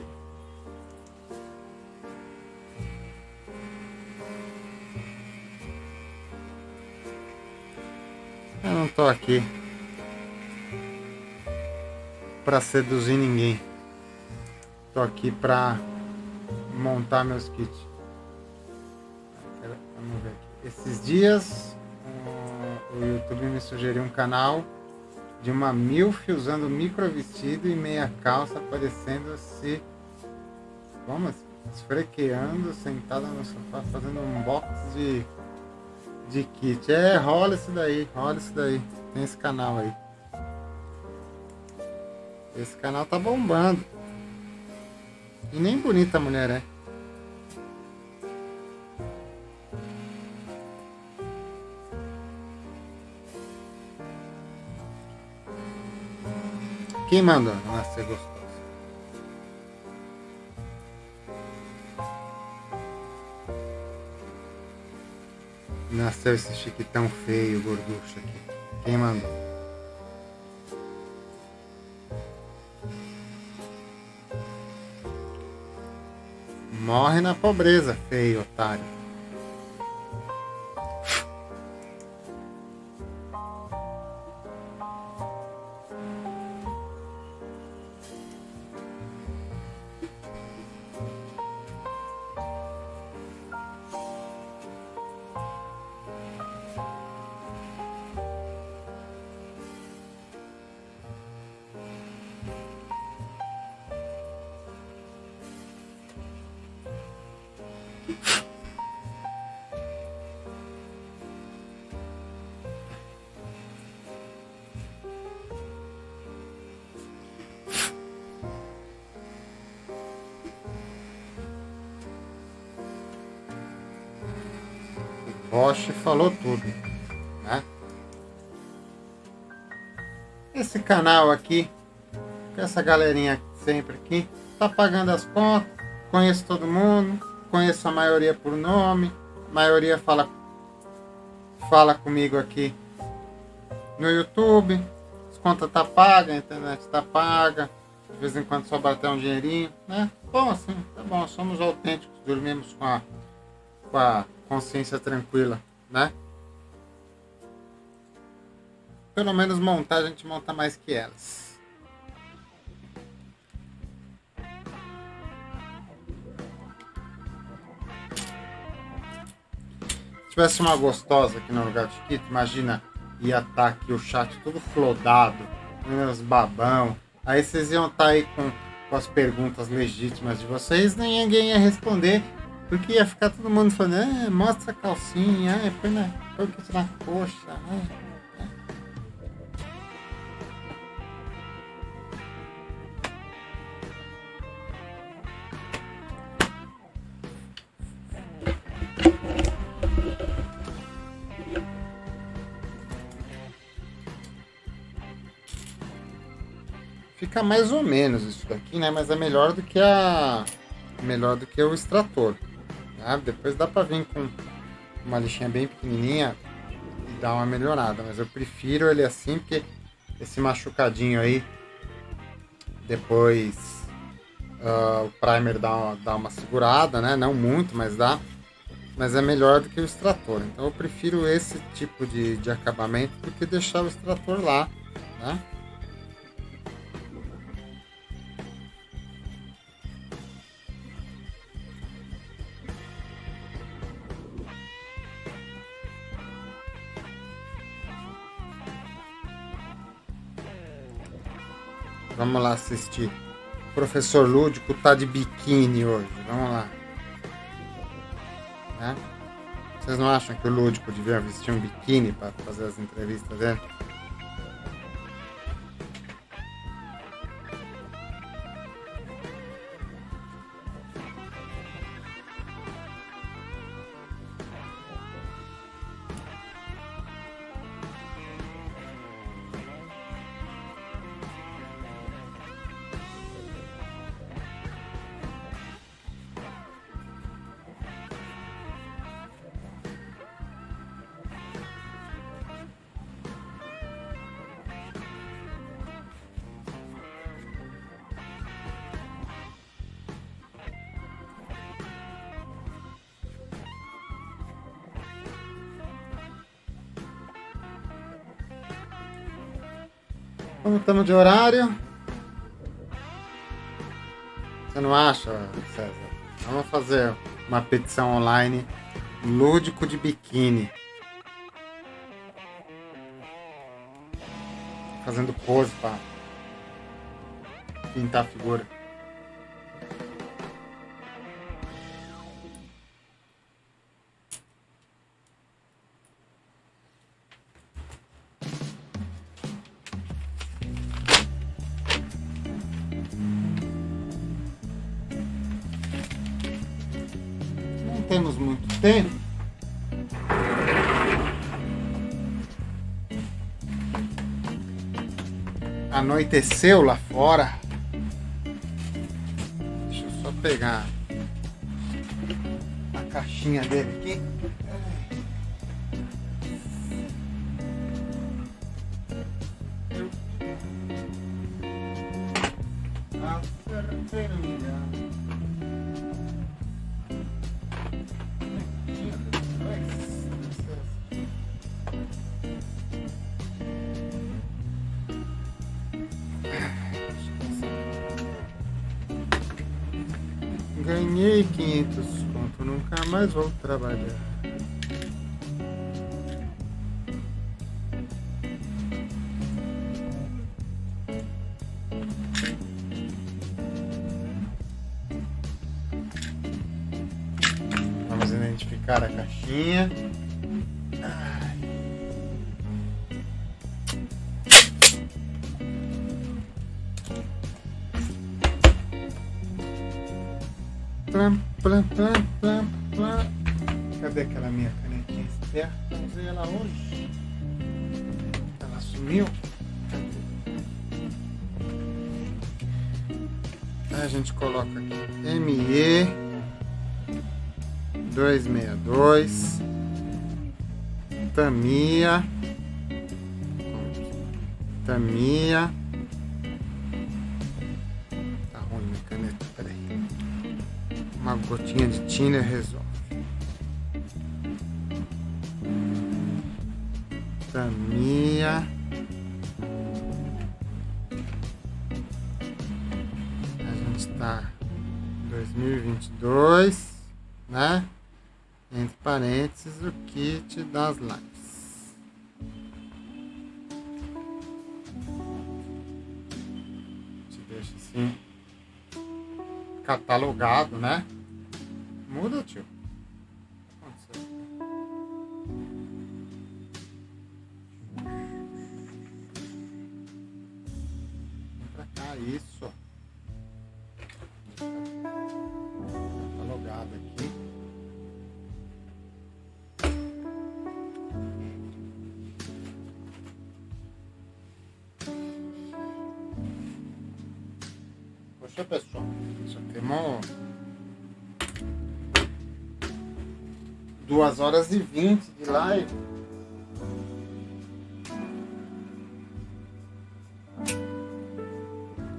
Speaker 1: Eu não tô aqui pra seduzir ninguém. Tô aqui pra montar meus kits. Vamos ver aqui. Esses dias o YouTube me sugeriu um canal de uma milf usando micro vestido e meia calça, parecendo-se como assim? Esfrequeando, sentada no sofá, fazendo um box de de kit. É, rola isso daí, rola isso daí. Tem esse canal aí. Esse canal tá bombando. E nem bonita a mulher é. Quem mandou nascer gostoso? Nasceu esse chiquitão feio, gorducho aqui. Quem mandou? Morre na pobreza, feio, otário. Roche falou tudo, né? Esse canal aqui, com essa galerinha sempre aqui, tá pagando as contas, conheço todo mundo, conheço a maioria por nome, a maioria fala, fala comigo aqui no YouTube, as contas tá paga, a internet tá paga, de vez em quando sobra até um dinheirinho, né? Bom assim, tá bom, somos autênticos, dormimos com a, com a consciência tranquila, né? Pelo menos montar, a gente monta mais que elas. Se tivesse uma gostosa aqui no lugar do Chiquito, imagina, ia estar aqui o chat todo flodado, meus babão. Aí vocês iam estar aí com, com as perguntas legítimas de vocês, nem ninguém ia responder. Porque ia ficar todo mundo falando, ah, mostra a calcinha, ah, põe, na, põe o kit na coxa. Ah, Fica mais ou menos isso daqui, né? Mas é melhor do que a melhor do que o extrator. Tá? Depois dá pra vir com uma lixinha bem pequenininha e dar uma melhorada, mas eu prefiro ele assim, porque esse machucadinho aí depois Uh, o primer dá uma, dá uma segurada, né? Não muito, mas dá. Mas é melhor do que o extrator. Então eu prefiro esse tipo de, de acabamento do que deixar o extrator lá, né? Vamos lá assistir. O professor Lúdico tá de biquíni hoje. Vamos lá. Né? Vocês não acham que o Lúdico devia vestir um biquíni para fazer as entrevistas dele? Como estamos de horário? Você não acha, César? Vamos fazer uma petição online. Lúdico de biquíni. Fazendo pose para pintar a figura. Temos muito tempo. Anoiteceu lá fora. Deixa eu só pegar a caixinha dele aqui. Ganhei quinhentos conto, nunca mais vou trabalhar. Vamos identificar a caixinha. Plam, plam, plam, plam, plam. Cadê aquela minha canetinha esperta? Usei ela hoje. Ela sumiu. Aí a gente coloca aqui M E duzentos e sessenta e dois Tamiya Tamiya. Tá ruim minha caneta, peraí. Uma gotinha de thinner resolve. Tamiya. A gente está em dois mil e vinte e dois, né? Entre parênteses, o kit das lives. Te deixa assim catalogado, né? Muda, tio. O que aconteceu? Vem pra cá, isso. Catalogado aqui. Poxa, pessoal, já temos duas horas e vinte de live.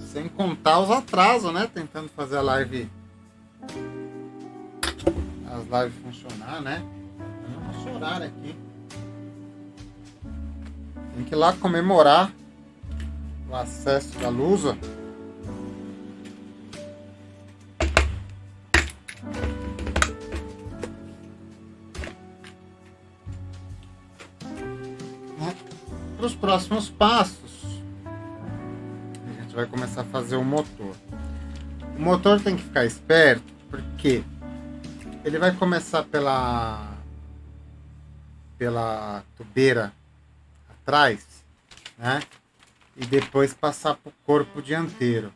Speaker 1: Sem contar os atrasos, né? Tentando fazer a live... As lives funcionar, né? Nosso horário aqui. Tem que ir lá comemorar o acesso da Lusa. Para os próximos passos, a gente vai começar a fazer o motor. O motor tem que ficar esperto, porque ele vai começar pela pela tubeira atrás, né? E depois passar para o corpo dianteiro,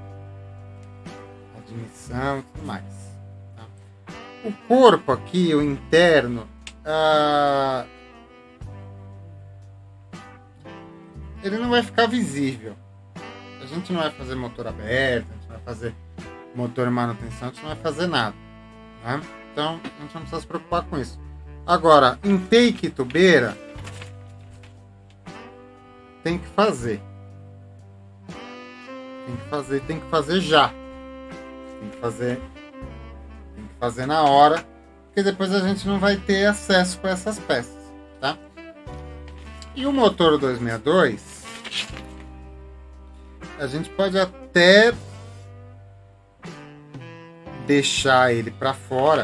Speaker 1: admissão e tudo mais, tá? O corpo aqui, o interno, ah, ele não vai ficar visível. A gente não vai fazer motor aberto, a gente não vai fazer motor em manutenção, a gente não vai fazer nada, né? Então a gente não precisa se preocupar com isso. Agora, intake e tubeira tem que fazer. Tem que fazer, tem que fazer já. Tem que fazer, tem que fazer na hora, porque depois a gente não vai ter acesso para essas peças, tá? E o motor duzentos e sessenta e dois, a gente pode até deixar ele para fora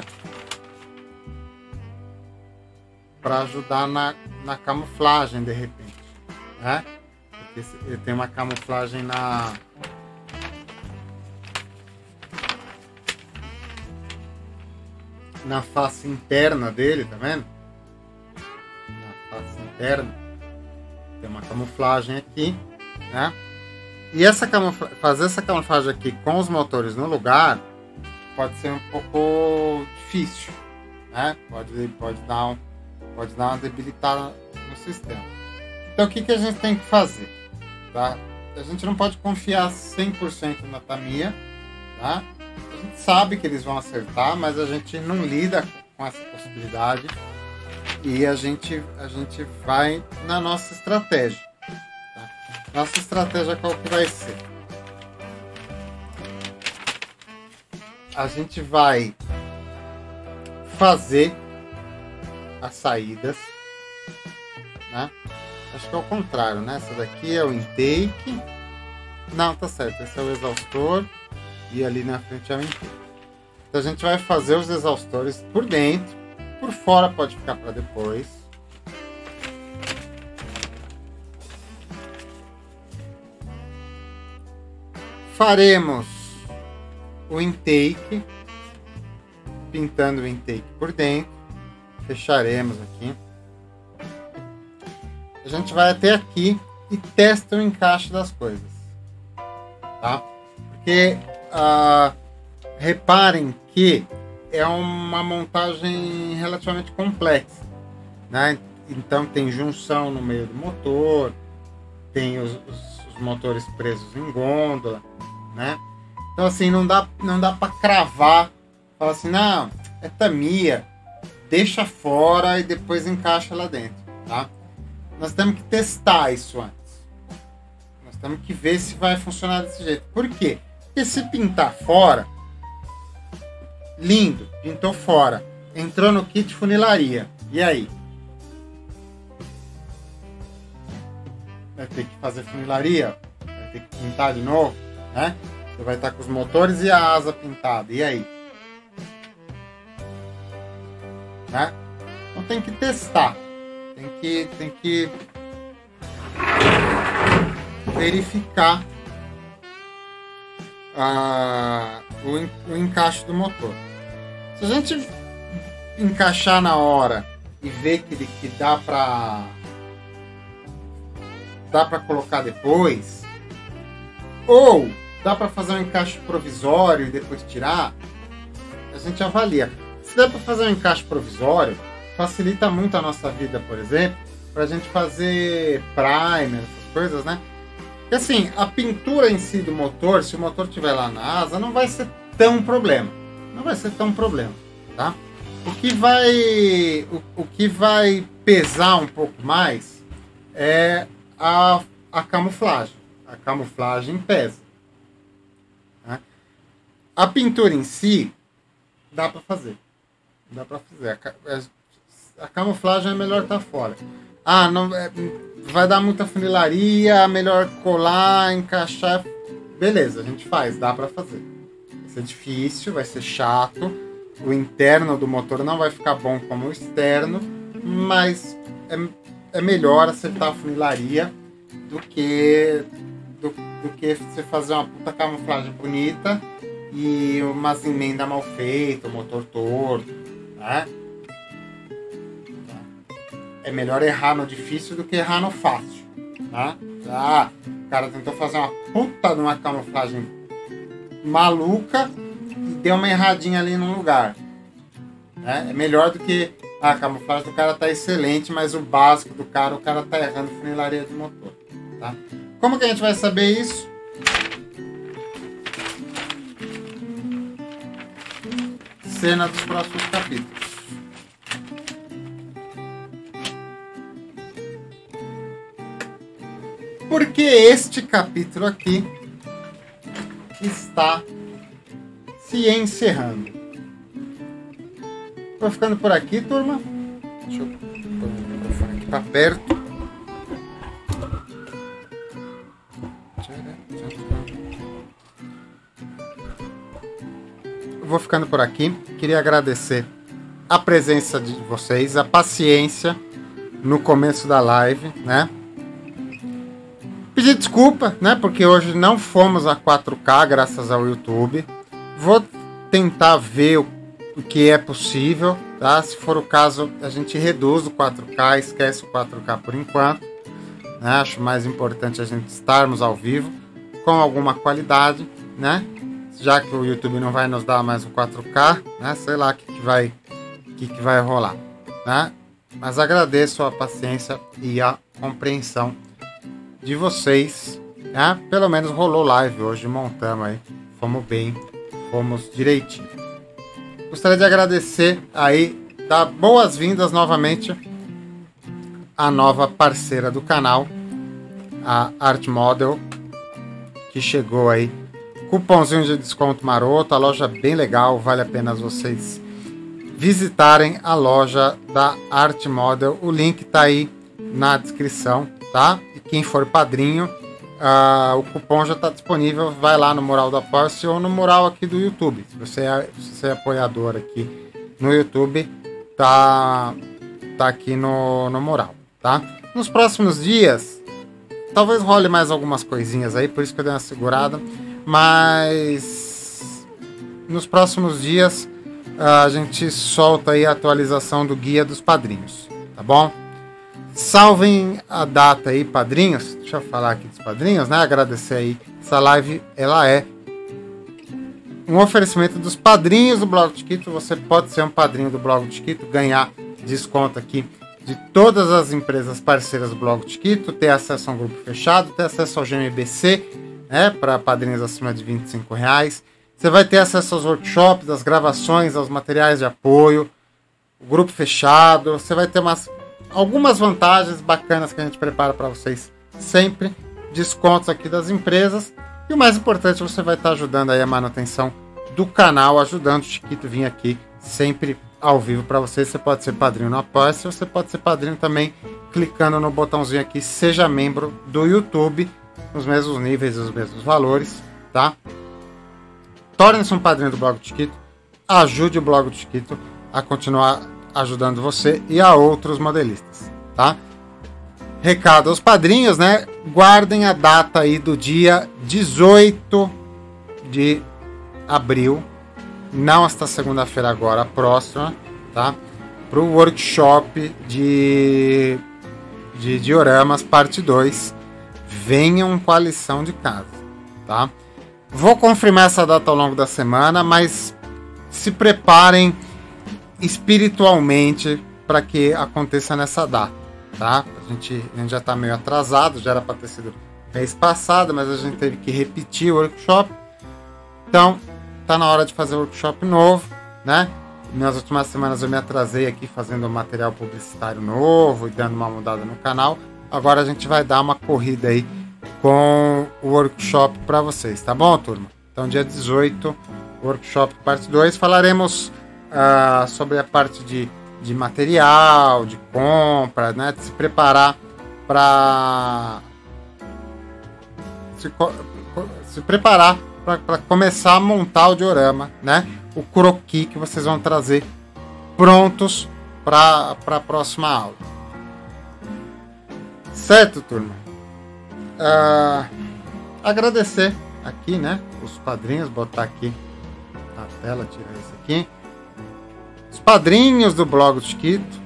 Speaker 1: para ajudar na, na camuflagem de repente, né? Porque ele tem uma camuflagem na na face interna dele, tá vendo? Na face interna tem uma camuflagem aqui, né? E essa camufla... fazer essa camuflagem aqui com os motores no lugar pode ser um pouco difícil, né? Pode, pode, dar, um... pode dar uma debilitada no sistema. Então o que, que a gente tem que fazer? Tá? A gente não pode confiar cem por cento na Tamiya, tá? A gente sabe que eles vão acertar, mas a gente não lida com essa possibilidade e a gente, a gente vai na nossa estratégia. Tá? Nossa estratégia qual que vai ser? A gente vai fazer as saídas, né? Acho que é o contrário, né? Essa daqui é o intake. Não, tá certo. Esse é o exaustor. E ali na frente é o intake. Então a gente vai fazer os exaustores por dentro. Por fora pode ficar para depois. Faremos o intake. Pintando o intake por dentro. Fecharemos aqui. A gente vai até aqui e testa o encaixe das coisas, tá? Porque uh, reparem que é uma montagem relativamente complexa, né? Então tem junção no meio do motor, tem os, os, os motores presos em gôndola, né? Então assim, não dá, não dá para cravar, falar assim, não, é Tamiya, deixa fora e depois encaixa lá dentro, tá? Nós temos que testar isso antes. Nós temos que ver se vai funcionar desse jeito. Por quê? Porque se pintar fora, lindo, pintou fora, entrou no kit funilaria. E aí? Vai ter que fazer funilaria? Vai ter que pintar de novo, né? Você vai estar com os motores e a asa pintada. E aí? Né? Então tem que testar. Tem que, tem que verificar ah, o, o encaixe do motor. Se a gente encaixar na hora e ver que, que dá para dá para colocar depois, ou dá para fazer um encaixe provisório e depois tirar, a gente avalia. Se dá para fazer um encaixe provisório, facilita muito a nossa vida, por exemplo, para a gente fazer primer, essas coisas, né? Porque assim, a pintura em si do motor, se o motor estiver lá na asa, não vai ser tão problema. Não vai ser tão problema, tá? O que vai, o, o que vai pesar um pouco mais é a, a camuflagem. A camuflagem pesa, A pintura em si, dá para fazer. Dá para fazer. A, a camuflagem é melhor estar fora. Ah, não, é, vai dar muita funilaria, melhor colar, encaixar. Beleza, a gente faz, dá para fazer. Vai ser difícil, vai ser chato. O interno do motor não vai ficar bom como o externo, mas é, é melhor acertar a funilaria do que, do, do que você fazer uma puta camuflagem bonita e umas emendas mal feitas, o motor torto, né? É melhor errar no difícil do que errar no fácil, tá? Ah, o cara tentou fazer uma puta de uma camuflagem maluca e deu uma erradinha ali num lugar, né? É melhor do que ah, a camuflagem do cara tá excelente, mas o básico do cara, o cara tá errando funilaria de motor, tá? Como que a gente vai saber isso? Cena dos próximos capítulos. Porque este capítulo aqui está se encerrando. Vou ficando por aqui, turma. Deixa eu pôr o microfone aqui para perto. Vou ficando por aqui. Queria agradecer a presença de vocês, a paciência no começo da live, né? Pedir desculpa, né? Porque hoje não fomos a quatro K graças ao YouTube. Vou tentar ver o, o que é possível, tá? Se for o caso, a gente reduz o quatro K, esquece o quatro K por enquanto, né? Acho mais importante a gente estarmos ao vivo com alguma qualidade, né? Já que o YouTube não vai nos dar mais o quatro K, né? Sei lá o que, que vai, que, que vai rolar, né? Mas agradeço a paciência e a compreensão de vocês, né? Pelo menos rolou live hoje, montamos aí, fomos bem, fomos direitinho. Gostaria de agradecer aí, dar boas-vindas novamente à nova parceira do canal, a Art Model, que chegou aí, cupomzinho de desconto maroto, a loja bem legal, vale a pena vocês visitarem a loja da Art Model, o link tá aí na descrição, tá? E quem for padrinho, uh, o cupom já está disponível, vai lá no mural do Apoia-se ou no mural aqui do YouTube. Se você é, se você é apoiador aqui no YouTube, tá, tá aqui no, no mural, tá? Nos próximos dias, talvez role mais algumas coisinhas aí, por isso que eu dei uma segurada, mas nos próximos dias uh, a gente solta aí a atualização do guia dos padrinhos, tá bom? Salvem a data aí, padrinhos. Deixa eu falar aqui dos padrinhos, né? Agradecer aí. Essa live, ela é um oferecimento dos padrinhos do Blog Chiquito. Você pode ser um padrinho do Blog Chiquito, ganhar desconto aqui de todas as empresas parceiras do Blog Chiquito, ter acesso a um grupo fechado, ter acesso ao G M B C, né? Para padrinhos acima de vinte e cinco reais. Você vai ter acesso aos workshops, às gravações, aos materiais de apoio, o grupo fechado. Você vai ter umas algumas vantagens bacanas que a gente prepara para vocês sempre, descontos aqui das empresas e o mais importante, você vai estar ajudando aí a manutenção do canal, ajudando o Chiquito vir aqui sempre ao vivo para vocês. Você pode ser padrinho no Apoia-se, você pode ser padrinho também clicando no botãozinho aqui, seja membro do YouTube, nos mesmos níveis e os mesmos valores, tá? Torne-se um padrinho do Blog do Chiquito, ajude o Blog do Chiquito a continuar ajudando você e a outros modelistas, tá? Recado aos padrinhos, né? Guardem a data aí do dia dezoito de abril, não esta segunda-feira agora, a próxima, tá? Para o workshop de, de dioramas parte dois. Venham com a lição de casa, tá? Vou confirmar essa data ao longo da semana, mas se preparem espiritualmente para que aconteça nessa data, tá? A gente, a gente já está meio atrasado, já era para ter sido mês passado, mas a gente teve que repetir o workshop. Então, tá na hora de fazer o workshop novo, né? Nas últimas semanas eu me atrasei aqui fazendo material publicitário novo e dando uma mudada no canal. Agora a gente vai dar uma corrida aí com o workshop para vocês, tá bom, turma? Então, dia dezoito, workshop parte dois, falaremos uh, sobre a parte de, de material, de compra, né, de se preparar para se, se preparar para começar a montar o diorama, né, o croquis que vocês vão trazer prontos para a próxima aula. Certo, turma? Uh, agradecer aqui, né, os padrinhos, botar aqui na tela, tirar isso aqui. Os padrinhos do blog do Chiquito,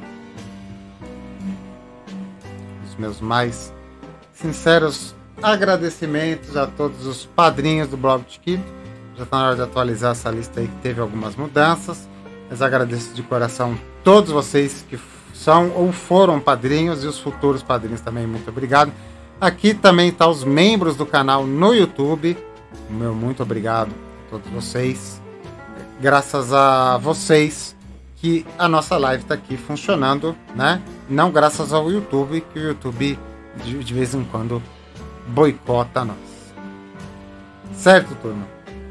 Speaker 1: os meus mais sinceros agradecimentos a todos os padrinhos do blog do Chiquito. Já está na hora de atualizar essa lista aí, que teve algumas mudanças, mas agradeço de coração todos vocês que são ou foram padrinhos e os futuros padrinhos também, muito obrigado. Aqui também tá os membros do canal no YouTube. Meu muito obrigado a todos vocês. Graças a vocês que a nossa live está aqui funcionando, né? Não graças ao YouTube, que o YouTube de, de vez em quando boicota nós. Certo, turma?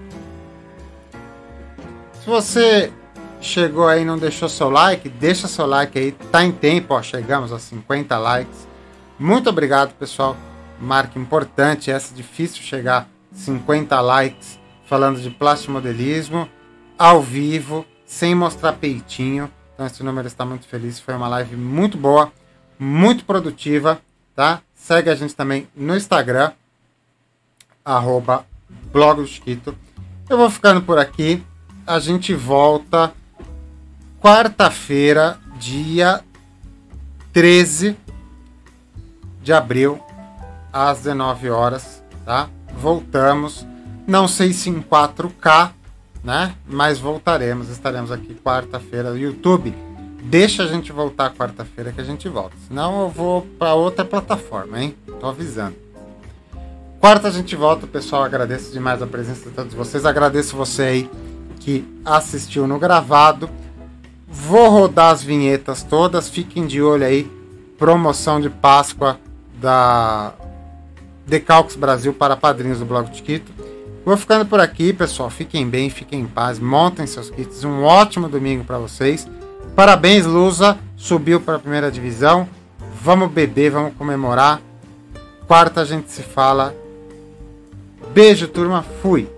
Speaker 1: Se você chegou aí e não deixou seu like, deixa seu like aí. Tá em tempo, ó, chegamos a cinquenta likes. Muito obrigado, pessoal. Marca importante, essa, difícil chegar a cinquenta likes falando de plastimodelismo ao vivo, sem mostrar peitinho. Então esse número está muito feliz. Foi uma live muito boa, muito produtiva, tá? Segue a gente também no Instagram, arroba blog do Chiquito. Eu vou ficando por aqui. A gente volta quarta-feira, dia treze de abril, às dezenove horas, tá? Voltamos, não sei se em quatro K, né? Mas voltaremos, estaremos aqui quarta-feira no YouTube. Deixa a gente voltar quarta-feira que a gente volta, senão eu vou para outra plataforma, hein? Tô avisando. Quarta a gente volta, pessoal. Agradeço demais a presença de todos vocês. Agradeço você aí que assistiu no gravado. Vou rodar as vinhetas todas, fiquem de olho aí. Promoção de Páscoa da Decalques Brasil para padrinhos do blog do Chiquito. Vou ficando por aqui, pessoal. Fiquem bem, fiquem em paz, montem seus kits. Um ótimo domingo para vocês. Parabéns, Lusa, subiu para a primeira divisão. Vamos beber, vamos comemorar. Quarta a gente se fala. Beijo, turma. Fui.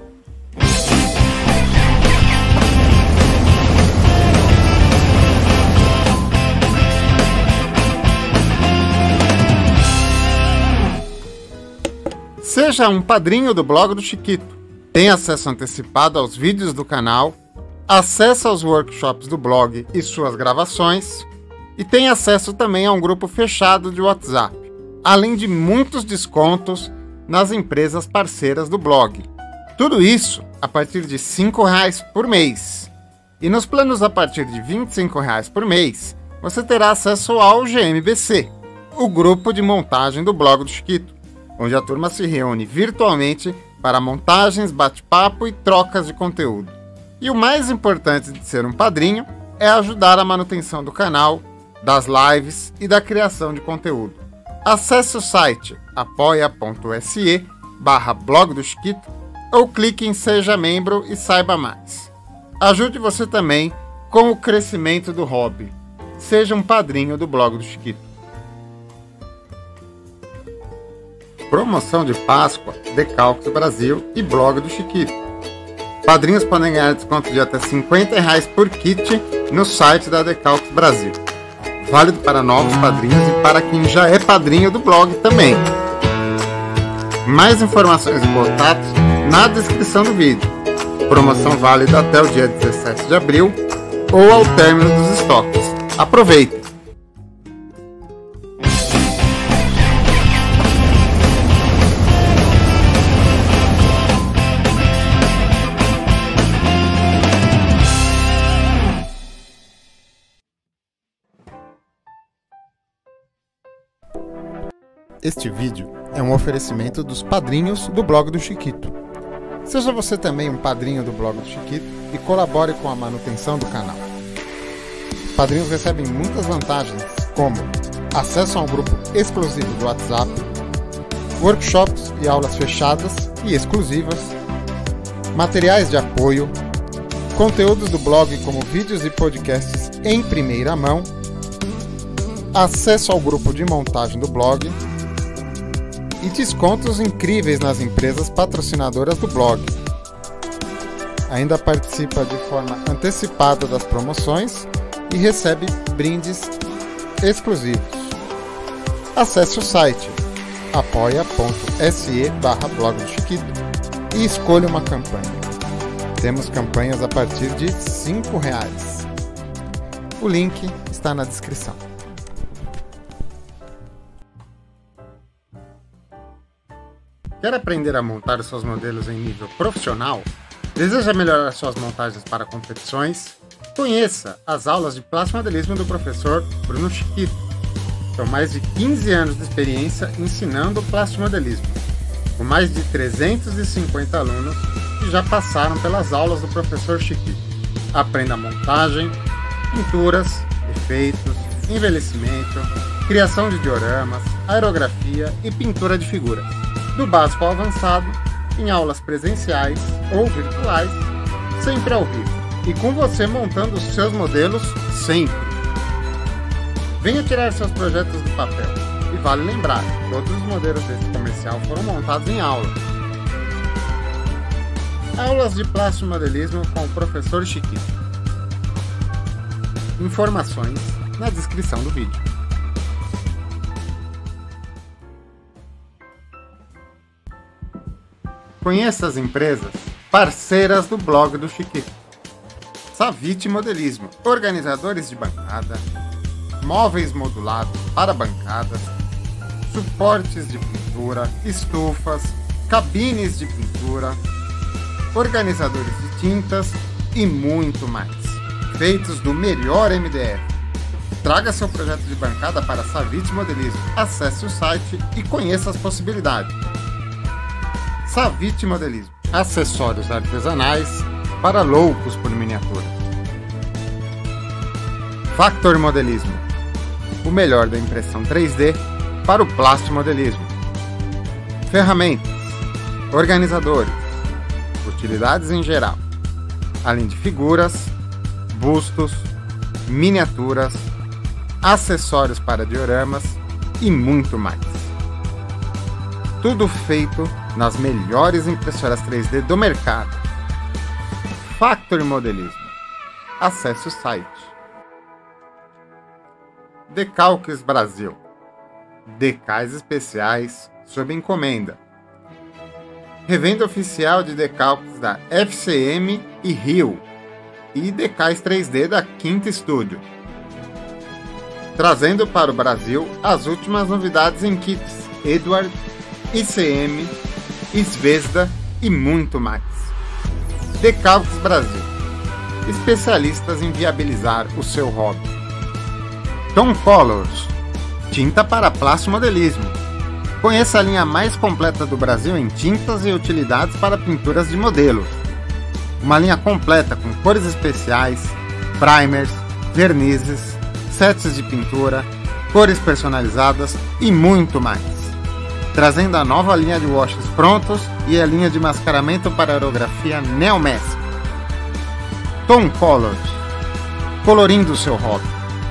Speaker 1: Seja um padrinho do blog do Chiquito. Tem acesso antecipado aos vídeos do canal, acesso aos workshops do blog e suas gravações, e tem acesso também a um grupo fechado de WhatsApp, além de muitos descontos nas empresas parceiras do blog. Tudo isso a partir de cinco reais por mês. E nos planos a partir de vinte e cinco reais por mês, você terá acesso ao G M B C, o grupo de montagem do blog do Chiquito, onde a turma se reúne virtualmente para montagens, bate-papo e trocas de conteúdo. E o mais importante de ser um padrinho é ajudar a manutenção do canal, das lives e da criação de conteúdo. Acesse o site apoia.se barra blog do Chiquito ou clique em Seja Membro e saiba mais. Ajude você também com o crescimento do hobby. Seja um padrinho do blog do Chiquito. Promoção de Páscoa, Decalques Brasil e blog do Chiquito. Padrinhos podem ganhar desconto de até cinquenta reais por kit no site da Decalques Brasil. Válido para novos padrinhos e para quem já é padrinho do blog também. Mais informações e contatos na descrição do vídeo. Promoção válida até o dia dezessete de abril ou ao término dos estoques. Aproveite! Este vídeo é um oferecimento dos padrinhos do blog do Chiquito. Seja você também um padrinho do blog do Chiquito e colabore com a manutenção do canal. Os padrinhos recebem muitas vantagens, como acesso a um grupo exclusivo do WhatsApp, workshops e aulas fechadas e exclusivas, materiais de apoio, conteúdos do blog como vídeos e podcasts em primeira mão, acesso ao grupo de montagem do blog e descontos incríveis nas empresas patrocinadoras do blog. Ainda participa de forma antecipada das promoções e recebe brindes exclusivos. Acesse o site apoia.se barra blog do Chiquito e escolha uma campanha. Temos campanhas a partir de cinco reais. O link está na descrição. Quer aprender a montar os seus modelos em nível profissional? Deseja melhorar suas montagens para competições? Conheça as aulas de plasmodelismo do professor Bruno Chiquito. São mais de quinze anos de experiência ensinando plasmodelismo, com mais de trezentos e cinquenta alunos que já passaram pelas aulas do professor Chiquito. Aprenda montagem, pinturas, efeitos, envelhecimento, criação de dioramas, aerografia e pintura de figuras, do básico ao avançado, em aulas presenciais ou virtuais, sempre ao vivo, e com você montando os seus modelos sempre. Venha tirar seus projetos do papel. E vale lembrar, todos os modelos desse comercial foram montados em aula. Aulas de plasmodelismo com o professor Chiquito. Informações na descrição do vídeo. Conheça as empresas parceiras do blog do Chiquito. Savit Modelismo, organizadores de bancada, móveis modulados para bancadas, suportes de pintura, estufas, cabines de pintura, organizadores de tintas e muito mais, feitos do melhor M D F. Traga seu projeto de bancada para Savit Modelismo. Acesse o site e conheça as possibilidades. Savit Modelismo, acessórios artesanais para loucos por miniatura. Factor Modelismo, o melhor da impressão três D para o plastimodelismo. Ferramentas, organizadores, utilidades em geral, além de figuras, bustos, miniaturas, acessórios para dioramas e muito mais. Tudo feito nas melhores impressoras três D do mercado. Factor Modelismo. Acesse o site. Decalques Brasil. Decais especiais sob encomenda. Revenda oficial de decalques da F C M e Rio e decais três D da Quinta Studio. Trazendo para o Brasil as últimas novidades em kits Eduard, I C M, Zvezda e muito mais. Decalques Brasil. Especialistas em viabilizar o seu hobby. Tom Colors. Tinta para plasmodelismo. Conheça a linha mais completa do Brasil em tintas e utilidades para pinturas de modelos. Uma linha completa com cores especiais, primers, vernizes, sets de pintura, cores personalizadas e muito mais. Trazendo a nova linha de washes prontos e a linha de mascaramento para aerografia Neomask. Tom Colors. Colorindo o seu hobby.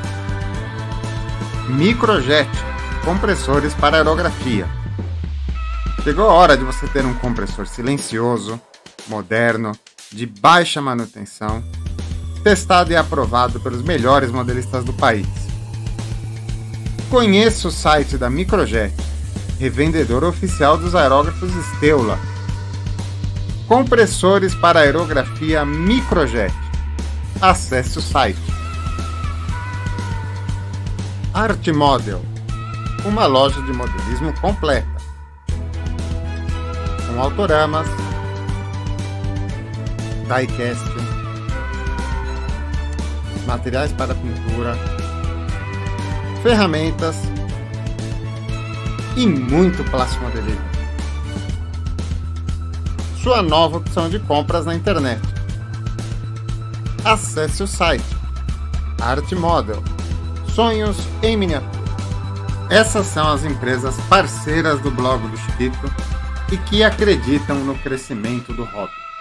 Speaker 1: Microjet. Compressores para aerografia. Chegou a hora de você ter um compressor silencioso, moderno, de baixa manutenção, testado e aprovado pelos melhores modelistas do país. Conheça o site da Microjet, revendedor oficial dos aerógrafos Steula. Compressores para aerografia Microjet. Acesse o site. Art Model. Uma loja de modelismo completa, com autoramas, diecast, materiais para pintura, ferramentas e muito plasmodelismo. Sua nova opção de compras na internet. Acesse o site Art Model. Sonhos em miniatura. Essas são as empresas parceiras do blog do Chiquito e que acreditam no crescimento do hobby.